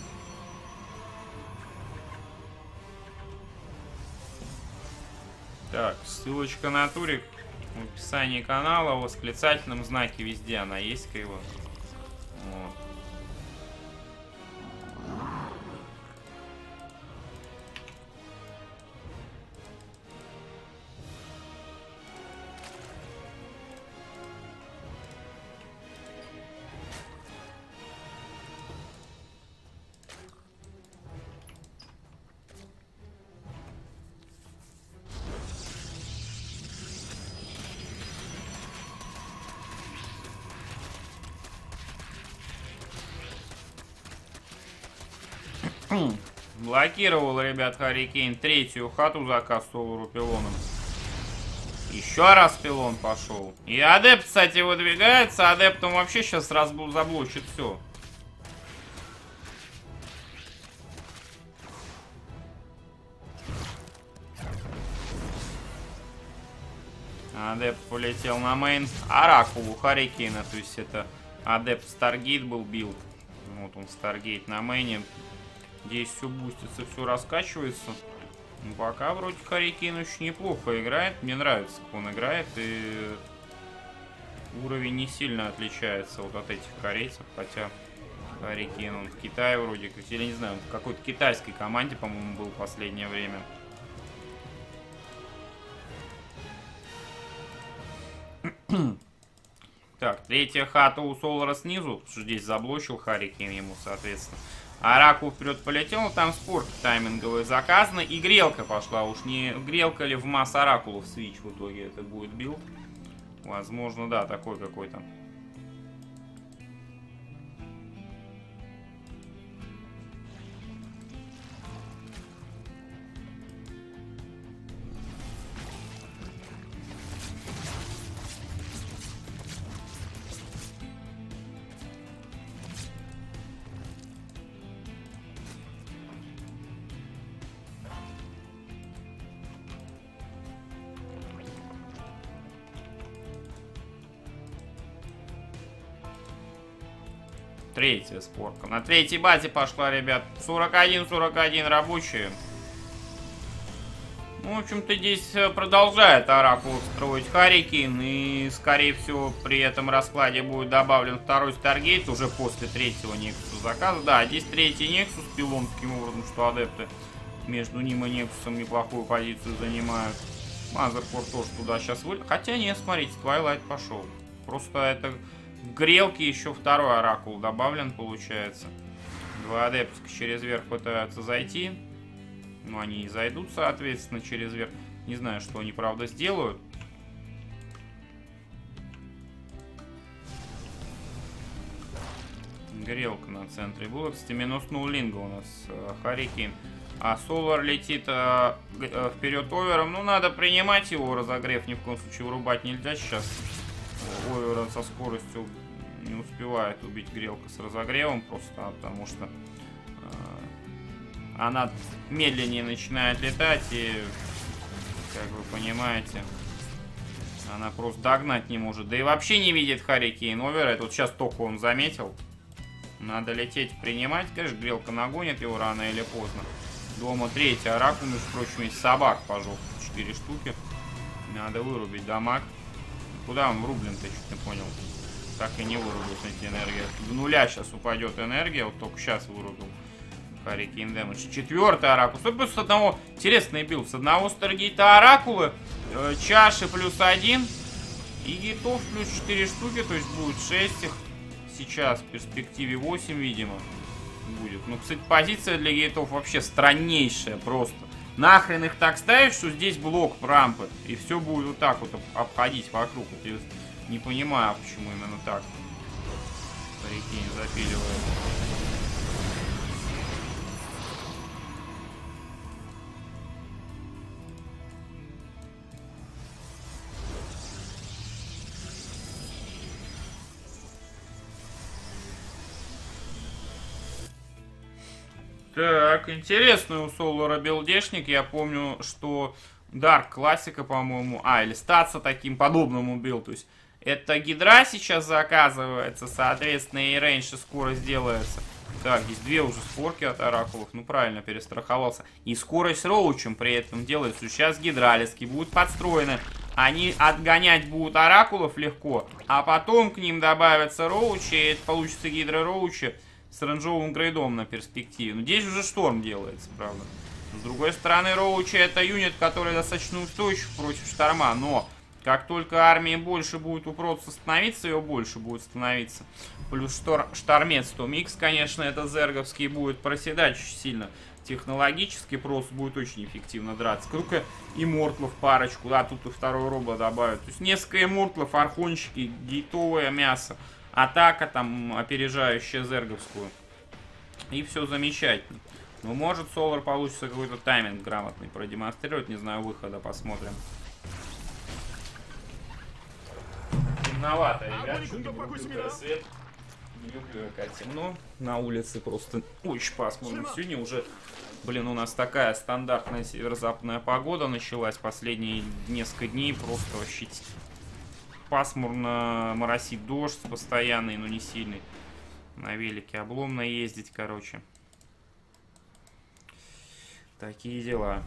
Так, ссылочка на турик в описании канала, в восклицательном знаке везде она есть, как бы. Вот. Блокировал, ребят, Харикейн третью хату заказ Солару пилоном. Еще раз пилон пошел. И адепт, кстати, выдвигается. Адептом вообще сейчас сразу заблочит все. Адепт полетел на мейн. Оракулу Харикейна, то есть это адепт Старгейт был билд. Вот он, Старгейт на мейне. Здесь все бустится, все раскачивается. Ну, пока вроде Харикейн очень неплохо играет. Мне нравится, как он играет. И уровень не сильно отличается вот от этих корейцев. Хотя Харикейн, он в Китае вроде как, или не знаю, в какой-то китайской команде, по-моему, был в последнее время. Так, третья хата у Солара снизу. Потому что здесь заблочил Харикейн ему, соответственно. Оракул вперед полетел, там спорт тайминговый заказано. И грелка пошла. Уж не грелка ли в масс оракулов свич в итоге это будет билд. Возможно, да, такой какой-то. Третья спорка. На третьей базе пошла, ребят. сорок один сорок один рабочие. Ну, в общем-то, здесь продолжает Оракул строить Харикейн. И, скорее всего, при этом раскладе будет добавлен второй Старгейт уже после третьего Нексуса заказа. Да, здесь третий Нексус пилон, таким образом, что адепты между ним и Нексусом неплохую позицию занимают. Мазерфорд тоже туда сейчас вылез. Хотя нет, смотрите, Твайлайт пошел. Просто это грелки еще второй оракул добавлен, получается. Два адептика через верх пытаются зайти. Ну, они и зайдут, соответственно, через верх. Не знаю, что они, правда, сделают. Грелка на центре была. Кстати, минус нулинга у нас э, Харикин. А Солар летит э, э, вперед овером. Ну, надо принимать его разогрев. Ни в коем случае вырубать нельзя сейчас. Овер со скоростью не успевает убить грелка с разогревом. Просто потому что э, она медленнее начинает летать. И, как вы понимаете, она просто догнать не может. Да и вообще не видит Харикин овера. Это вот сейчас только он заметил. Надо лететь, принимать. Конечно, грелка нагонит его рано или поздно. Дома третий оракул, между прочим, есть собак пожалуйста. Четыре штуки. Надо вырубить дамаг. Куда он врублен-то, чуть не понял. Так и не вырубил, смотрите, энергия. В нуля сейчас упадет энергия. Вот только сейчас вырубил. Харикин дэмэдж. Четвертый оракул. Что с одного... Интересный билд. С одного Старгейта оракула. Э, чаши плюс один. И гейтов плюс четыре штуки. То есть будет шесть их. Сейчас в перспективе восемь, видимо, будет. Ну, кстати, позиция для гейтов вообще страннейшая просто. Нахрен их так ставить, что здесь блок рампы. И все будет вот так вот обходить вокруг. Вот я не понимаю, почему именно так. Харикин запиливает. Так, интересный у Солара билдешник. Я помню, что Дарк классика, по-моему, а, или статься таким подобным убил. То есть это гидра сейчас заказывается, соответственно, и рейндж и скорость делается. Так, здесь две уже спорки от оракулов. Ну, правильно, перестраховался. И скорость роучем при этом делается. Сейчас гидралиски будут подстроены. Они отгонять будут оракулов легко, а потом к ним добавятся роучи, и это получится гидро роучи с рейнджовым грейдом на перспективе. Но здесь уже шторм делается, правда. С другой стороны, роучи это юнит, который достаточно устойчив против шторма. Но как только армии больше будет у Протоса становиться, ее больше будет становиться. Плюс штор, штормец Томикс, конечно, это зерговский, будет проседать очень сильно. Технологически просто будет очень эффективно драться. Только иммортлов парочку, да, тут и второй робот добавят. То есть несколько иммортлов, архончики, гейтовое мясо. Атака там, опережающая зерговскую. И все замечательно. Ну, может, Солар получится какой-то тайминг грамотный продемонстрировать. Не знаю, выхода посмотрим. Темновато, ребят. Что-то не люблю свет. Не люблю, как темно. На улице просто очень пасмурно. Сегодня уже, блин, у нас такая стандартная северо-западная погода началась. Последние несколько дней просто вообще пасмурно, моросит дождь постоянный, но не сильный. На велике обломно ездить, короче. Такие дела.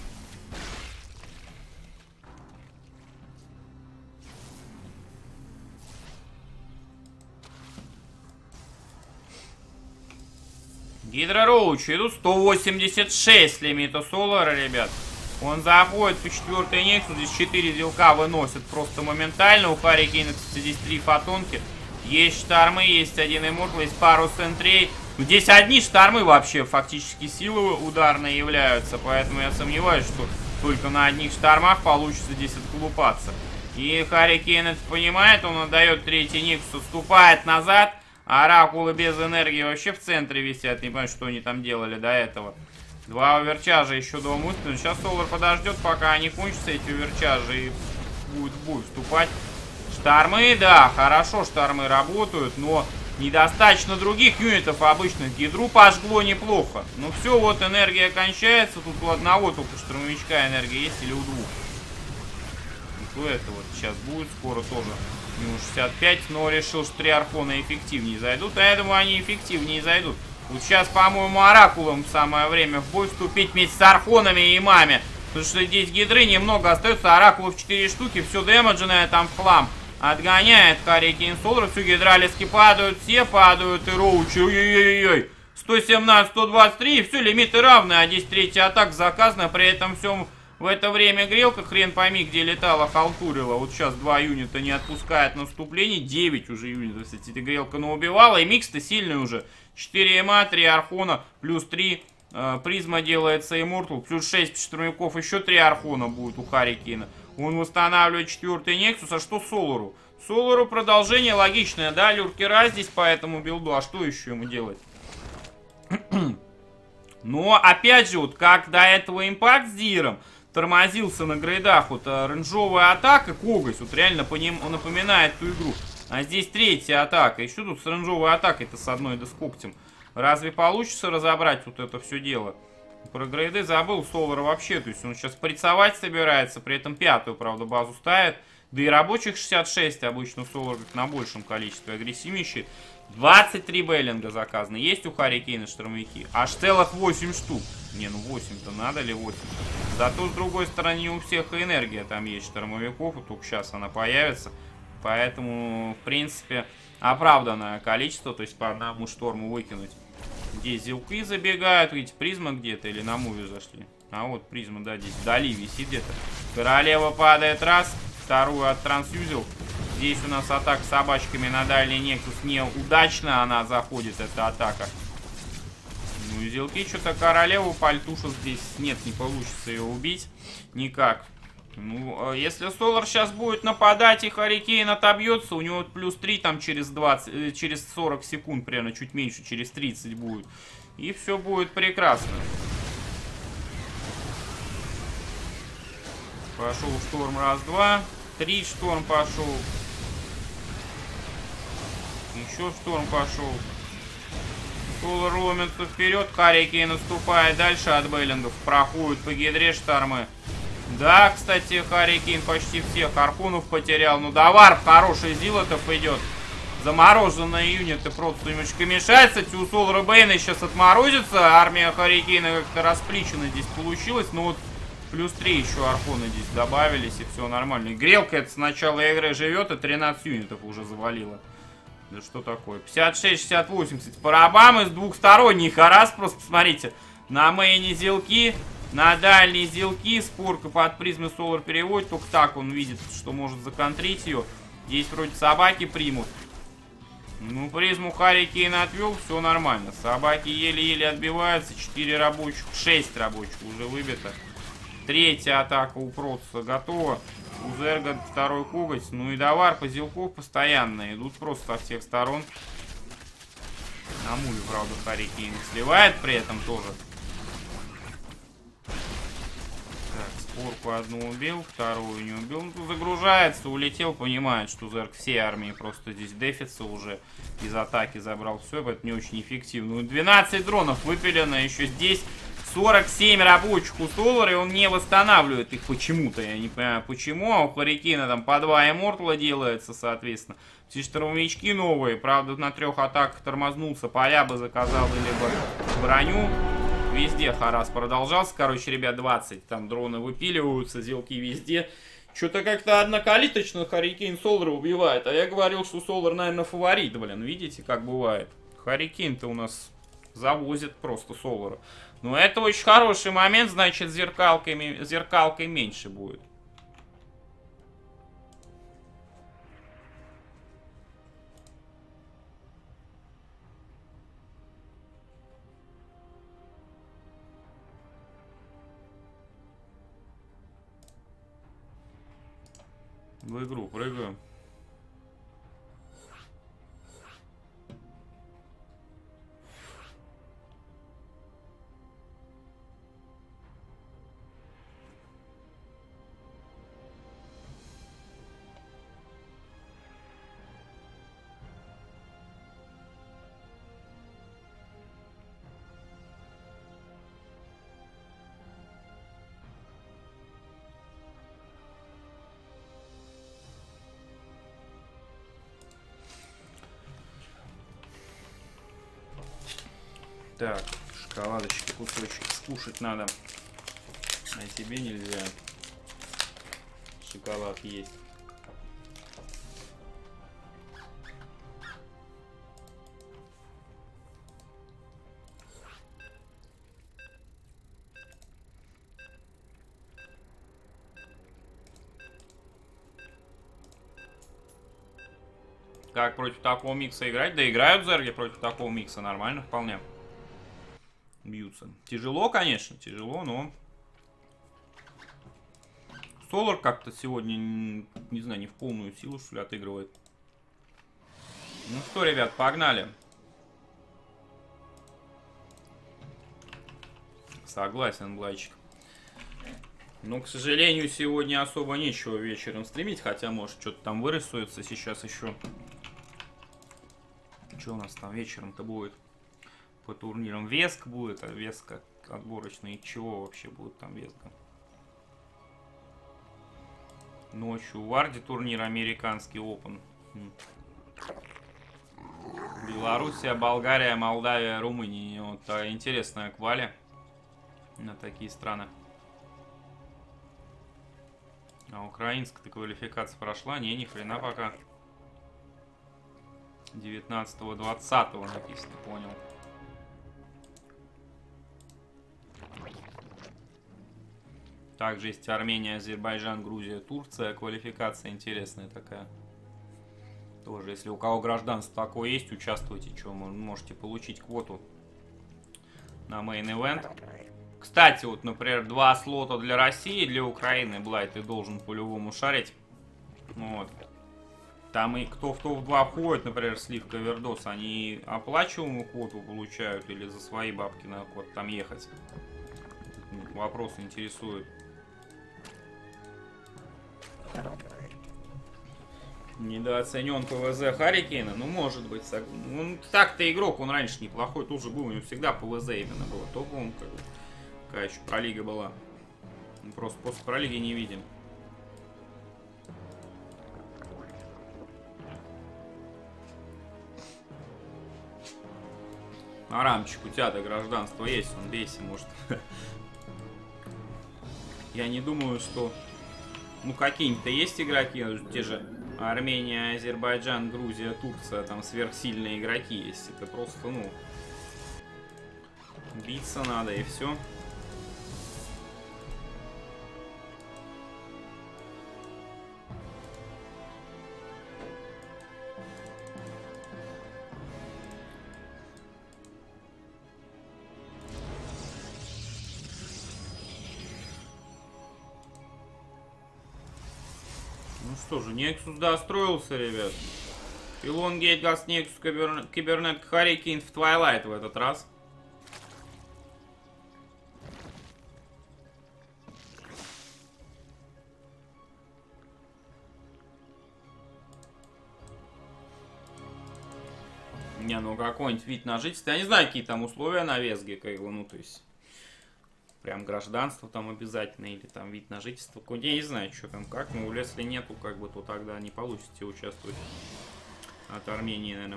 Гидро Роучи идут сто восемьдесят шесть лимита Солара, ребят. Он заходит по четвертой Нексу, здесь четыре зелка выносит просто моментально. У Харикина, кстати, здесь три фотонки. Есть штормы, есть один иммортал, есть пару центрей. Здесь одни штормы вообще фактически силы ударные являются. Поэтому я сомневаюсь, что только на одних штормах получится здесь отколупаться. И Харикин это понимает, он отдает третий Нексус, отступает назад. Оракулы без энергии вообще в центре висят. Не понимаю, что они там делали до этого. Два оверчажа еще до мысли. Сейчас Солар подождет, пока они кончатся, эти оверчажи, и будет в бой вступать. Штормы, да, хорошо, штормы работают, но недостаточно других юнитов обычных. Гидру пожгло неплохо. Но все, вот энергия кончается. Тут у одного только штурмовичка энергия есть или у двух. Вот это вот сейчас будет скоро тоже. Минус шестьдесят пять, но решил, что три архона эффективнее зайдут. А я думаю, они эффективнее зайдут. Вот сейчас, по-моему, оракулам самое время в бой вступить вместе с архонами и имами. Потому что здесь гидры немного остается. Оракулов четыре штуки. Все дэмэдженное там в хлам. Отгоняет Харикин Солар. Все гидралиски падают. Все падают. И роучи. Ой-ой-ой-ой. сто семнадцать, сто двадцать три. И все, лимиты равны. А здесь третья атака заказана. При этом всем В это время грелка, хрен пойми, где летала, халтурила. Вот сейчас два юнита не отпускает наступление. девять уже юнитов, кстати, грелка наубивала. И микс-то сильный уже. четыре эма, три архона, плюс три. Э, призма делается Immortal. Плюс шесть штурмовиков. Еще три архона будет у Харикина. Он восстанавливает четвертый Нексус. А что Солару? Солару продолжение логичное, да? Люркера здесь по этому билду. А что еще ему делать? Но, опять же, вот как до этого импакт с Диром тормозился на грейдах, вот рейнджовая атака, Когось, вот реально по ним напоминает ту игру. А здесь третья атака. И что тут с рейнджовой атакой-то с одной да с когтем? Разве получится разобрать вот это все дело? Про грейды забыл Солар вообще, то есть он сейчас прицовать собирается, при этом пятую, правда, базу ставит. Да и рабочих шестьдесят шесть обычно Солар на большем количестве агрессивнейший. двадцать три бейлинга заказано. Есть у Харикейна штурмовики? Аж целых восемь штук. Не, ну восемь-то надо ли восемь? Зато с другой стороны у всех и энергия там есть штурмовиков. И только сейчас она появится. Поэтому, в принципе, оправданное количество. То есть по одному шторму выкинуть. Здесь зилки забегают. Видите, призма где-то или на муве зашли? А вот призма, да, здесь вдали висит где-то. Королева падает раз. Вторую оттрансюзил. Здесь у нас атака собачками на дальний Нексус неудачно. Она заходит, эта атака. Ну и зелки что-то королеву пальтуша здесь нет, не получится ее убить. Никак. Ну, если Солар сейчас будет нападать и Харикейн отобьется, у него плюс три там через двадцать, через сорок секунд, примерно чуть меньше, через тридцать будет. И все будет прекрасно. Пошел шторм раз-два. Три шторм пошел. Еще шторм пошел. Солар ломится вперед. Харикейн наступает дальше от бейлингов. Проходит по гидре штормы. Да, кстати, Харикейн почти всех архонов потерял. Ну да, варп хороший зилотов идет. Замороженные юниты просто немножко мешают. Кстати, у Солара Бейна сейчас отморозится. Армия Харикейна как-то расплечена здесь получилась. Но вот плюс три еще архоны здесь добавились, и все нормально. И грелка это с начала игры живет, и тринадцать юнитов уже завалила. Да что такое? пятьдесят шесть шестьдесят восемь, кстати, парабам из двухсторонних. А раз просто, посмотрите, на мейне зелки, на дальние зелки, спорка под призмы Солар переводит. Только так он видит, что может законтрить ее. Здесь вроде собаки примут. Ну, призму Харикейн отвел, все нормально. Собаки еле-еле отбиваются. четыре рабочих, шесть рабочих уже выбито. Третья атака у Протса готова. У Зерга второй коготь. Ну и до варпа зелков постоянно идут просто со всех сторон. На муве, правда, Харикейн сливает при этом тоже. Так, спорку одну убил, вторую не убил. Ну, загружается, улетел, понимает, что Зерг все армии просто здесь дефится уже. Из атаки забрал все, это не очень эффективно. двенадцать дронов выпилено еще здесь. сорок семь рабочих у Солара, и он не восстанавливает их почему-то. Я не понимаю, почему. А у Харикейна там по два Immortal делается, соответственно. Все штурмовички новые. Правда, на трех атаках тормознулся. Поля бы заказал или бы броню. Везде Харас продолжался. Короче, ребят, двадцать. Там дроны выпиливаются, зелки везде. Что-то как-то однокалиточно Харикейн Солара убивает. А я говорил, что Солар, наверное, фаворит, блин. Видите, как бывает. Харикейн-то у нас завозит просто Солара. Но это очень хороший момент, значит, зеркалкой, зеркалкой меньше будет. В игру прыгаю. Так, шоколадочки, кусочек скушать надо. А тебе нельзя. Шоколад есть. Как против такого микса играть? Да играют зерги против такого микса. Нормально вполне. Бьются. Тяжело, конечно, тяжело, но... Солар как-то сегодня, не знаю, не в полную силу, что ли, отыгрывает. Ну что, ребят, погнали. Согласен, Блайчик. Но, к сожалению, сегодня особо нечего вечером стримить. Хотя, может, что-то там вырисуется сейчас еще. Что у нас там вечером-то будет? По турнирам Веск будет, а Веска отборочный. И чего вообще будет там Веска? Ночью в Варде турнир американский Open. Белоруссия, Болгария, Молдавия, Румыния. Вот а, интересная квали на такие страны. А украинская-то квалификация прошла? Не, ни хрена пока. девятнадцатого-двадцатого написано, понял. Также есть Армения, Азербайджан, Грузия, Турция. Квалификация интересная такая. Тоже, если у кого гражданство такое есть, участвуйте. Что, можете получить квоту на мейн-эвент. Кстати, вот, например, два слота для России, для Украины, Блайт, ты должен по-любому шарить. Вот. Там и кто в топ два входит, например, Сливка, Вердос, они оплачиваемую квоту получают или за свои бабки на квот там ехать? Вопрос интересует. Недооценен ПВЗ Харрикейна? Ну, может быть. Ну, так-то игрок, он раньше неплохой тоже был. У него всегда ПВЗ именно было. Топовым, как бы. Какая еще пролига была. Мы просто после пролиги не видим. Арамчик, у тебя-то гражданство есть, он бейся, может. Я не думаю, что... Ну, какие-то есть игроки, те же Армения, Азербайджан, Грузия, Турция, там сверхсильные игроки есть. Это просто, ну... Биться надо и все. Ну что же, Nexus достроился, ребят. Пилон, Гейтгаз, Nexus, Кибернет, Харрикейн в Twilight в этот раз. Не, ну какой-нибудь вид на жительство. Я не знаю, какие там условия на Весге, как бы, ну то есть... Прям гражданство там обязательно, или там вид на жительство. Я не знаю, что там как, но если нету, как бы, то тогда не получите участвовать от Армении, наверное.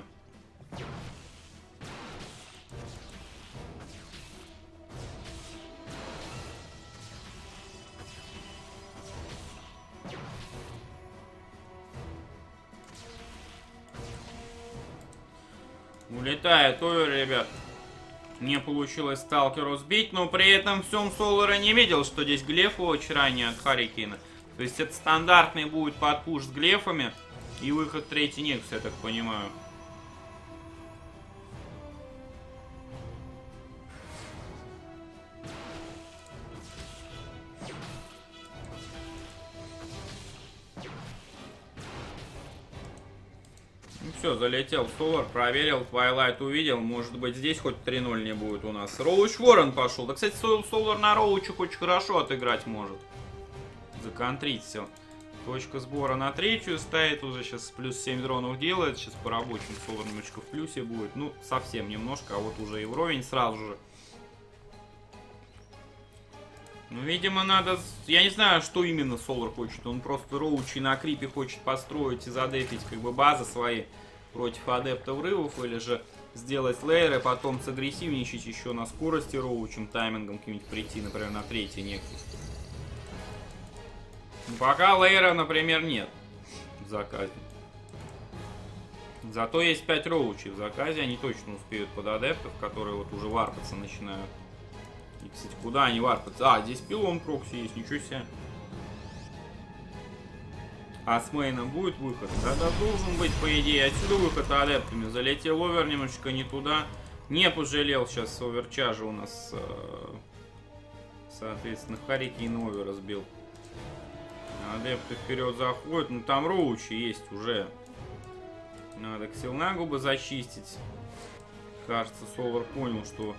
Улетает овер, ребят. Не получилось сталкеру сбить, но при этом всем Солара не видел, что здесь глеф очень ранее от Харрикейна. То есть это стандартный будет подпуш с глефами и выход третий Некс, я так понимаю. Ну все, залетел Солар, проверил, Twilight увидел. Может быть, здесь хоть три ноль не будет у нас. Роуч Ворон пошел. Да, кстати, Солар на Роучах очень хорошо отыграть может. Законтрить все. Точка сбора на третью стоит. Уже сейчас плюс семь дронов делает. Сейчас по рабочим Солар немножко в плюсе будет. Ну, совсем немножко, а вот уже и вровень сразу же. Ну, видимо, надо... Я не знаю, что именно Солар хочет. Он просто роучи на крипе хочет построить и задефить как бы базы свои против адептов рывов. Или же сделать лейеры, потом сагрессивничать еще на скорости роучем, таймингом каким-нибудь прийти, например, на третий Нексус. Пока лейера, например, нет в заказе. Зато есть пять роучей в заказе. Они точно успеют под адептов, которые вот уже варпаться начинают. И, кстати, куда они варпаются? А, здесь пилон прокси есть, ничего себе. А с мейном будет выход? Да-да, должен быть, по идее. Отсюда выход адептами. Залетел овер немножечко не туда. Не пожалел сейчас оверчажа у нас. Соответственно, Харикейн овер разбил. Адепты вперед заходят. Ну там роучи есть уже. Надо Ксилнагу бы зачистить. Кажется, Солар понял, что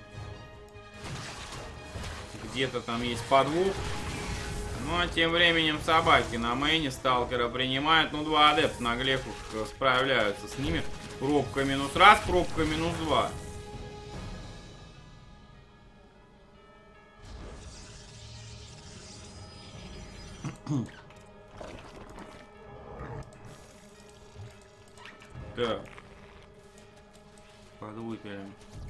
где-то там есть подвох. Ну а тем временем собаки на мейне сталкера принимают. Ну два адепта на глефах справляются с ними. Пробка минус раз, пробка минус два. Так. Подвыпилим.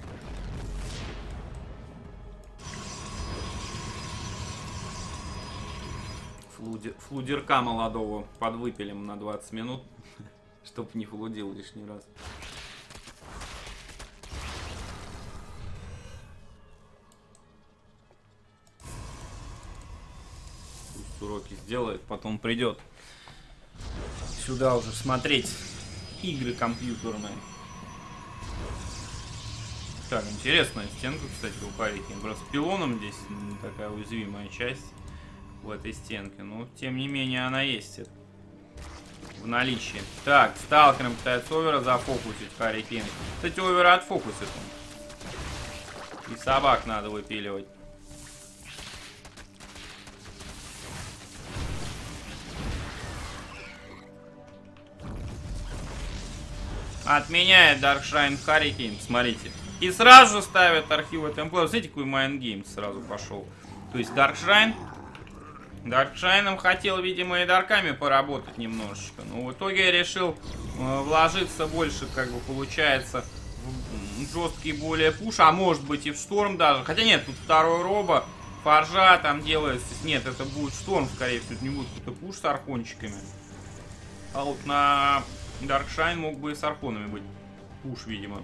Флуди... Флудерка молодого подвыпилим на двадцать минут, чтоб не флудил лишний раз. Пусть уроки сделает, потом придет сюда уже смотреть игры компьютерные. Так, интересная стенка, кстати, у Харикейна. Просто с пилоном здесь такая уязвимая часть в этой стенке. Но, тем не менее, она есть в наличии. Так, сталкером пытается овера зафокусить Харикейн. Кстати, овера отфокусит он. И собак надо выпиливать. Отменяет Даркшайн Харикейн, смотрите. И сразу же ставят архивы темплеев. Смотрите, какой майнгейм сразу пошел. То есть Даркшайн. Даркшайном хотел, видимо, и дарками поработать немножечко. Но в итоге решил э, вложиться больше, как бы получается, в жесткий более пуш. А может быть и в шторм даже. Хотя нет, тут второй робо. Форжа там делается. Нет, это будет шторм, скорее всего. Это не будет какой-то пуш с архончиками. А вот на Даркшайн мог бы и с архонами быть. Пуш, видимо.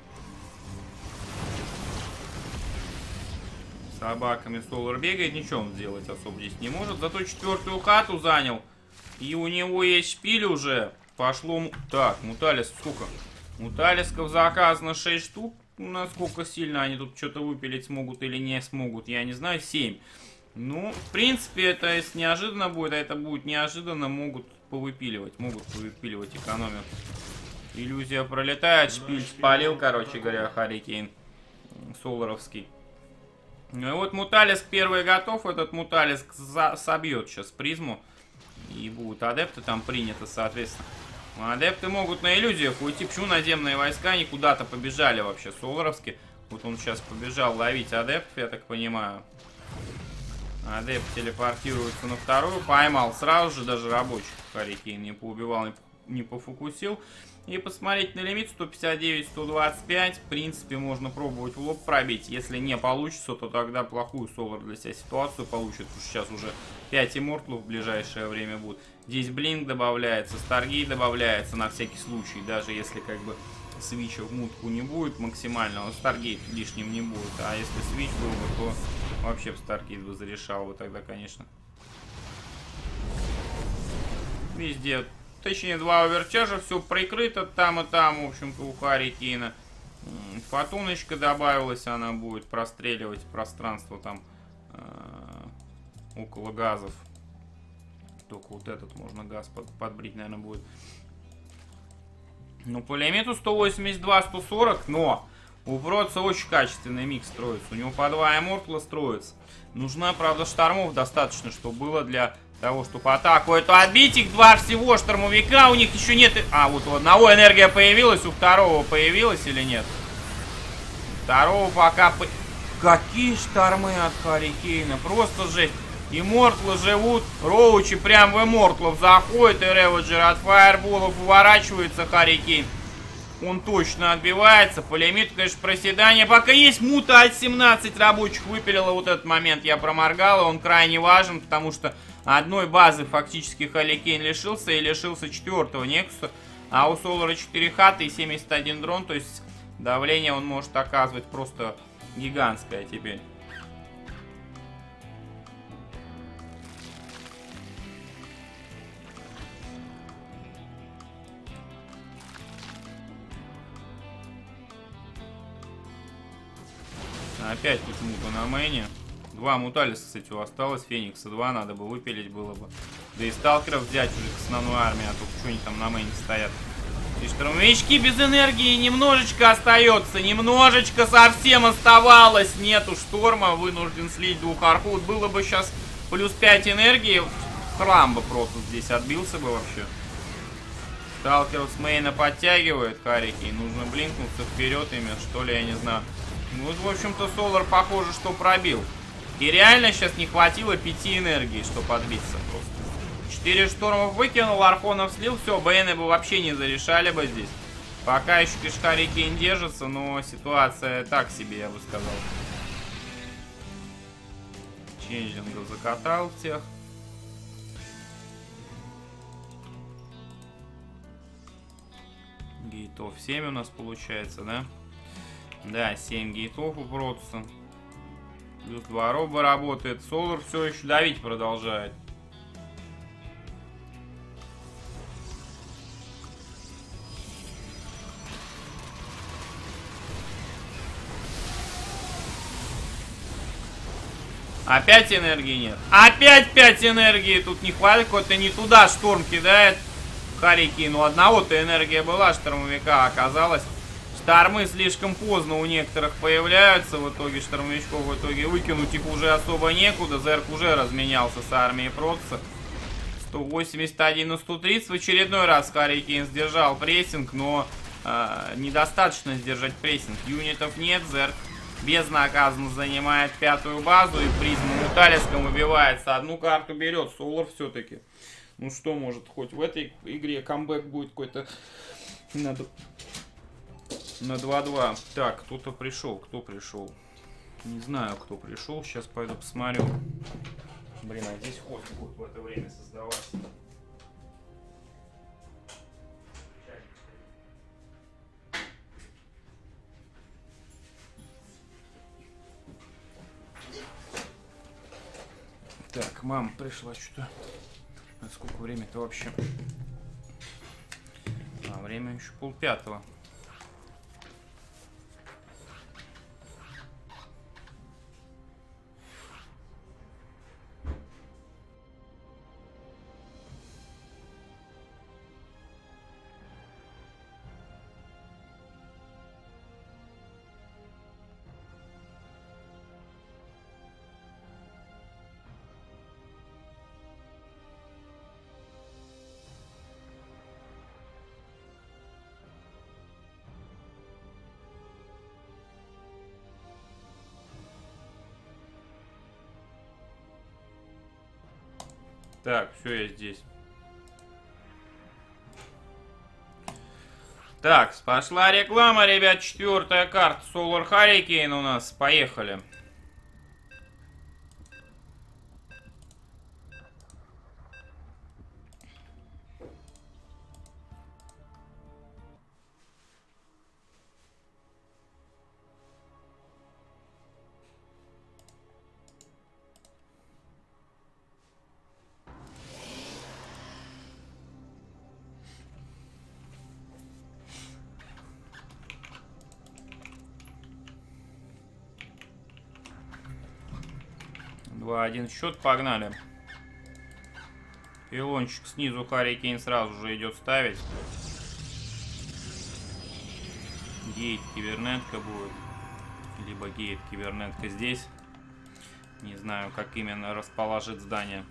Собаками Солар бегает, ничего он сделать особо здесь не может. Зато четвертую хату занял. И у него есть шпиль уже. Пошло... Так, муталис сколько? Муталисков заказано шесть штук. Насколько сильно они тут что-то выпилить смогут или не смогут, я не знаю. семь. Ну, в принципе, это если неожиданно будет, а это будет неожиданно, могут повыпиливать. Могут повыпиливать экономию. Иллюзия пролетает, шпиль спалил, короче говоря, Харикейн Соларовский. Ну и вот Муталиск первый готов. Этот Муталиск собьет сейчас призму. И будут адепты там приняты, соответственно. Адепты могут на иллюзиях уйти. Почему наземные войска они куда-то побежали вообще? Соларовски. Вот он сейчас побежал ловить адептов, я так понимаю. Адепт телепортируется на вторую. Поймал сразу же, даже рабочих Харикейн не поубивал, не пофокусил. И посмотреть на лимит сто пятьдесят девять сто двадцать пять. В принципе, можно пробовать в лоб пробить. Если не получится, то тогда плохую Солар для себя ситуацию получит. Потому что сейчас уже пять иммортлов в ближайшее время будут. Здесь блинк добавляется, Старгейт добавляется на всякий случай. Даже если как бы свича в мутку не будет максимального, Старгейт лишним не будет. А если свич был бы, то вообще в Старгейт бы зарешал бы тогда, конечно. Везде... Точнее, два оверчажа, все прикрыто там и там, в общем-то, у Харикейна. Фотоночка добавилась, она будет простреливать пространство там э, около газов. Только вот этот можно газ под, подбрить, наверное, будет. Ну, по лимиту сто восемьдесят два сто сорок, но у Протца очень качественный микс строится. У него по два иммортла строится. Нужна, правда, штормов достаточно, чтобы было для... того, чтобы атаку эту отбить. Их два всего штормовика, у них еще нет... А, вот у одного энергия появилась, у второго появилась или нет? Второго пока... По... Какие штормы от Харикейна, просто жесть. Иммортлы живут, роучи прям в иммортлов заходит, и Реводжер от фаерболов уворачивается Харикейн. Он точно отбивается, по лимиту, конечно, проседание. Пока есть мута от семнадцать рабочих выпилила вот этот момент, я проморгал, он крайне важен, потому что одной базы фактически Харикейн лишился, и лишился четвертого Нексуса. А у Солара четыре хаты и семьдесят один дрон, то есть давление он может оказывать просто гигантское теперь. Опять тут мука на мейне. Два муталиса, кстати, осталось. Феникса два надо бы выпилить было бы. Да и сталкеров взять уже к основной армии. А тут что они там на мейне стоят. И штурмовички без энергии немножечко остается. Немножечко совсем оставалось. Нету шторма. Вынужден слить двух архут. Было бы сейчас плюс пять энергии. Храм бы просто здесь отбился бы вообще. Сталкеров с мейна подтягивает Харики. И нужно блинкнуться вперед ими, что ли, я не знаю. Ну, в общем-то, Солар, похоже, что пробил. И реально сейчас не хватило пяти энергии, чтобы отбиться просто. Четыре штурмов выкинул, Архонов слил. Все, БНы бы вообще не зарешали бы здесь. Пока еще Харикин держится, но ситуация так себе, я бы сказал. Ченджингов закатал всех. Гейтов семь у нас получается, да? Да, семь гейтов у Протуса. Плюс два роба работает. Солар все еще давить продолжает. Опять энергии нет. Опять пять энергии. Тут не хватит. Какой-то не туда шторм кидает. Харики. Ну, одного-то энергия была. Штормовика оказалась. Штормы слишком поздно у некоторых появляются. В итоге штормовичков в итоге выкинуть их уже особо некуда. Зерк уже разменялся с армией Протса. сто восемьдесят один на сто тридцать. В очередной раз Харикин сдержал прессинг, но э, недостаточно сдержать прессинг. Юнитов нет. Зерк безнаказанно занимает пятую базу. И призму Муталиском выбивается. Одну карту берет. Солар все-таки. Ну что, может, хоть в этой игре камбэк будет какой-то... Надо... На два-два. Так, кто-то пришел. Кто пришел? Не знаю, кто пришел. Сейчас пойду посмотрю. Блин, а здесь хост будет в это время создаваться. Так, мама пришла что-то. А сколько время-то вообще? А, время еще полпятого. Так, все, я здесь. Так, пошла реклама, ребят. Четвертая карта. Solar Hurricane у нас. Поехали. два один счет, погнали. Пилончик снизу, Харикин сразу же идет ставить. Гейт, кибернетка будет. Либо гейт, кибернетка здесь. Не знаю, как именно расположит здание.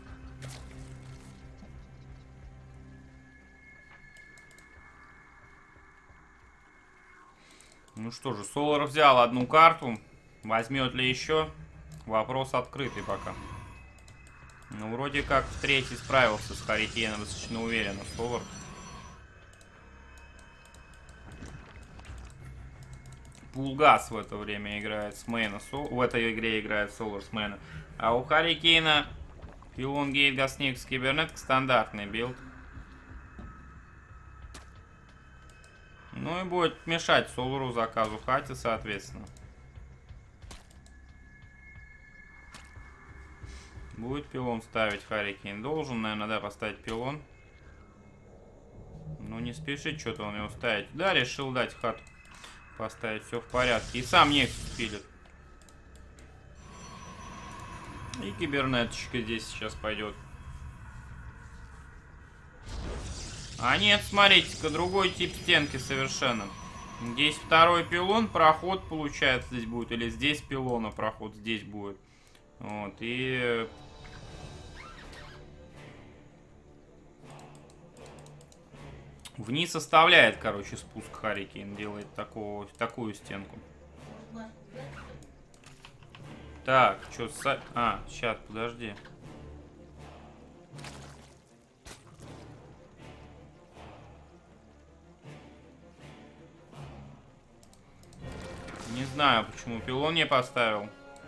Ну что же, Солар взял одну карту. Возьмет ли еще? Вопрос открытый пока. Ну, вроде как в третий справился с Харикеном достаточно уверенно. Солар. Пулгас в это время играет с мейна. Сол... В этой игре играет Солар с мейна. А у Харикена пилон, гейт, гасникс, кибернетка, стандартный билд. Ну и будет мешать Солару заказу хати, соответственно. Будет пилон ставить Харикин. Должен, наверное, да, поставить пилон. Но не спешит что-то он его ставить. Да, решил дать хату поставить. Все в порядке. И сам Нексус пилит. И кибернеточка здесь сейчас пойдет. А нет, смотрите-ка, другой тип стенки совершенно. Здесь второй пилон, проход получается здесь будет. Или здесь пилона, проход здесь будет. Вот, и... Вниз оставляет, короче, спуск Харикин. Делает такого, такую стенку. Так, что с... А, сейчас, подожди. Не знаю, почему пилон не поставил.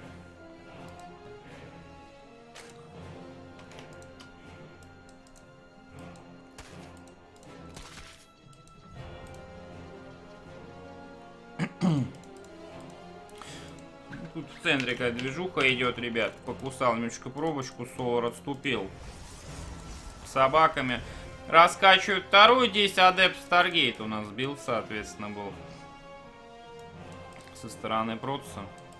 Тут в центре какая движуха идет, ребят. Покусал немножко пробочку, Солар отступил. С собаками. Раскачивают вторую. Здесь адепт Старгейт у нас бил, соответственно, был. Со стороны Протуса.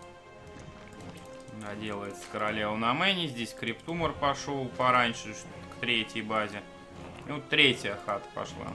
Да, делается королева на мэне. Здесь Криптумор пошел пораньше, к третьей базе. И вот третья хата пошла.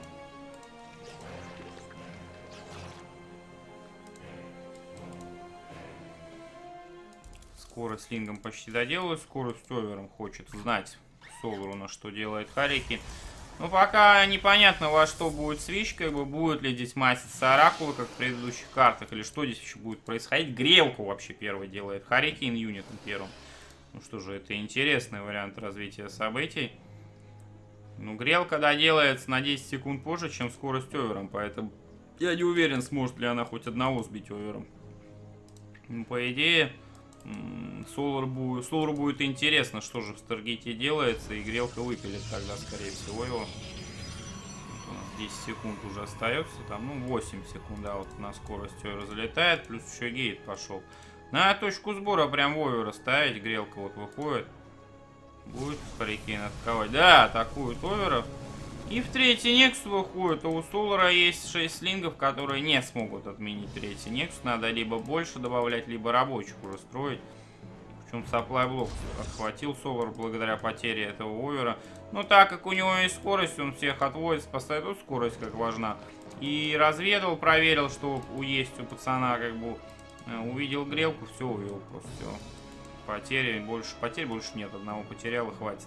Скорость лингом почти доделаю. Скорость овером хочет знать Солару, на что делает Харики. Но пока непонятно, во что будет свич, как бы будет ли здесь маситься оракулы, как в предыдущих картах, или что здесь еще будет происходить. Грелку вообще первый делает Харикин юнитом первым. Ну что же, это интересный вариант развития событий. Ну, грелка доделается на десять секунд позже, чем скорость овером, поэтому я не уверен, сможет ли она хоть одного сбить овером. Ну, по идее... Солар будет, Солару будет интересно, что же в Старгейте делается, и грелка выпилит тогда, скорее всего, его. Вот у нас десять секунд уже остается, там, ну, восемь секунд, да, вот на скорость овера залетает, плюс еще гейт пошел. На точку сбора прям в овера ставить, грелка вот выходит. Будет Харикин атаковать. Да, атакует оверов. И в третий Нексус выходит, а у Солара есть шесть лингов, которые не смогут отменить третий Нексус. Надо либо больше добавлять, либо рабочих уже строить. Причем сапплай блок отхватил Солар благодаря потере этого овера. Но так как у него есть скорость, он всех отводит, поставит вот скорость как важна. И разведал, проверил, что у есть у пацана, как бы увидел грелку, все, увел просто все. Потери, больше потерь больше нет, одного потерял и хватит.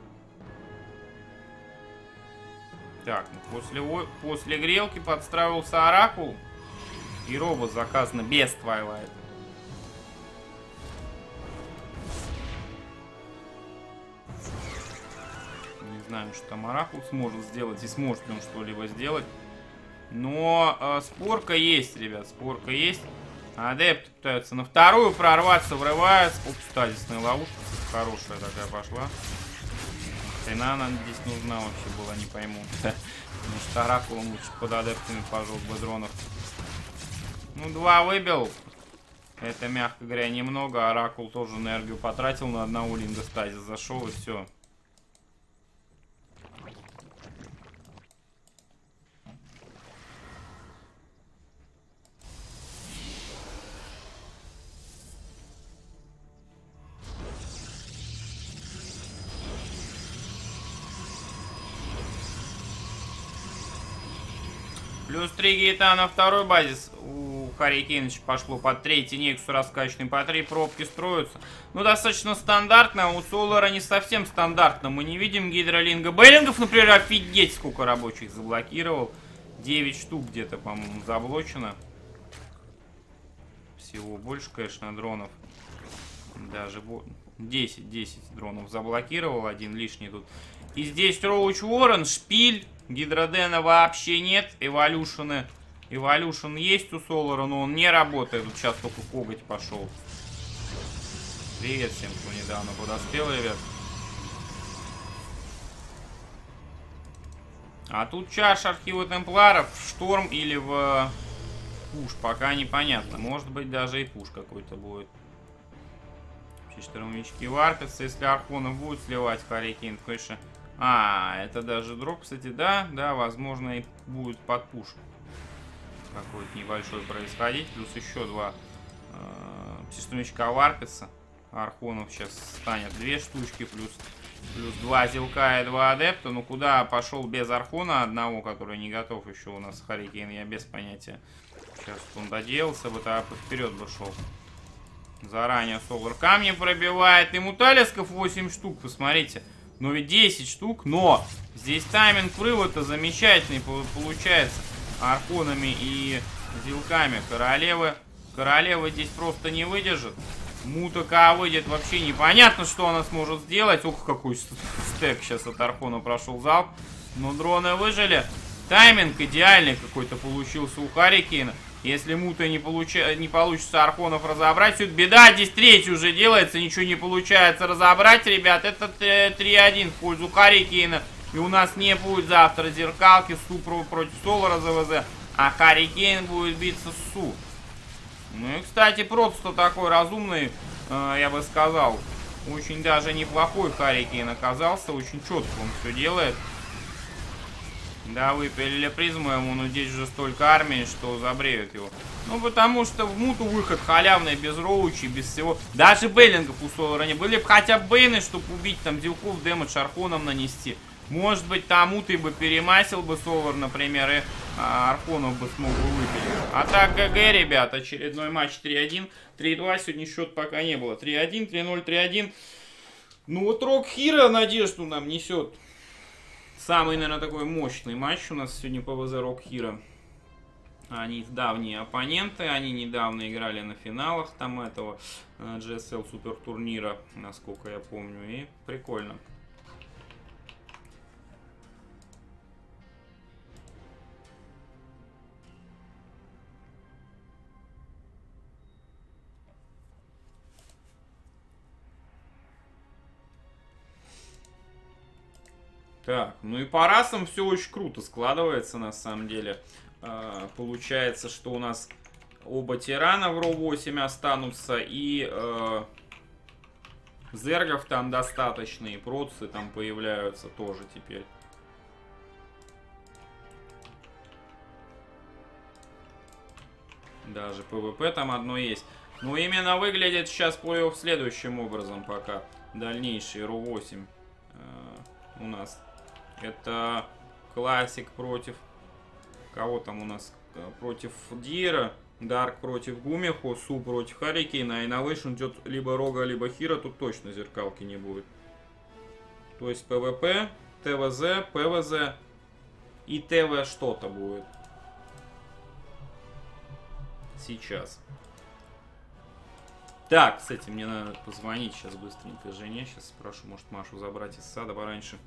Так, ну после, после грелки подстраивался оракул. И робот заказано без Твайлайта. Не знаю, что там оракул сможет сделать. И сможет ли он что-либо сделать. Но э, спорка есть, ребят. Спорка есть. Адепты пытаются на вторую прорваться, врываются. Ух, стазисная ловушка. Хорошая такая пошла. Хрена она здесь нужна вообще была, не пойму. Может, оракулом лучше под адептами пожег бы дронов. Ну, два выбил. Это, мягко говоря, немного. Оракул тоже энергию потратил на одного линга стазис. Зашел и все. Плюс три гейта на второй базис у Харикиновича пошло под третий Нексус раскачанный, по три пробки строятся. Ну, достаточно стандартно, у Солара не совсем стандартно. Мы не видим гидролинга. Бейлингов, например, офигеть, сколько рабочих заблокировал. девять штук где-то, по-моему, заблочено. Всего больше, конечно, дронов. Даже десять, десять дронов заблокировал, один лишний тут. И здесь Роуч Уоррен, шпиль. Гидродена вообще нет. Эволюшены. Эволюшен есть у Солара, но он не работает. Тут сейчас только коготь пошел. Привет всем, кто недавно подоспел, ребят. А тут чаш архива темпларов в шторм или в пуш. Пока непонятно. Может быть, даже и пуш какой-то будет. Штормовички варпятся. Если архонов будет сливать Харикин, конечно. А, это даже дроп, кстати, да, да, возможно, и будет под пуш какой-то небольшой происходить. Плюс еще два э, штормовичка варпятся. Архонов сейчас станет две штучки, плюс, плюс два Зилка и два Адепта. Ну куда пошел без Архона одного, который не готов еще у нас Харикейн, я без понятия. Сейчас он доделался бы, так вперед бы шел. Заранее Солар камни пробивает. Ему талисков восемь штук, посмотрите. Ну ведь десять штук, но здесь тайминг врыва-то замечательный получается. Архонами и Зилками. Королевы, королева здесь просто не выдержит. Мутака выйдет, вообще непонятно, что она сможет сделать. Ух, какой стек сейчас от Архона прошел залп. Но дроны выжили. Тайминг идеальный какой-то получился у Харикейна. Если Мута не, получа... не получится Архонов разобрать, все, беда, здесь третий уже делается, ничего не получается разобрать, ребят. Это три один в пользу Харикейна. И у нас не будет завтра зеркалки Су против Солара ЗВЗ, а Харикейн будет биться с Су. Ну и, кстати, просто такой разумный, э, я бы сказал, очень даже неплохой Харикейн оказался, очень четко он все делает. Да, выпилили призму ему, но здесь же столько армии, что забреют его. Ну, потому что в Муту выход халявный, без роучи, без всего. Даже бейлингов у Солара не были бы хотя бы бейны, чтобы убить там Зилков, дэмэдж Архоном нанести. Может быть, там Муты бы перемасил бы Солар, например, и а, Архонов бы смог бы выпилить. А так, ГГ, ребят, очередной матч три один. три два, сегодня счет пока не было. три один, три ноль, три один. Ну вот Рок Хиро надежду нам несет. Самый, наверное, такой мощный матч у нас сегодня ПВЗ Рок Хиро. Они давние оппоненты, они недавно играли на финалах там этого джи эс эл супер турнира, насколько я помню, и прикольно. Так, ну и по расам все очень круто складывается на самом деле. Э, получается, что у нас оба тирана в ро восемь останутся, и э, зергов там достаточно, и процы там появляются тоже теперь. Даже ПВП там одно есть. Но именно выглядит сейчас плей-офф следующим образом пока. Дальнейший ро восемь э, у нас. Это Классик против... Кого там у нас? Против Дира. Дарк против Гумихо. Су против Харикейна. А Innovation идет либо Рога, либо Хиро. Тут точно зеркалки не будет. То есть ПВП, ТВЗ, ПВЗ и ТВ что-то будет. Сейчас. Так, кстати, мне надо позвонить сейчас быстренько жене. Сейчас спрошу, может, Машу забрать из сада пораньше.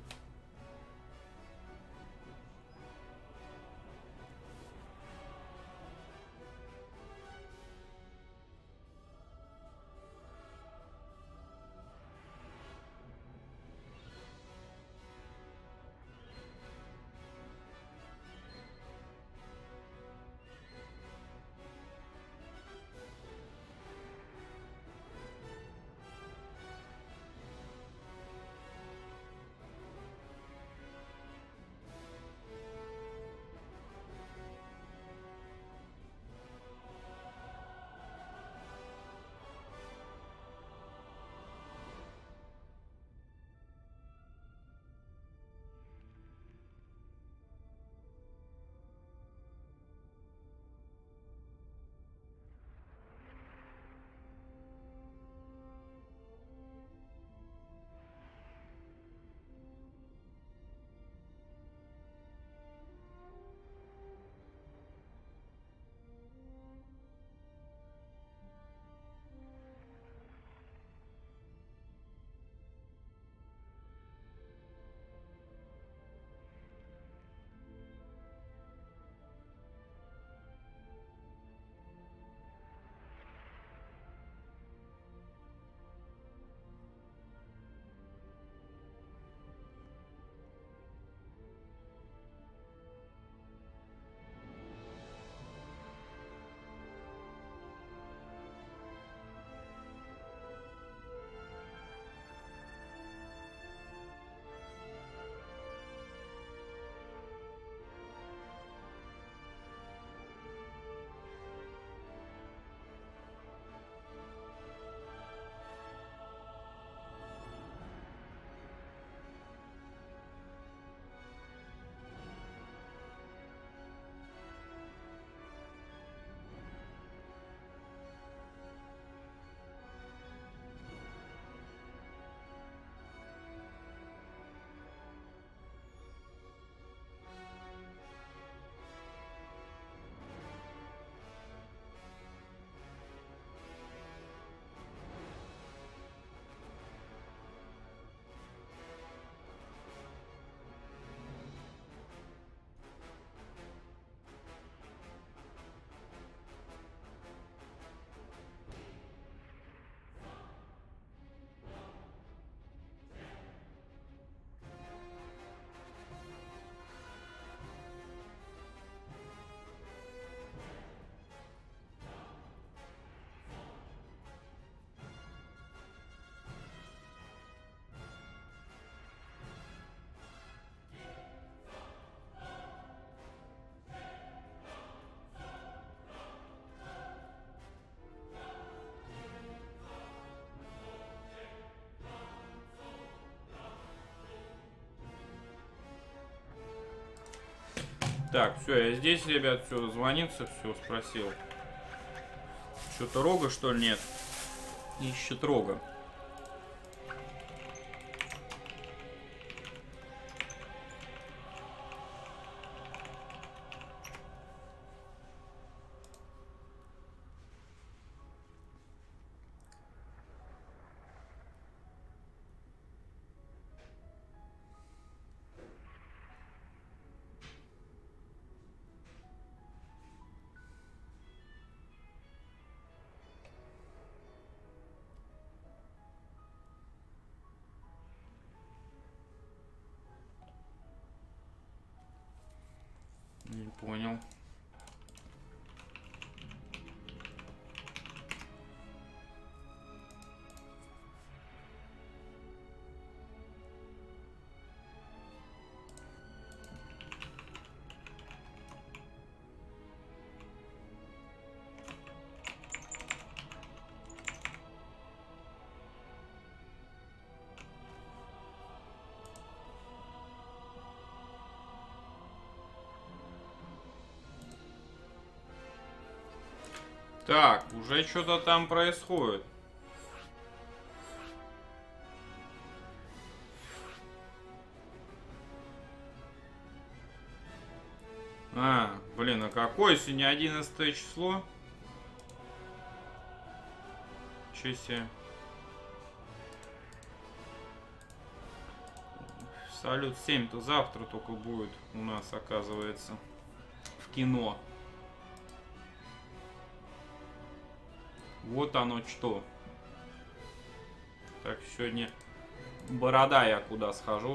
Так, все, я здесь, ребят, все, звонится, все, спросил. Что-то рога, что ли, нет? Ищет рога. Не понял. Так, уже что-то там происходит. А, блин, а какое сегодня одиннадцатое число? Чё себе. Салют семь-то завтра только будет у нас, оказывается, в кино. Вот оно что. Так, сегодня борода я куда схожу.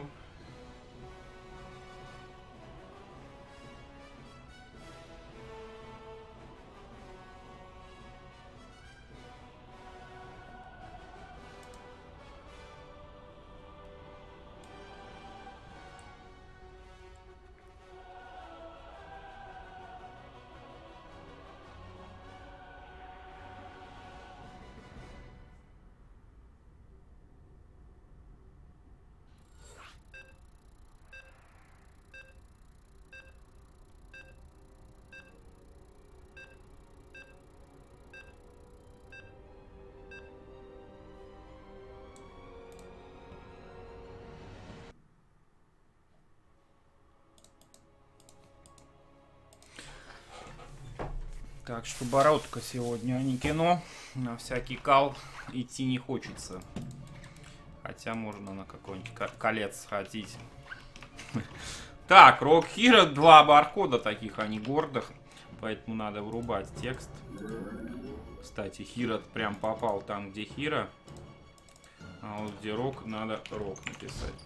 Так что бородка сегодня, а не кино. На всякий кал идти не хочется. Хотя можно на какой-нибудь колец сходить. Так, Rogue Hero, два баркода таких, а не гордых. Поэтому надо врубать текст. Кстати, Hero прям попал там, где Hero. А вот где Rogue, надо Rogue написать.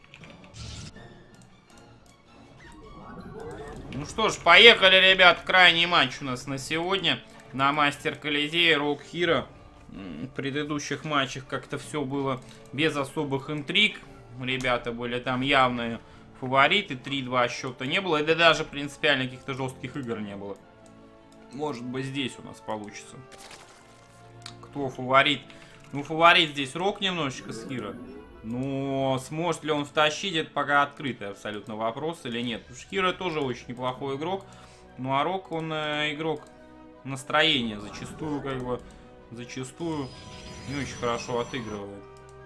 Ну что ж, поехали, ребят. Крайний матч у нас на сегодня. На Мастер Колизее Rogue Hero. В предыдущих матчах как-то все было без особых интриг. Ребята были там явные фавориты. три-два счета не было. И да даже принципиально каких-то жестких игр не было. Может быть, здесь у нас получится. Кто фаворит? Ну, фаворит здесь Rogue немножечко с Hero. Но сможет ли он втащить, это пока открытый абсолютно вопрос или нет. Потому что Hero тоже очень неплохой игрок. Ну а Rogue, он э, игрок настроения. Зачастую, как бы, зачастую не очень хорошо отыгрывает.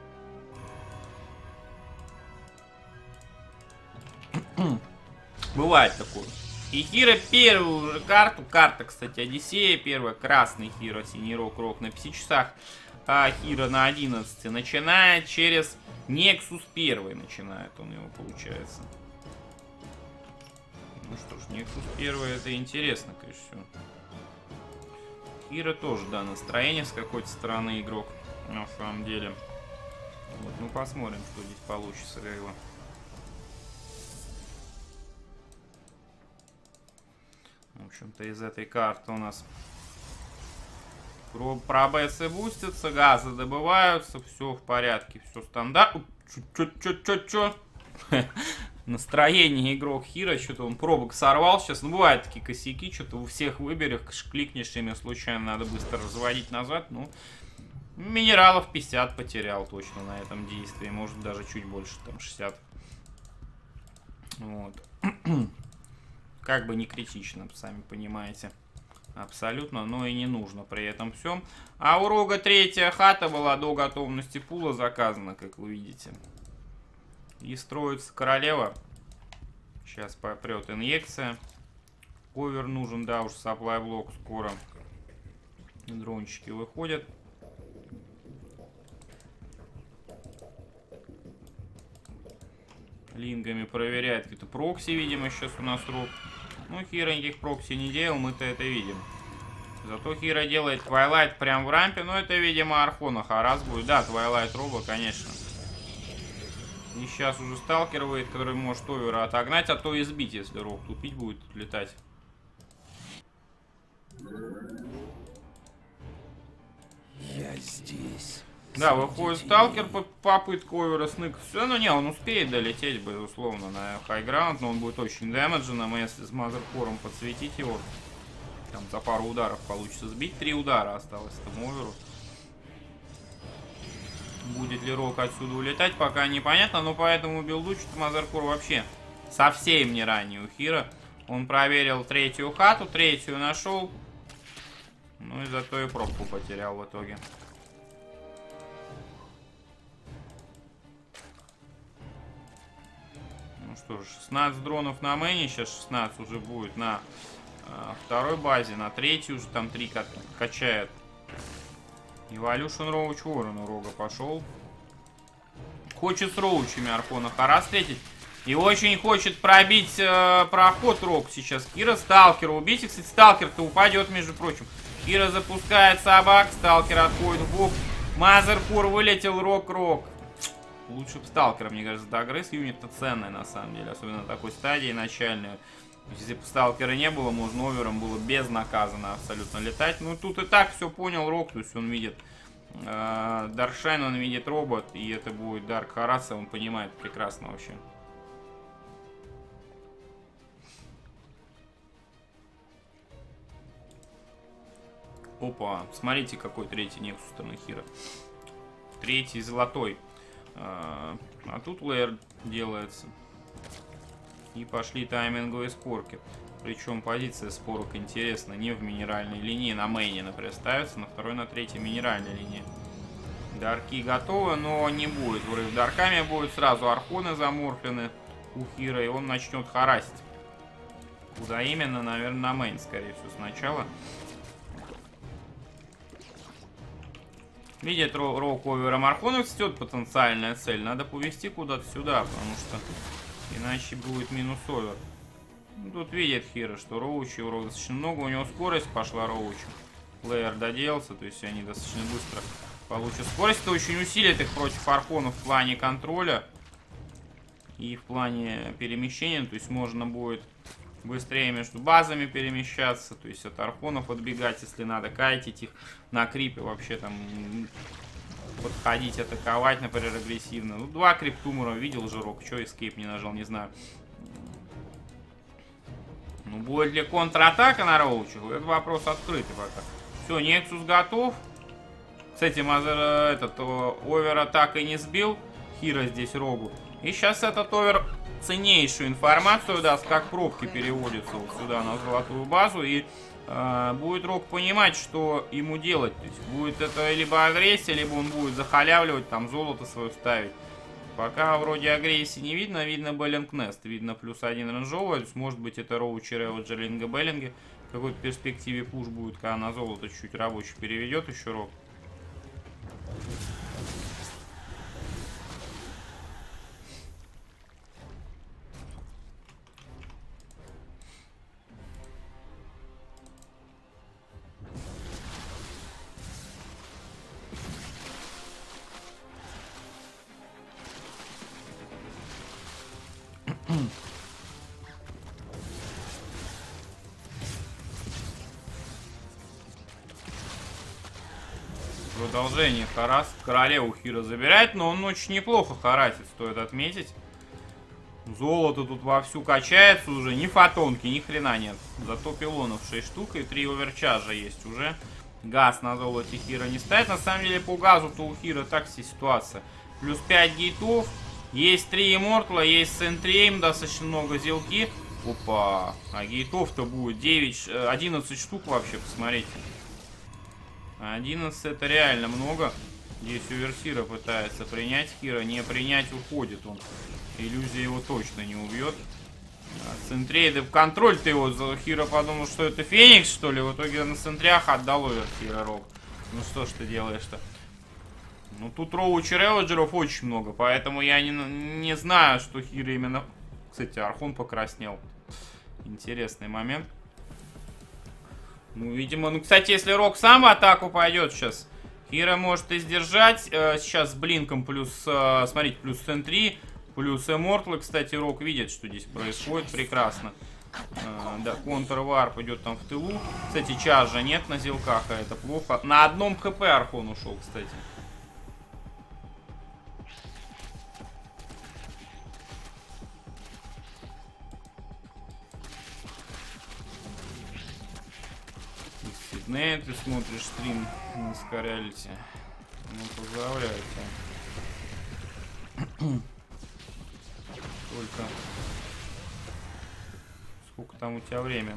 Бывает такое. И Hero первую уже карту. Карта, кстати, Одиссея. Первая красный Hero, синий Rogue, Rogue на пяти часах. А Hero на одиннадцати. Начинает через Nexus первый. Начинает он его, получается. Ну что ж, Nexus первый, это интересно, конечно, все. Hero тоже, да, настроение с какой-то стороны игрок. На самом деле. Вот, ну посмотрим, что здесь получится, как его. В общем-то, из этой карты у нас пробесы бустятся, газы добываются, все в порядке, все стандарт. Чё-чё-чё-чё? Настроение игрок Hero, что-то он пробок сорвал сейчас. Ну, бывают такие косяки, что-то у всех выберешь, кликнешь ими случайно, надо быстро разводить назад. Ну, минералов пятьдесят потерял точно на этом действии, может даже чуть больше, там шестьдесят. Вот. как бы не критично, сами понимаете. Абсолютно, но и не нужно при этом всем. А у Рога третья хата была до готовности пула заказана, как вы видите. И строится королева. Сейчас попрет инъекция. Овер нужен, да, уж supply блок скоро. Дрончики выходят. Лингами проверяет какие-то прокси, видимо, сейчас у нас Рог. Ну, Хиро никаких прокси не делал, мы-то это видим. Зато Хиро делает Твайлайт прям в рампе, но это, видимо, Архона Харас будет. Да, Твайлайт Роба, конечно. И сейчас уже Сталкер выйдет, который может Овера отогнать, а то и сбить, если Рог тупить будет, тут летать. Я здесь. Да, выходит Сталкер, попытка Овера сныкать. Все, ну не, он успеет долететь, безусловно, на хайграунд, но он будет очень дэмэдженом, если с Мазеркором подсветить его. Там за пару ударов получится сбить. Три удара осталось этому Оверу. Будет ли Рог отсюда улетать, пока непонятно, но по этому билду что-то Мазеркор вообще совсем не ранее у Хиро. Он проверил третью хату, третью нашел. Ну и зато и пробку потерял в итоге. Ну что ж, шестнадцать дронов на мэне, сейчас шестнадцать уже будет на э, второй базе, на третью уже там три качает. Evolution Роуч Ворон у Рога пошел. Хочет с Роучами Архона Харас встретить. И очень хочет пробить э, проход Рог сейчас. Хиро Сталкера убить. И, кстати, Сталкер-то упадет, между прочим. Хиро запускает собак, Сталкер отходит в бок. Мазеркор вылетел, Рог-Рог. Лучше бы Сталкера, мне кажется, догрыз. Юнит-то ценный, на самом деле. Особенно на такой стадии начальной. Если бы Сталкера не было, можно Овером было безнаказанно абсолютно летать. Ну, тут и так все понял Рог. То есть он видит э, Даршайн, он видит робот. И это будет Дарк Хараса. Он понимает прекрасно вообще. Опа, смотрите, какой третий Нексус стороны Хиро. Третий золотой. А, а тут лейер делается. И пошли тайминговые спорки. Причем позиция спорок интересна. Не в минеральной линии, на мейне, например, ставится. На второй, на третьей минеральной линии. Дарки готовы, но не будет врыв дарками. Будет сразу архоны заморфлены у Хиро. И он начнет харасить. Куда именно? Наверное, на мейн, скорее всего, сначала. Видит Рог Овером Архонов, цветет потенциальная цель. Надо повести куда-то сюда, потому что иначе будет минус Овер. Ну, тут видит Хиро, что Роучи у Рога достаточно много. У него скорость пошла Роучи. Плеер доделался, то есть они достаточно быстро получат скорость. Это очень усилит их против Архонов в плане контроля и в плане перемещения. То есть можно будет быстрее между базами перемещаться, то есть от Архонов отбегать, если надо, кайтить их на крипе, вообще там подходить, атаковать, например, агрессивно. Ну, два криптумора видел же Рог, что эскейп не нажал, не знаю. Ну, будет ли контратака на Роучах? Это вопрос открытый пока. Все, Нексус готов. Кстати, Мазер, этот Овера так и не сбил. Хиро здесь Рогу. И сейчас этот Овер ценнейшую информацию даст, как пробки переводятся вот сюда на золотую базу. И э, будет Рог понимать, что ему делать. То есть будет это либо агрессия, либо он будет захалявливать, там золото свое ставить. Пока вроде агрессии не видно, видно Беллинг Нест. Видно плюс один ранжовый. То есть может быть это Роучи, Реводжер, Линга, Беллинги. В какой-то перспективе пуш будет, когда на золото чуть рабочий переведет еще Рог. Продолжение. Харас королеву Хиро забирает, но он очень неплохо харасит, стоит отметить. Золото тут вовсю качается уже. Ни фотонки, ни хрена нет. Зато пилонов шесть штук и три оверчаржа есть уже. Газ на золоте Хиро не ставит. На самом деле по газу-то у Хиро так себе ситуация. Плюс пять гейтов. Есть три иммортла, есть сентрейм, достаточно много зелки. Опа. А гейтов-то будет девять, одиннадцать штук вообще, посмотрите. одиннадцать это реально много. Здесь Уверсира пытается принять Хира. Не принять, уходит он. Иллюзия его точно не убьет. А центрейды в контроль-то его. Хира подумал, что это Феникс, что ли. В итоге на центрях отдал Уверсира рог. Ну что ж ты делаешь-то? Ну тут роучи реводжеров очень много. Поэтому я не, не знаю, что Хира именно... Кстати, Архон покраснел. Интересный момент. Ну, видимо, ну, кстати, если Рок сам в атаку пойдет сейчас, Хира может и сдержать. Э, сейчас с блинком плюс, э, смотрите, плюс Сентри, плюс Эммортл. Кстати, Рок видит, что здесь происходит. Прекрасно. Э, да, контр-варп идет там в тылу. Кстати, чаржа нет на зелках, а это плохо. На одном хп Архон ушел, кстати. Сидней, ты смотришь стрим на Скорялите. Ну, поздравляю тебя. Только... Сколько там у тебя время?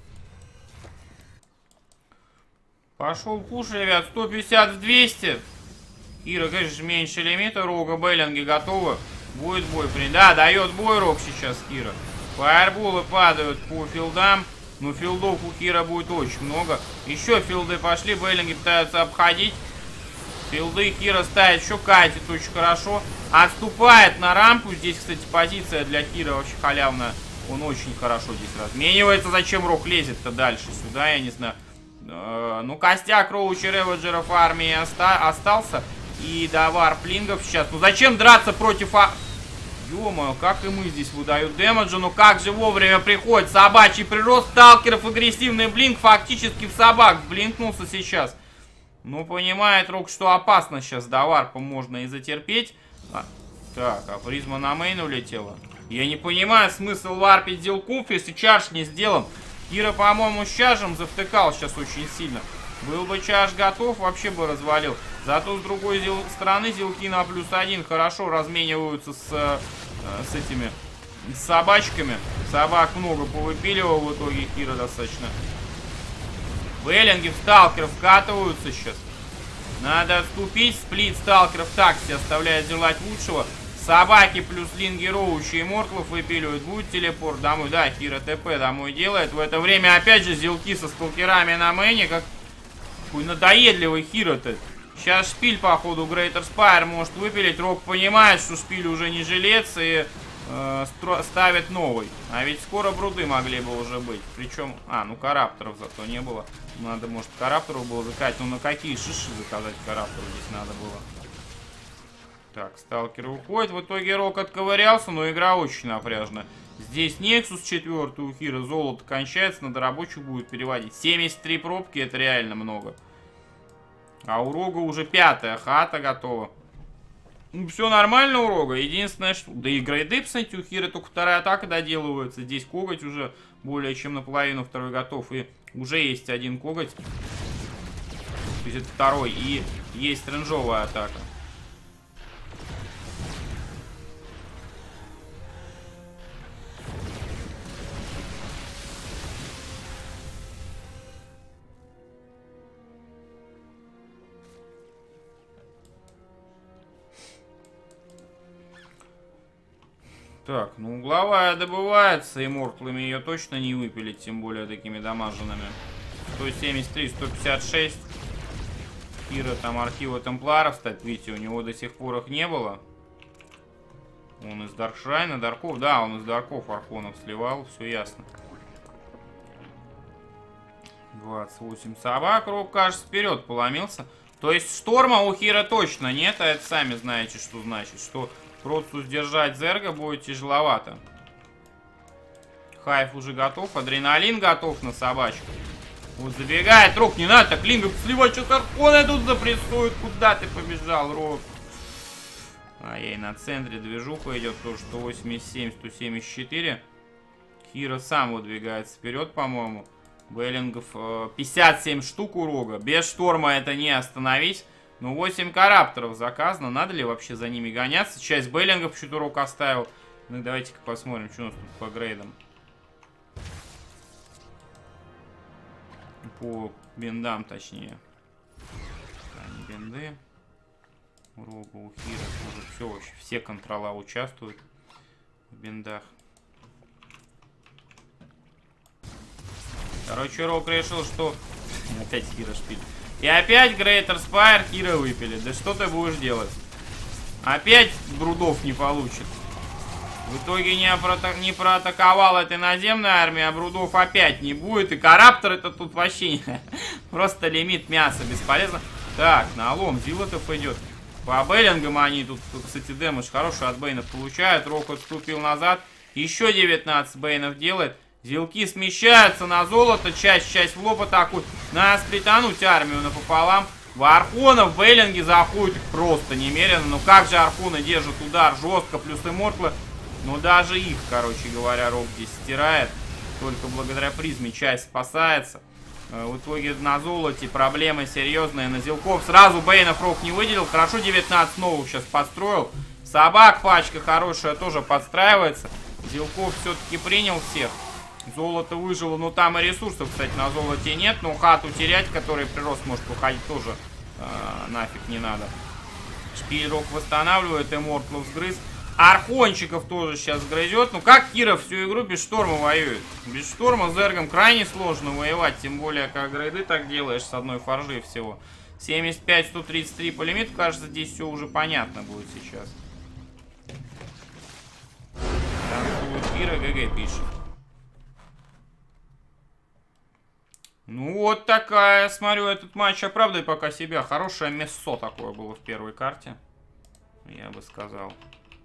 Пошел пуш, ребят. сто пятьдесят в двести. Ира, конечно, меньше лимита. Рога, Беллинги готовы. Будет бой. Да, дает бой Рог сейчас Кира. Фаерболы падают по филдам. Но филдов у Кира будет очень много. Еще филды пошли. Беллинги пытаются обходить. Филды Кира ставит. Еще катит очень хорошо. Отступает на рампу. Здесь, кстати, позиция для Кира вообще халявная. Он очень хорошо здесь разменивается. Зачем Рок лезет-то дальше сюда? Я не знаю. Ну, костяк Роучи Реводжеров армии оста остался. И до варплингов сейчас. Ну, зачем драться против... А... Ё-моё, как и мы здесь выдают дэмэджа. Ну как же вовремя приходит собачий прирост сталкеров. Агрессивный блинк фактически в собак блинкнулся сейчас. Ну понимает Рок, что опасно сейчас до варпа можно и затерпеть. А, так, а призма на мейн улетела. Я не понимаю смысл варпить Зилкуф, если чардж не сделан. Кира, по-моему, с чаржем завтыкал сейчас очень сильно. Был бы чардж готов, вообще бы развалил. Зато с другой зил... стороны зилки на плюс один хорошо размениваются с, э, с этими с собачками. Собак много повыпиливал в итоге Кира достаточно. Беллинги в сталкеров вкатываются сейчас. Надо отступить. Сплит сталкеров такси оставляет желать лучшего. Собаки плюс линги Роучи и Мортлов выпиливают. Будет телепорт домой. Да, Кира ТП домой делает. В это время опять же зилки со сталкерами на мэне. Как какой надоедливый Хира-то. Сейчас шпиль, походу, Greater Spire может выпилить. Рок понимает, что шпиль уже не жилец и э, ставит новый. А ведь скоро бруды могли бы уже быть. Причем, а, ну карапторов зато не было. Надо, может, карапторов было заказать. Ну на какие шиши заказать карапторов здесь надо было. Так, сталкеры уходят. В итоге Рок отковырялся, но игра очень напряжна. Здесь Нексус четвертый у Хира. Золото кончается, надо рабочих будет переводить. семьдесят три пробки, это реально много. А у Рога уже пятая хата готова. Ну, все нормально у Рога. Единственное, что... Да и грейды, кстати, у Хира только вторая атака доделывается. Здесь коготь уже более чем наполовину второй готов. И уже есть один коготь. То есть это второй. И есть рейнджовая атака. Так, ну угловая добывается, и мортлами ее точно не выпилить, тем более такими дамаженными. сто семьдесят три, сто пятьдесят шесть. Кира там архива темпларов, кстати, видите, у него до сих пор их не было. Он из Даркшрайна, Дарков, да, он из Дарков Архонов сливал, все ясно. двадцать восемь собак, Рок, кажется, вперед поломился. То есть шторма у Хира точно нет, а это сами знаете, что значит, что... Просто сдержать Зерга будет тяжеловато. Хайф уже готов. Адреналин готов на собачку. Вот забегает Рок. Не надо так лингов сливать. Что-то Архоны тут запрессуют. Куда ты побежал, Рок? А ей на центре движуха идет. Тоже сто восемьдесят семь, сто семьдесят четыре. Хира сам выдвигается вперед, по-моему. Беллингов э, пятьдесят семь штук у Рога. Без шторма это не остановить. Ну, восемь карапторов заказано. Надо ли вообще за ними гоняться? Часть Беллингов что-то Рок оставил. Ну, давайте-ка посмотрим, что у нас тут по грейдам. по бендам, точнее. Они бенды. У Рога, у Хира тоже все, вообще все контрола участвуют в бендах. Короче, Рог решил, что... Опять Хира шпиль. И опять Greater Spire Хира выпили. Да что ты будешь делать? Опять Брудов не получит. В итоге не, прота не проатаковала эта наземная армия, а Брудов опять не будет. И Караптор это тут вообще просто лимит мяса, бесполезно. Так, налом, Зилотов идет. По Беллингам они тут, кстати, дэмэдж хороший от Бейнов получают. Рок отступил назад. Еще девятнадцать Бейнов делает. Зилки смещаются на золото. Часть, часть в лоб атакуют. Надо сплетануть армию напополам. В Архонов Беллинги заходят просто немерено. Ну как же Архоны держат удар жестко. Плюс Иммортлы. Но даже их, короче говоря, Рок здесь стирает. Только благодаря призме часть спасается. В итоге на золоте проблемы серьезные. На Зилков сразу Бейнов Рок не выделил. Хорошо девятнадцать новых сейчас подстроил. Собак пачка хорошая тоже подстраивается. Зилков все-таки принял всех. Золото выжило. Ну там и ресурсов, кстати, на золоте нет. Но хату терять, который прирост может уходить, тоже э, нафиг не надо. Шпиль Рок восстанавливает. Иммортлов сгрыз. Архончиков тоже сейчас грызет. Ну как Киров всю игру без шторма воюет? Без шторма с Зергом крайне сложно воевать. Тем более, как грейды так делаешь с одной форжи всего. семьдесят пять сто тридцать три по лимиту. Кажется, здесь все уже понятно будет сейчас. Танцует Кира, ГГ пишет. Ну вот такая, смотрю, этот матч оправдывает пока себя. Хорошее мясо такое было в первой карте. Я бы сказал.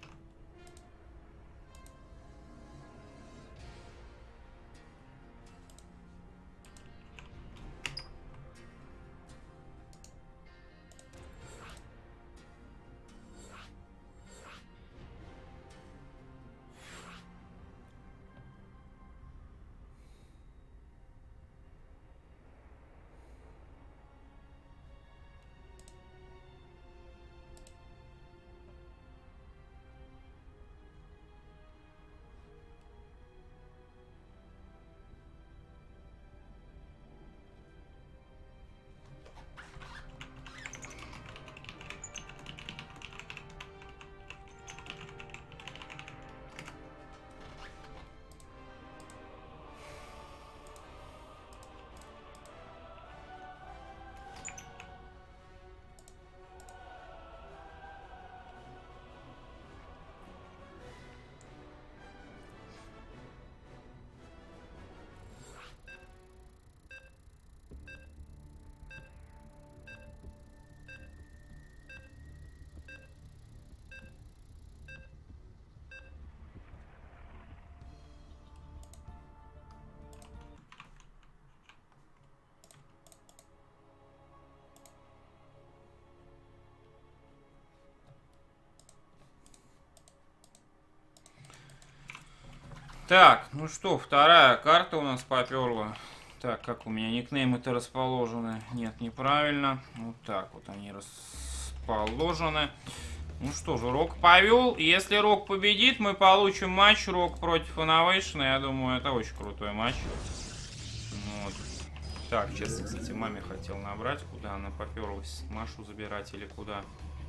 Так, ну что, вторая карта у нас поперла. Так, как у меня никнеймы-то расположены? Нет, неправильно. Вот так вот они расположены. Ну что же, Рок повел. Если Рок победит, мы получим матч Рок против Innovation. Я думаю, это очень крутой матч. Вот. Так, честно, кстати, маме хотел набрать. Куда она поперлась? Машу забирать или куда?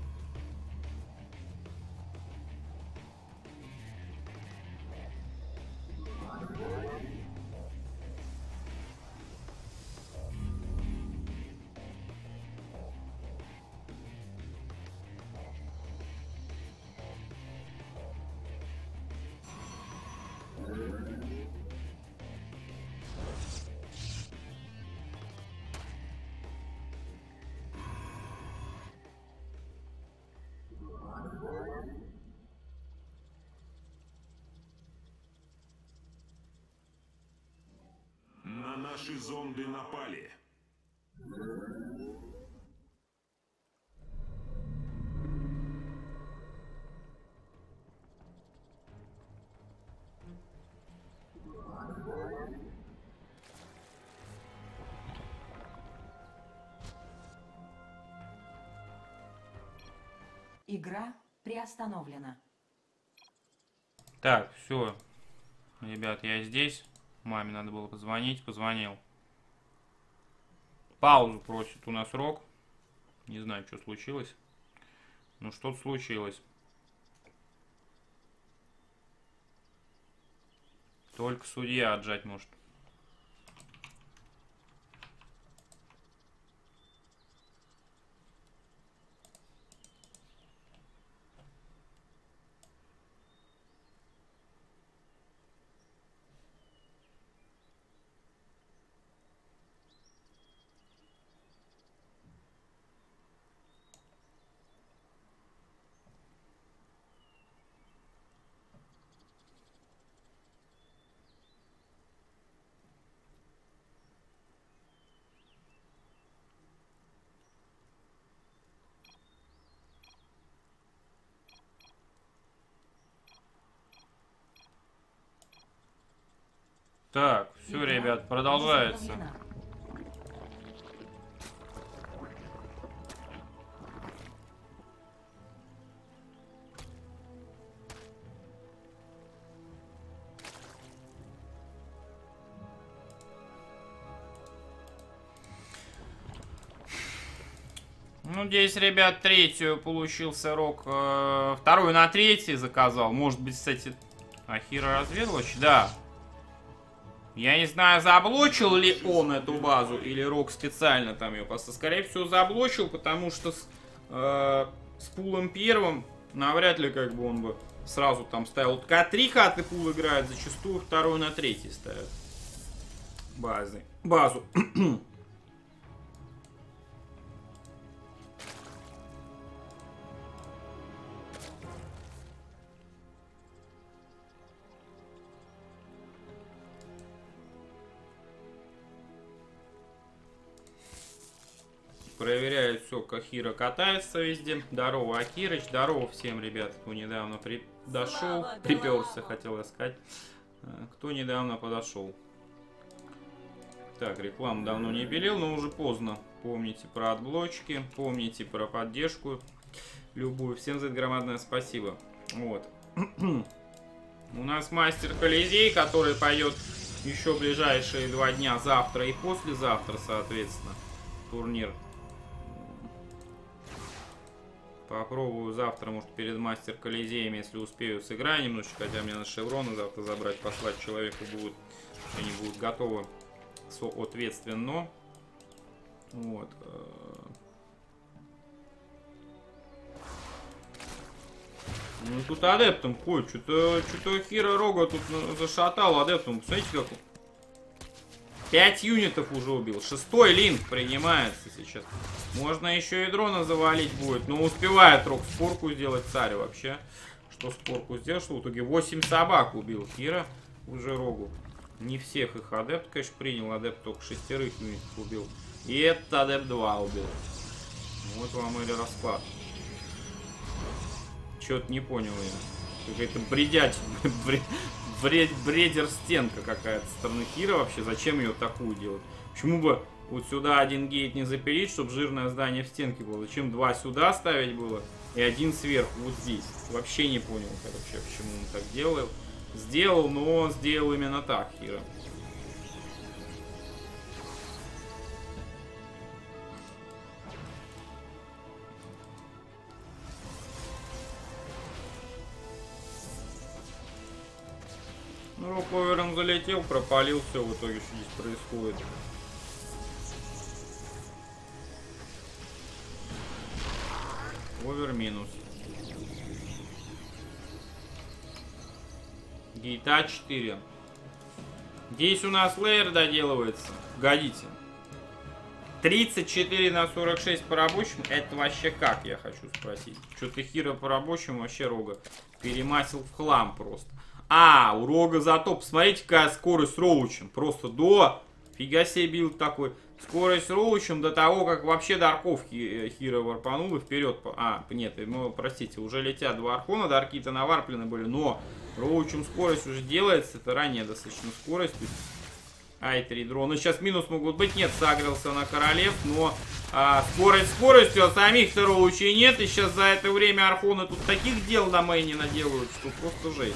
На наши зонды напали. Игра приостановлена. Так, все. Ребят, я здесь. Маме надо было позвонить. Позвонил. Паузу просит у нас Рок. Не знаю, что случилось. Ну, что-то случилось. Только судья отжать может. Так, все, ребят, продолжается. Ну, здесь, ребят, третью получился Рок. Э, вторую на третий заказал. Может быть, кстати, Ахира разведывач? Да. Я не знаю, заблочил ли он эту базу, или Рок специально там ее просто. Скорее всего, заблочил, потому что с, э, с пулом первым навряд ли как бы он бы сразу там ставил. Только три хаты пул играет, зачастую вторую на третий ставят. Базы. Базу. Проверяет все, как Ахира катается везде. Здорово, Акирыч. Здорово всем, ребят, кто недавно при... дошел. Приперся, хотел я сказать. Кто недавно подошел. Так, рекламу давно не белил, но уже поздно. Помните про отблочки, помните про поддержку любую. Всем за это громадное спасибо. Вот. У нас мастер Колизей, который пойдет еще ближайшие два дня, завтра и послезавтра, соответственно, турнир. Попробую завтра, может, перед мастер Колизеем, если успею, сыграю немножечко. Хотя мне на шевроны завтра забрать, послать человеку будет. Они будут готовы соответственно. Вот. Ну тут адептом ходит. Что-то что-то Хира Рога тут зашатал адептом. Смотрите, как он. пять юнитов уже убил. Шестой линк принимается сейчас. Можно еще и дрона завалить будет. Но успевает Рок спорку сделать царь вообще. Что спорку сделал, что в итоге восемь собак убил Хира уже Рогу. Не всех их адепт, конечно, принял. Адепт только шестерых юнитов убил. И этот адепт два убил. Вот вам или расклад. Чё-то не понял я. Какая-то бредять. Бред, бредер стенка какая-то со стороны Хира вообще. Зачем ее такую делать? Почему бы вот сюда один гейт не запилить, чтобы жирное здание в стенке было? Зачем два сюда ставить было и один сверху вот здесь? Вообще не понял, короче, почему он так делал. Сделал, но он сделал именно так, Хира. Ну, Роковером залетел, пропалил, все в итоге, что здесь происходит. Овер минус. Гейта четыре. Здесь у нас лейер доделывается. Годите. тридцать четыре на сорок шесть по рабочему. Это вообще как, я хочу спросить. Что-то Хира по рабочему вообще Рога перемасил в хлам просто. А, у Рога зато, посмотрите, какая скорость роучем. Просто до, фига себе билд такой. Скорость роучем до того, как вообще до арковки Хира варпанул и вперед. А, нет, ну, простите, уже летят два архона, до арки-то наварплены были, но роучем скорость уже делается, это ранее достаточно скорость. ай три дрона. Сейчас минус могут быть, нет, сагрился на королев, но а, скорость скоростью, а самих-то роучей нет. И сейчас за это время архоны тут таких дел на мейне наделают, что просто жесть.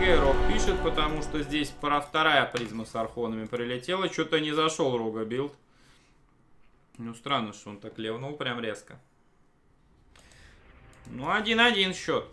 ГГ, Рог пишет, потому что здесь пора вторая призма с архонами прилетела. Что-то не зашел Рога билд. Ну, странно, что он так левнул прям резко. Ну, один-один счет.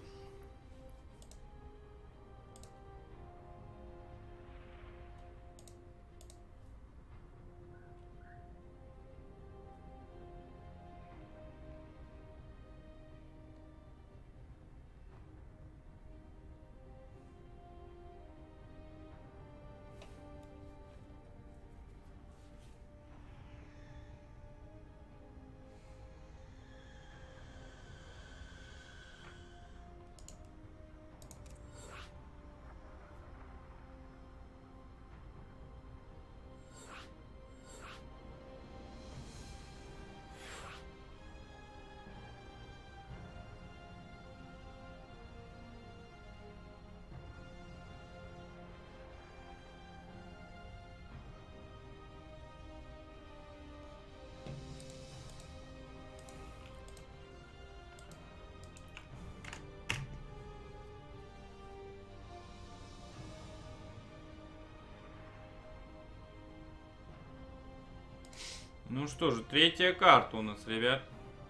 Ну что же, третья карта у нас, ребят.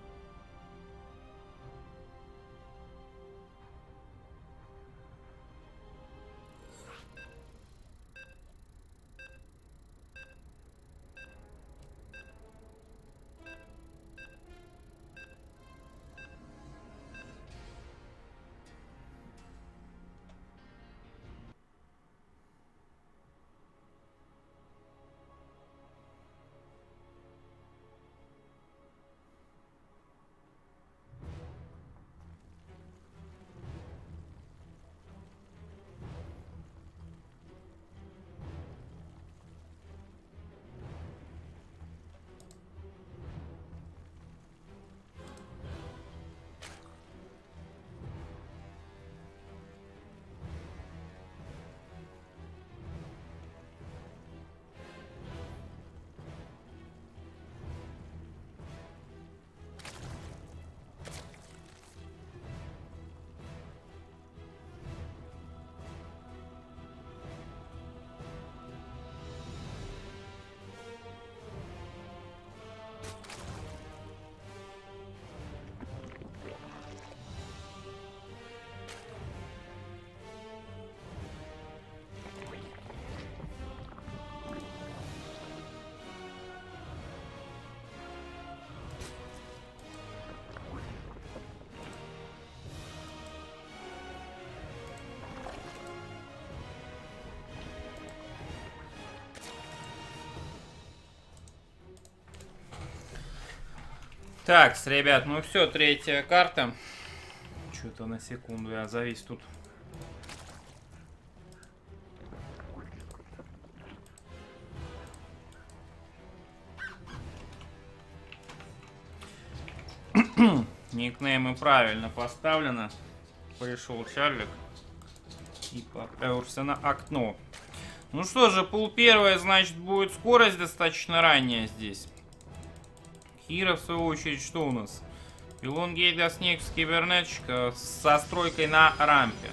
Так, ребят, ну все, третья карта. Что-то на секунду я завис тут. Никнеймы правильно поставлено. Пришел Чарлик и поперся на окно. Ну что же, пул первая, значит, будет скорость достаточно ранняя здесь. Хира, в свою очередь, что у нас? Пилон Гейда Снег с кибернетчика со стройкой на рампе.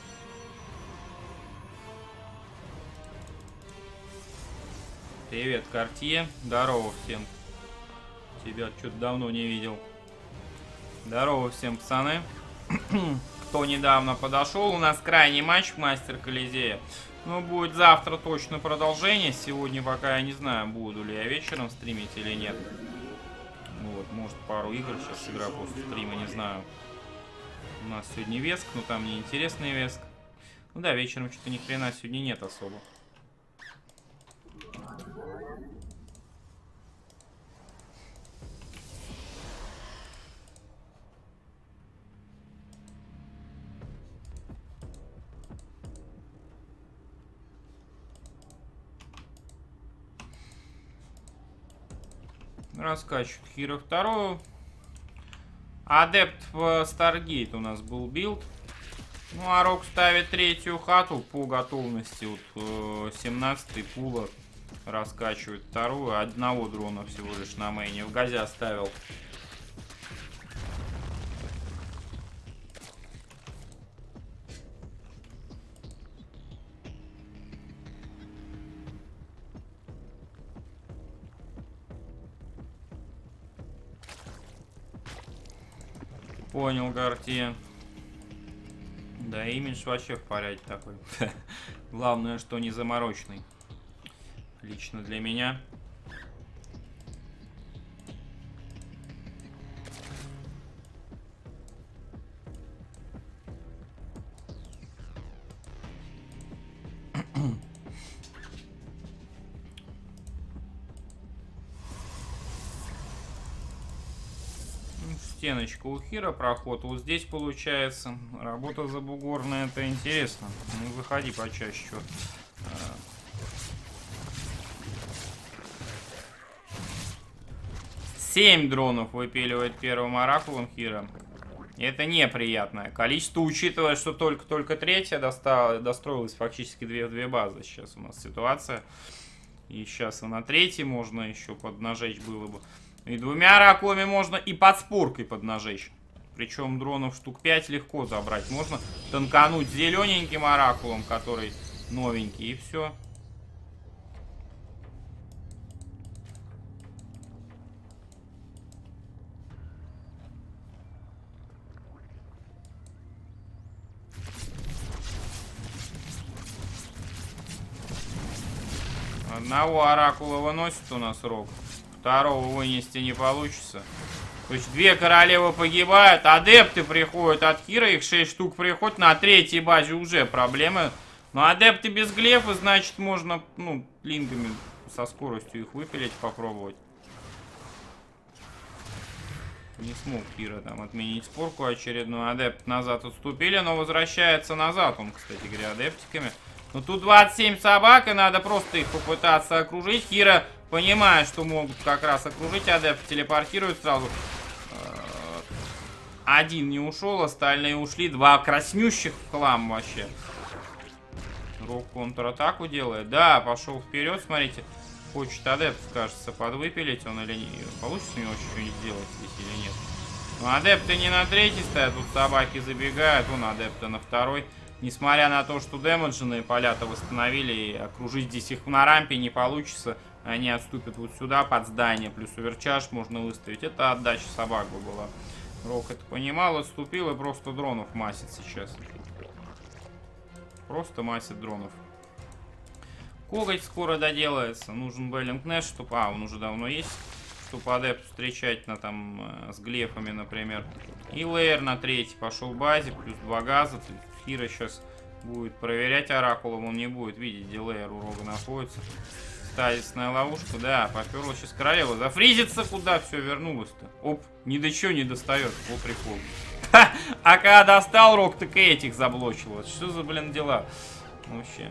Привет, Картье. Здорово всем. Тебя что-то давно не видел. Здорово всем, пацаны. Кто недавно подошел, у нас крайний матч Мастер Колизея. Ну, будет завтра точно продолжение. Сегодня пока я не знаю, буду ли я вечером стримить или нет. Вот, может, пару игр сейчас сыграю после стрима, не знаю. У нас сегодня Веск, но там неинтересный Веск. Ну да, вечером что-то ни хрена сегодня нет особо. Раскачивает Хиро вторую. Адепт в Старгейт у нас был билд. Ну, а Рок ставит третью хату по готовности. Вот семнадцатый пула раскачивает вторую. Одного дрона всего лишь на мейне. В газе оставил. Понял, Гартия. Да, имидж вообще в порядке такой. Главное, что не замороченный. Лично для меня. Стеночка у Хира, проход вот здесь получается. Работа забугорная, это интересно. Ну, заходи почаще. Семь дронов выпиливает первым оракулом Хира. Это неприятное количество, учитывая, что только-только третья достала, достроилась фактически две, две базы. Сейчас у нас ситуация. И сейчас и на третьей можно еще поднажечь было бы. И двумя оракулами можно и под споркой поднажечь. Причем дронов штук пять легко забрать. Можно танкануть зелененьким оракулом, который новенький, и все. Одного оракула выносит у нас Рог. Второго вынести не получится. То есть две королевы погибают, адепты приходят от Хира, их шесть штук приходят, на третьей базе уже проблемы. Но адепты без глефа, значит, можно, ну, лингами со скоростью их выпилить, попробовать. Не смог Хира там отменить спорку очередную. Адепт назад отступили, но возвращается назад он, кстати говоря, адептиками. Но тут двадцать семь собак, и надо просто их попытаться окружить. Хира, понимая, что могут как раз окружить, адепт телепортирует сразу. Один не ушел, остальные ушли. Два краснющих в хлам вообще. Рог контратаку делает. Да, пошел вперед, смотрите. Хочет адепт, кажется, подвыпилить он или не. Получится у него что-нибудь сделать здесь или нет. Но адепты не на третий стоят, тут собаки забегают. Вон адепты на второй. Несмотря на то, что демедженные поля-то восстановили, и окружить здесь их на рампе не получится. Они отступят вот сюда, под здание. Плюс оверчарж можно выставить. Это отдача собак бы была. Рог это понимал, отступил и просто дронов масит сейчас. Просто масит дронов. Коготь скоро доделается. Нужен Беллинг Нэш, чтобы... А, он уже давно есть. Чтобы адепт встречать на, там, с глефами, например. И Лейер на третий пошел в базе. Плюс два газа. Хира сейчас будет проверять оракулом. Он не будет видеть, где Лейер у Рога находится. Стазисная ловушка. Да, поперла сейчас королева. Зафризится, куда все вернулось-то. Оп, ни до чего не достает. О, прикол. А когда достал Рог, так и этих заблочил. Вот что за, блин, дела? Вообще.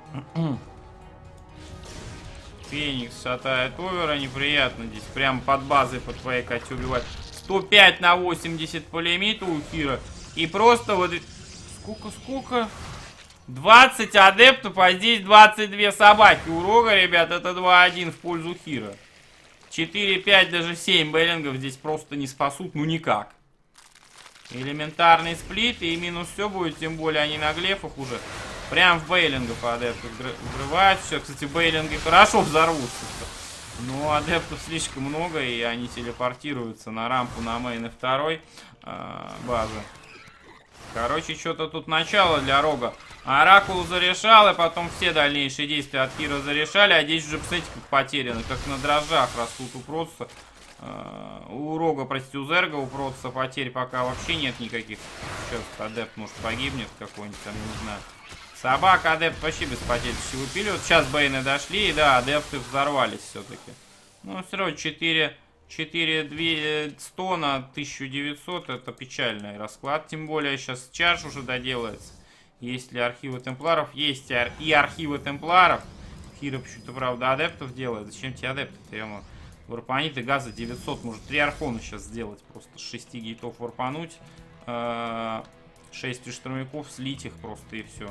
Феникс шатает овера. Неприятно здесь. Прям под базой по твоей коте убивать. сто пять на восемьдесят по лимиту у Хира. И просто вот... Сколько, сколько? двадцать адептов, а здесь двадцать две собаки. У Рога, ребят, это два один в пользу Хира. четыре, пять, даже семь бейлингов здесь просто не спасут, ну никак. Элементарный сплит и минус все будет, тем более они на глефах уже. Прям в бейлингов адептов взрывают. Все, кстати, бейлинги хорошо взорвутся. Но адептов слишком много, и они телепортируются на рампу на мейн и второй э, базы. Короче, что-то тут начало для Рога. Оракул зарешал, и потом все дальнейшие действия от Хира зарешали. А здесь уже, кстати, как потеряно, как на дрожжах растут у Протса. Uh, у Рога, простите, у Зерга, у Протса потерь пока вообще нет никаких. Сейчас адепт, может, погибнет какой-нибудь там, не знаю. Собака, адепт вообще без потерь все выпиливают. Сейчас бейны дошли, и да, адепты взорвались все-таки. Ну, все равно четыре... четыре тысячи сто на тысячу девятьсот, это печальный расклад. Тем более сейчас чардж уже доделается. Есть ли архивы темпларов? Есть и архивы темпларов. Хира почему-то, правда, адептов делает. Зачем тебе адепты? Я варпанит и газа девятьсот. Может три архона сейчас сделать. Просто с шести гейтов варпануть. шесть штурмяков, слить их просто и все.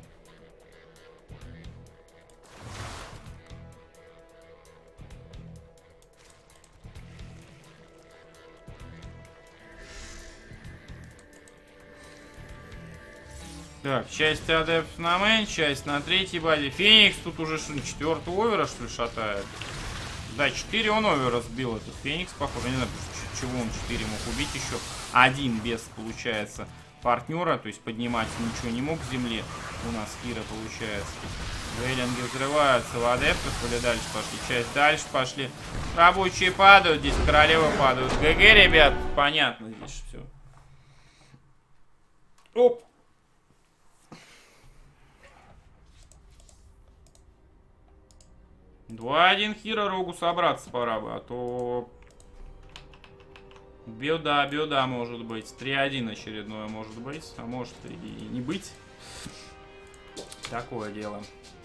Так, часть адепт на мейн, часть на третьей базе. Феникс тут уже четвертого овера, что ли, шатает. Да, четыре он овера сбил этот Феникс, похоже. Не знаю, чего он четыре мог убить еще. один без, получается, партнера. То есть поднимать ничего не мог с земли. У нас Хира получается. Вейлинги взрываются в адептах. Или дальше пошли. Часть дальше пошли. Рабочие падают. Здесь королевы падают. ГГ, ребят. Понятно здесь все. Оп. два-один Хира, Рогу собраться пора бы, а то... Беда, беда может быть. три-один очередное может быть, а может и не быть. Такое дело.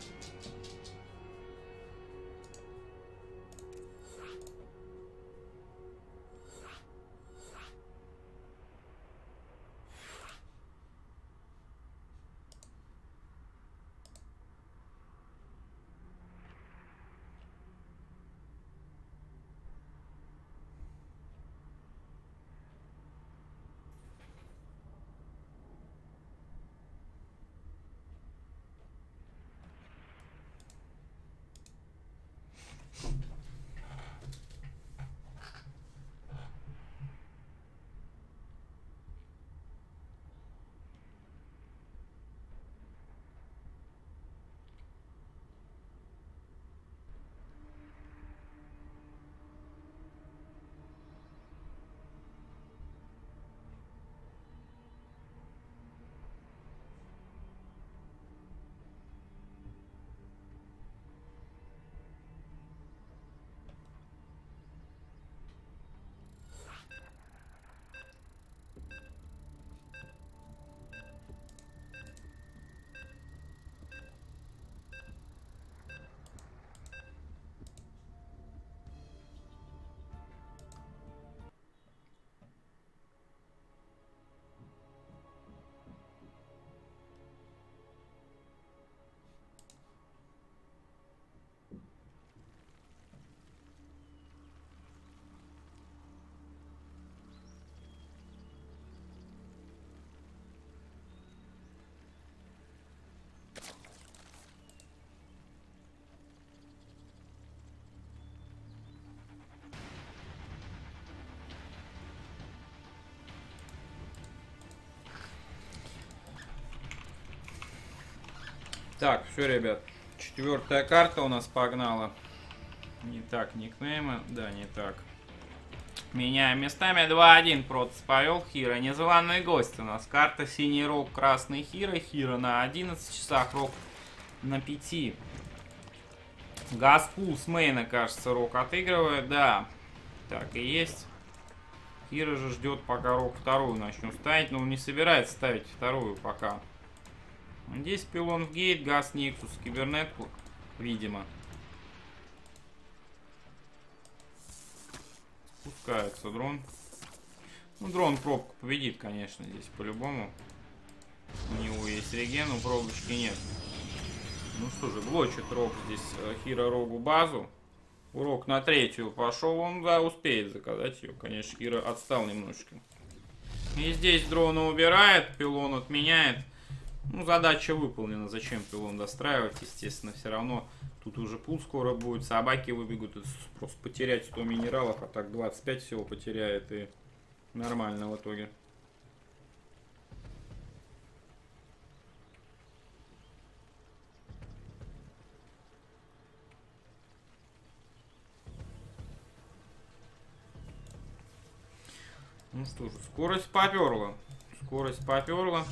Так, все, ребят. Четвертая карта у нас погнала. Не так, никнеймы. Да, не так. Меняем местами. два-один против повел Хира. Незваный гость у нас. Карта синий Рог, красный Хира. Хира на одиннадцати часах, Рог на пяти. Газпул с мейна, кажется, Рог отыгрывает. Да, так и есть. Хира же ждет, пока Рог вторую начнет ставить. Но он не собирается ставить вторую пока. Здесь пилон в гейт, газ Никсус, кибернетку, видимо. Спускается дрон. Ну, дрон пробку победит, конечно, здесь по-любому. У него есть реген, у пробочки нет. Ну что же, блочит Рог здесь Хира Рогу базу. Урок на третью пошел, он, да, успеет заказать ее. Конечно, Хира отстал немножечко. И здесь дрона убирает, пилон отменяет. Ну, задача выполнена. Зачем пилон достраивать? Естественно, все равно тут уже пул скоро будет. Собаки выбегут. Просто потерять сто минералов, а так двадцать пять всего потеряет. И нормально в итоге. Ну что же, скорость поперла. Скорость поперла.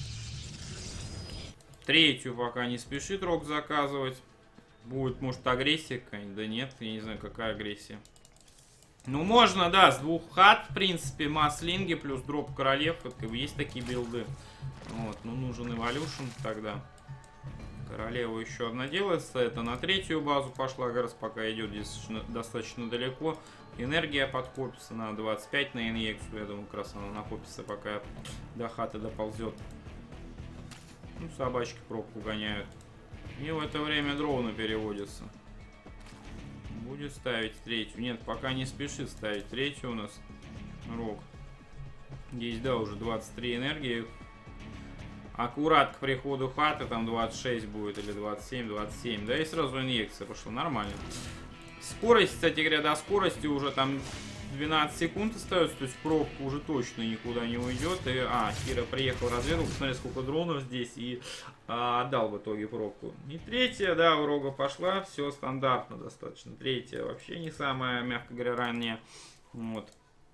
Третью пока не спешит Рог заказывать. Будет, может, агрессия какая-нибудь? Да нет, я не знаю, какая агрессия. Ну, можно, да, с двух хат, в принципе, маслинги плюс дроп королев. Это, есть такие билды. Вот, ну, нужен эволюшн тогда. Королева еще одна делается. Это на третью базу пошла, как раз пока идет здесь достаточно далеко. Энергия подкопится на двадцать пять на инъекцию. Я думаю, как раз она накопится, пока до хаты доползет. Ну, собачки пробку гоняют. И в это время дроны переводятся. Будет ставить третью. Нет, пока не спешит ставить третью у нас Рог. Здесь, да, уже двадцать три энергии. Аккурат к приходу хаты, там двадцать шесть будет, или двадцать семь, двадцать семь. Да, и сразу инъекция пошла. Нормально. Скорость, кстати говоря, до скорости уже там двенадцать секунд остается, то есть пробка уже точно никуда не уйдет. И, а, Хиро приехал, разведал, посмотри, сколько дронов здесь, и а, отдал в итоге пробку. И третья, да, у Рога пошла, все стандартно достаточно. Третья вообще не самая, мягко говоря, ранняя. Вот.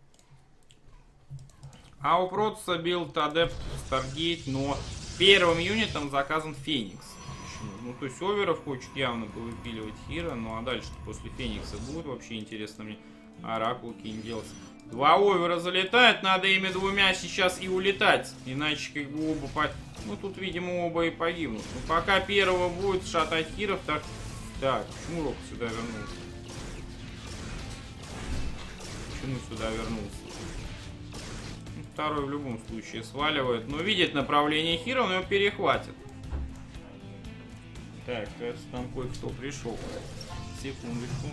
А у Протуса билд Адепт Старгейт, но первым юнитом заказан Феникс. Ну, то есть оверов хочет явно повыпиливать Хиро, ну а дальше после Феникса будет вообще интересно мне Оракул какие-нибудь делать. Два овера залетают, надо ими двумя сейчас и улетать, иначе как бы оба по... Ну тут, видимо, оба и погибнут. Ну пока первого будет шатать Хиров, так... Так, почему Рок сюда вернулся? Почему сюда вернулся? Ну, второй в любом случае сваливает, но видит направление Хиро, он его перехватит. Так, кажется, там кое-кто пришел. Секундочку.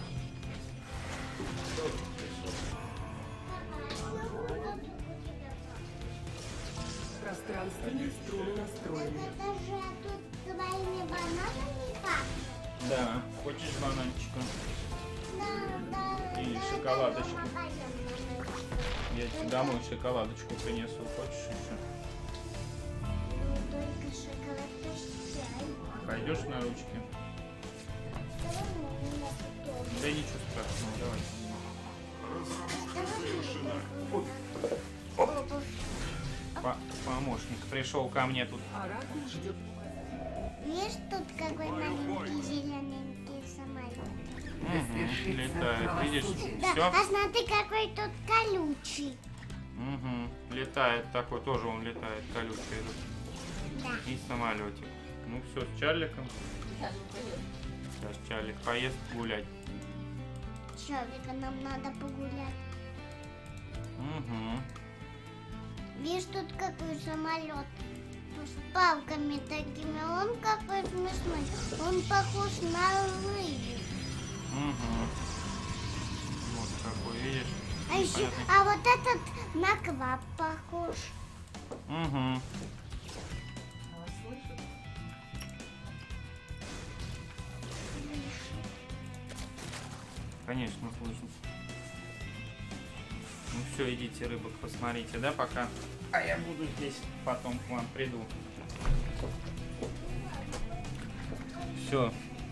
Пространственные струны настроены. Это же тут твоими бананами как? Да, хочешь бананчика? Да, да. Или шоколадочку? Я тебе домой шоколадочку принесу. Хочешь еще? Ну, только шоколад чай. Пойдешь на ручки? Да ничего страшного, давай. По помощник пришел ко мне тут. Оракул ждет. Видишь, тут какой маленький зелененький самолет. Угу, летает, видишь? Да, Все? а смотри, какой тут колючий. Угу, летает такой, тоже он летает, колючий этот. Да. И самолетик. Ну все, с Чарликом. Сейчас Чарлик поест гулять. Чавика, нам надо погулять. Угу. Видишь, тут какой самолет. С палками такими. Он какой смешной. Он похож на рыбу. Угу. Вот какой, видишь? А еще, Понятно. а вот этот на квап похож. Угу. Конечно, слышно. Ну все, идите рыбок посмотрите, да, пока. А я буду здесь, потом к вам приду. Все.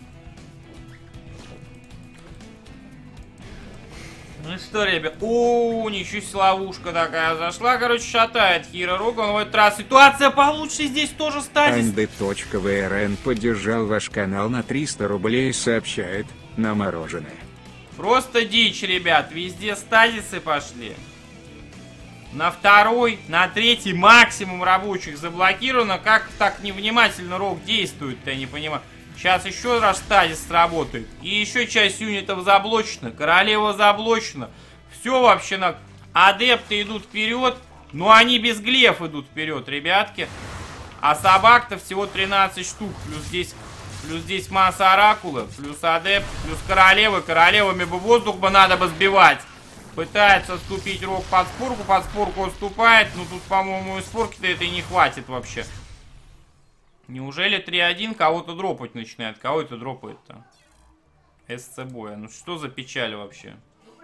Ну что, ребят, о, ничего себе, ловушка такая зашла, короче, шатает Хиро Рога, но в этот раз ситуация получше, здесь тоже стазис. Анды.ВРН поддержал ваш канал на триста рублей и сообщает на мороженое. Просто дичь, ребят, везде стазисы пошли. На второй, на третий максимум рабочих заблокировано. Как так невнимательно Рог действует-то, я не понимаю. Сейчас еще раз стазис сработает. И еще часть юнитов заблочена. Королева заблочена. Все вообще на... Адепты идут вперед. Но они без глеф идут вперед, ребятки. А собак-то всего тринадцать штук. Плюс здесь... Плюс здесь масса оракулов, плюс адепт, плюс королевы. Королевами бы воздух бы надо бы сбивать. Пытается вступить Рог под спорку, под спорку уступает. Но тут, по-моему, и спорки-то этой не хватит вообще. Неужели три один кого-то дропать начинает? Кого это дропает-то? СЦ боя. Ну что за печаль вообще?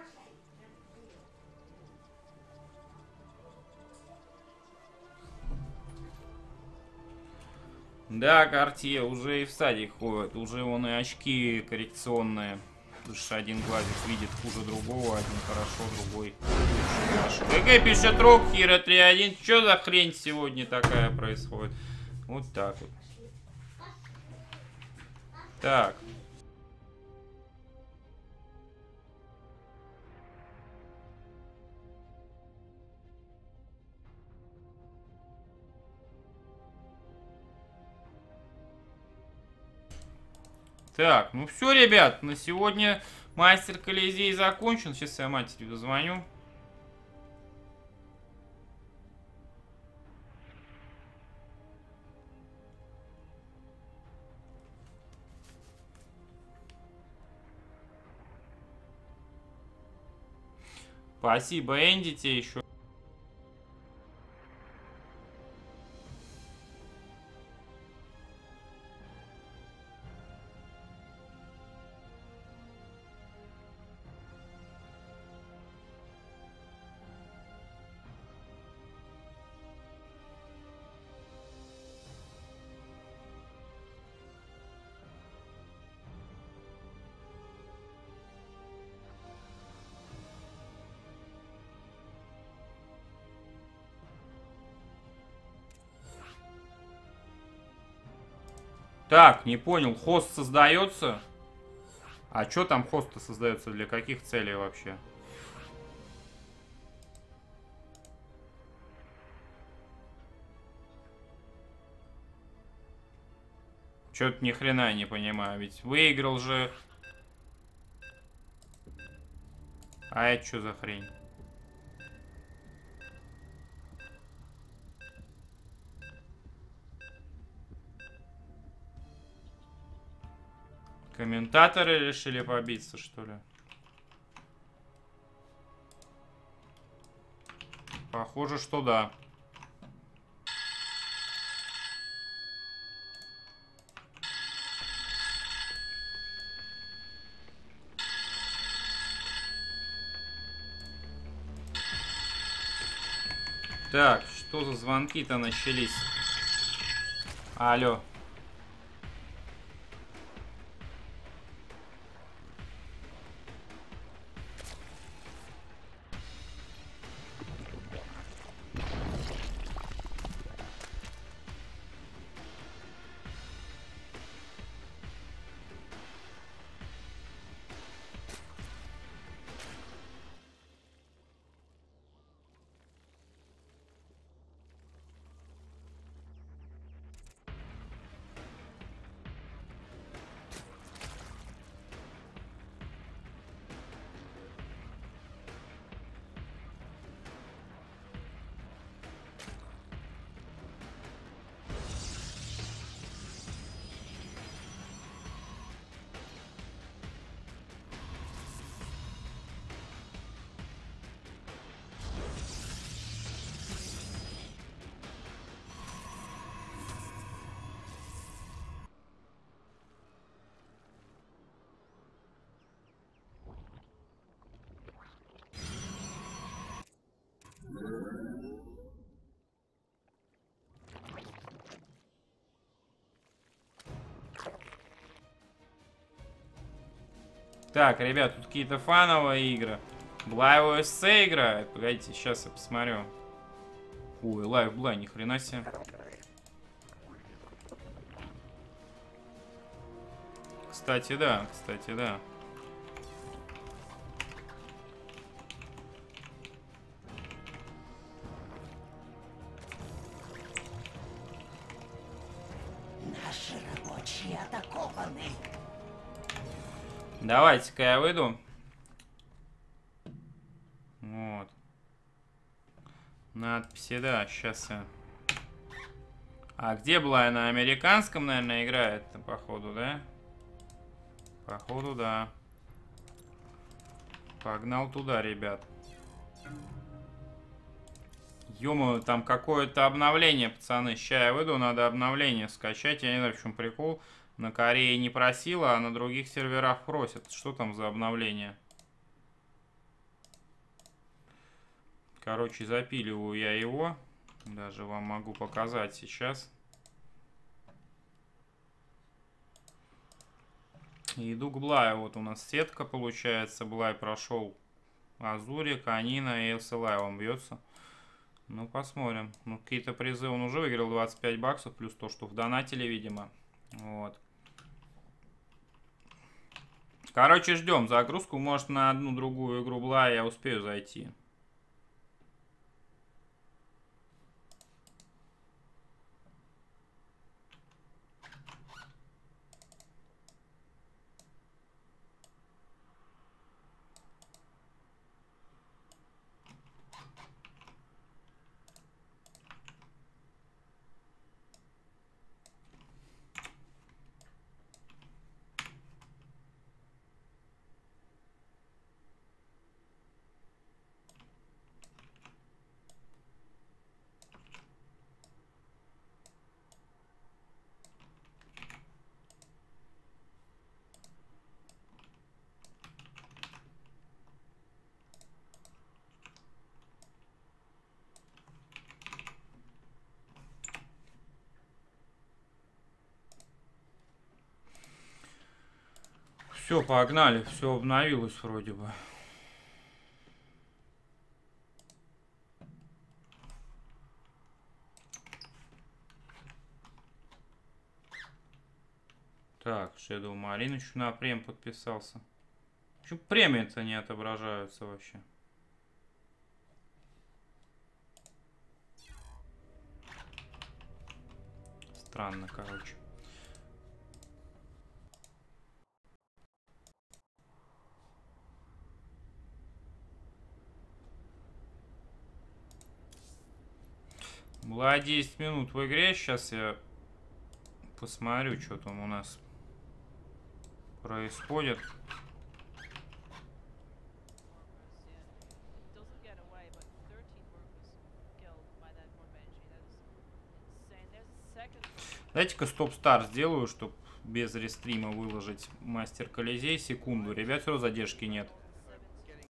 Да, Картье уже и в садик ходит. Уже он и очки коррекционные. Потому что один глазик видит хуже другого. Один хорошо, другой хорошо. ГГ пишет Рог, Хиро три один. Что за хрень сегодня такая происходит? Вот так вот. Так. Так, ну все, ребят, на сегодня мастер Колизей закончен. Сейчас я матери дозвоню. Спасибо, Энди, тебе еще. Так, не понял, хост создается? А что там хост создается? Для каких целей вообще? Чё-то ни хрена не понимаю, ведь выиграл же. А это что за хрень? Комментаторы решили побиться, что ли? Похоже, что да. Так, что за звонки-то начались? Алло. Так, ребят, тут какие-то фановые игры. Блайв ОСЦ играет. Погодите, сейчас я посмотрю. Ой, лайв Блай, ни хрена себе. Кстати, да, кстати, да. Наши рабочие атакованы. Давайте-ка я выйду. Вот. Надписи, да, сейчас я... А где была? На американском, наверное, играет, походу, да? Походу, да. Погнал туда, ребят. Ё-моё, там какое-то обновление, пацаны. Сейчас я выйду, надо обновление скачать. Я не знаю, в чем прикол. На Корее не просила, а на других серверах просят. Что там за обновление? Короче, запиливаю я его. Даже вам могу показать сейчас. И иду к Блаю. Вот у нас сетка получается. Блай прошел Азури, Канина и эл эс эл ай он бьется. Ну, посмотрим. Ну, какие-то призы он уже выиграл. двадцать пять баксов. Плюс то, что в донатили, видимо. Вот. Короче, ждем загрузку. Может, на одну другую игру Блая я успею зайти. Все, погнали. Все обновилось вроде бы. Так, Shadow Marine еще на прем подписался. Почему премии-то не отображаются вообще? Странно, короче. Было десять минут в игре. Сейчас я посмотрю, что там у нас происходит. Дайте-ка стоп-стар сделаю, чтобы без рестрима выложить Мастер Колизей. Секунду. Ребят, все равно задержки нет.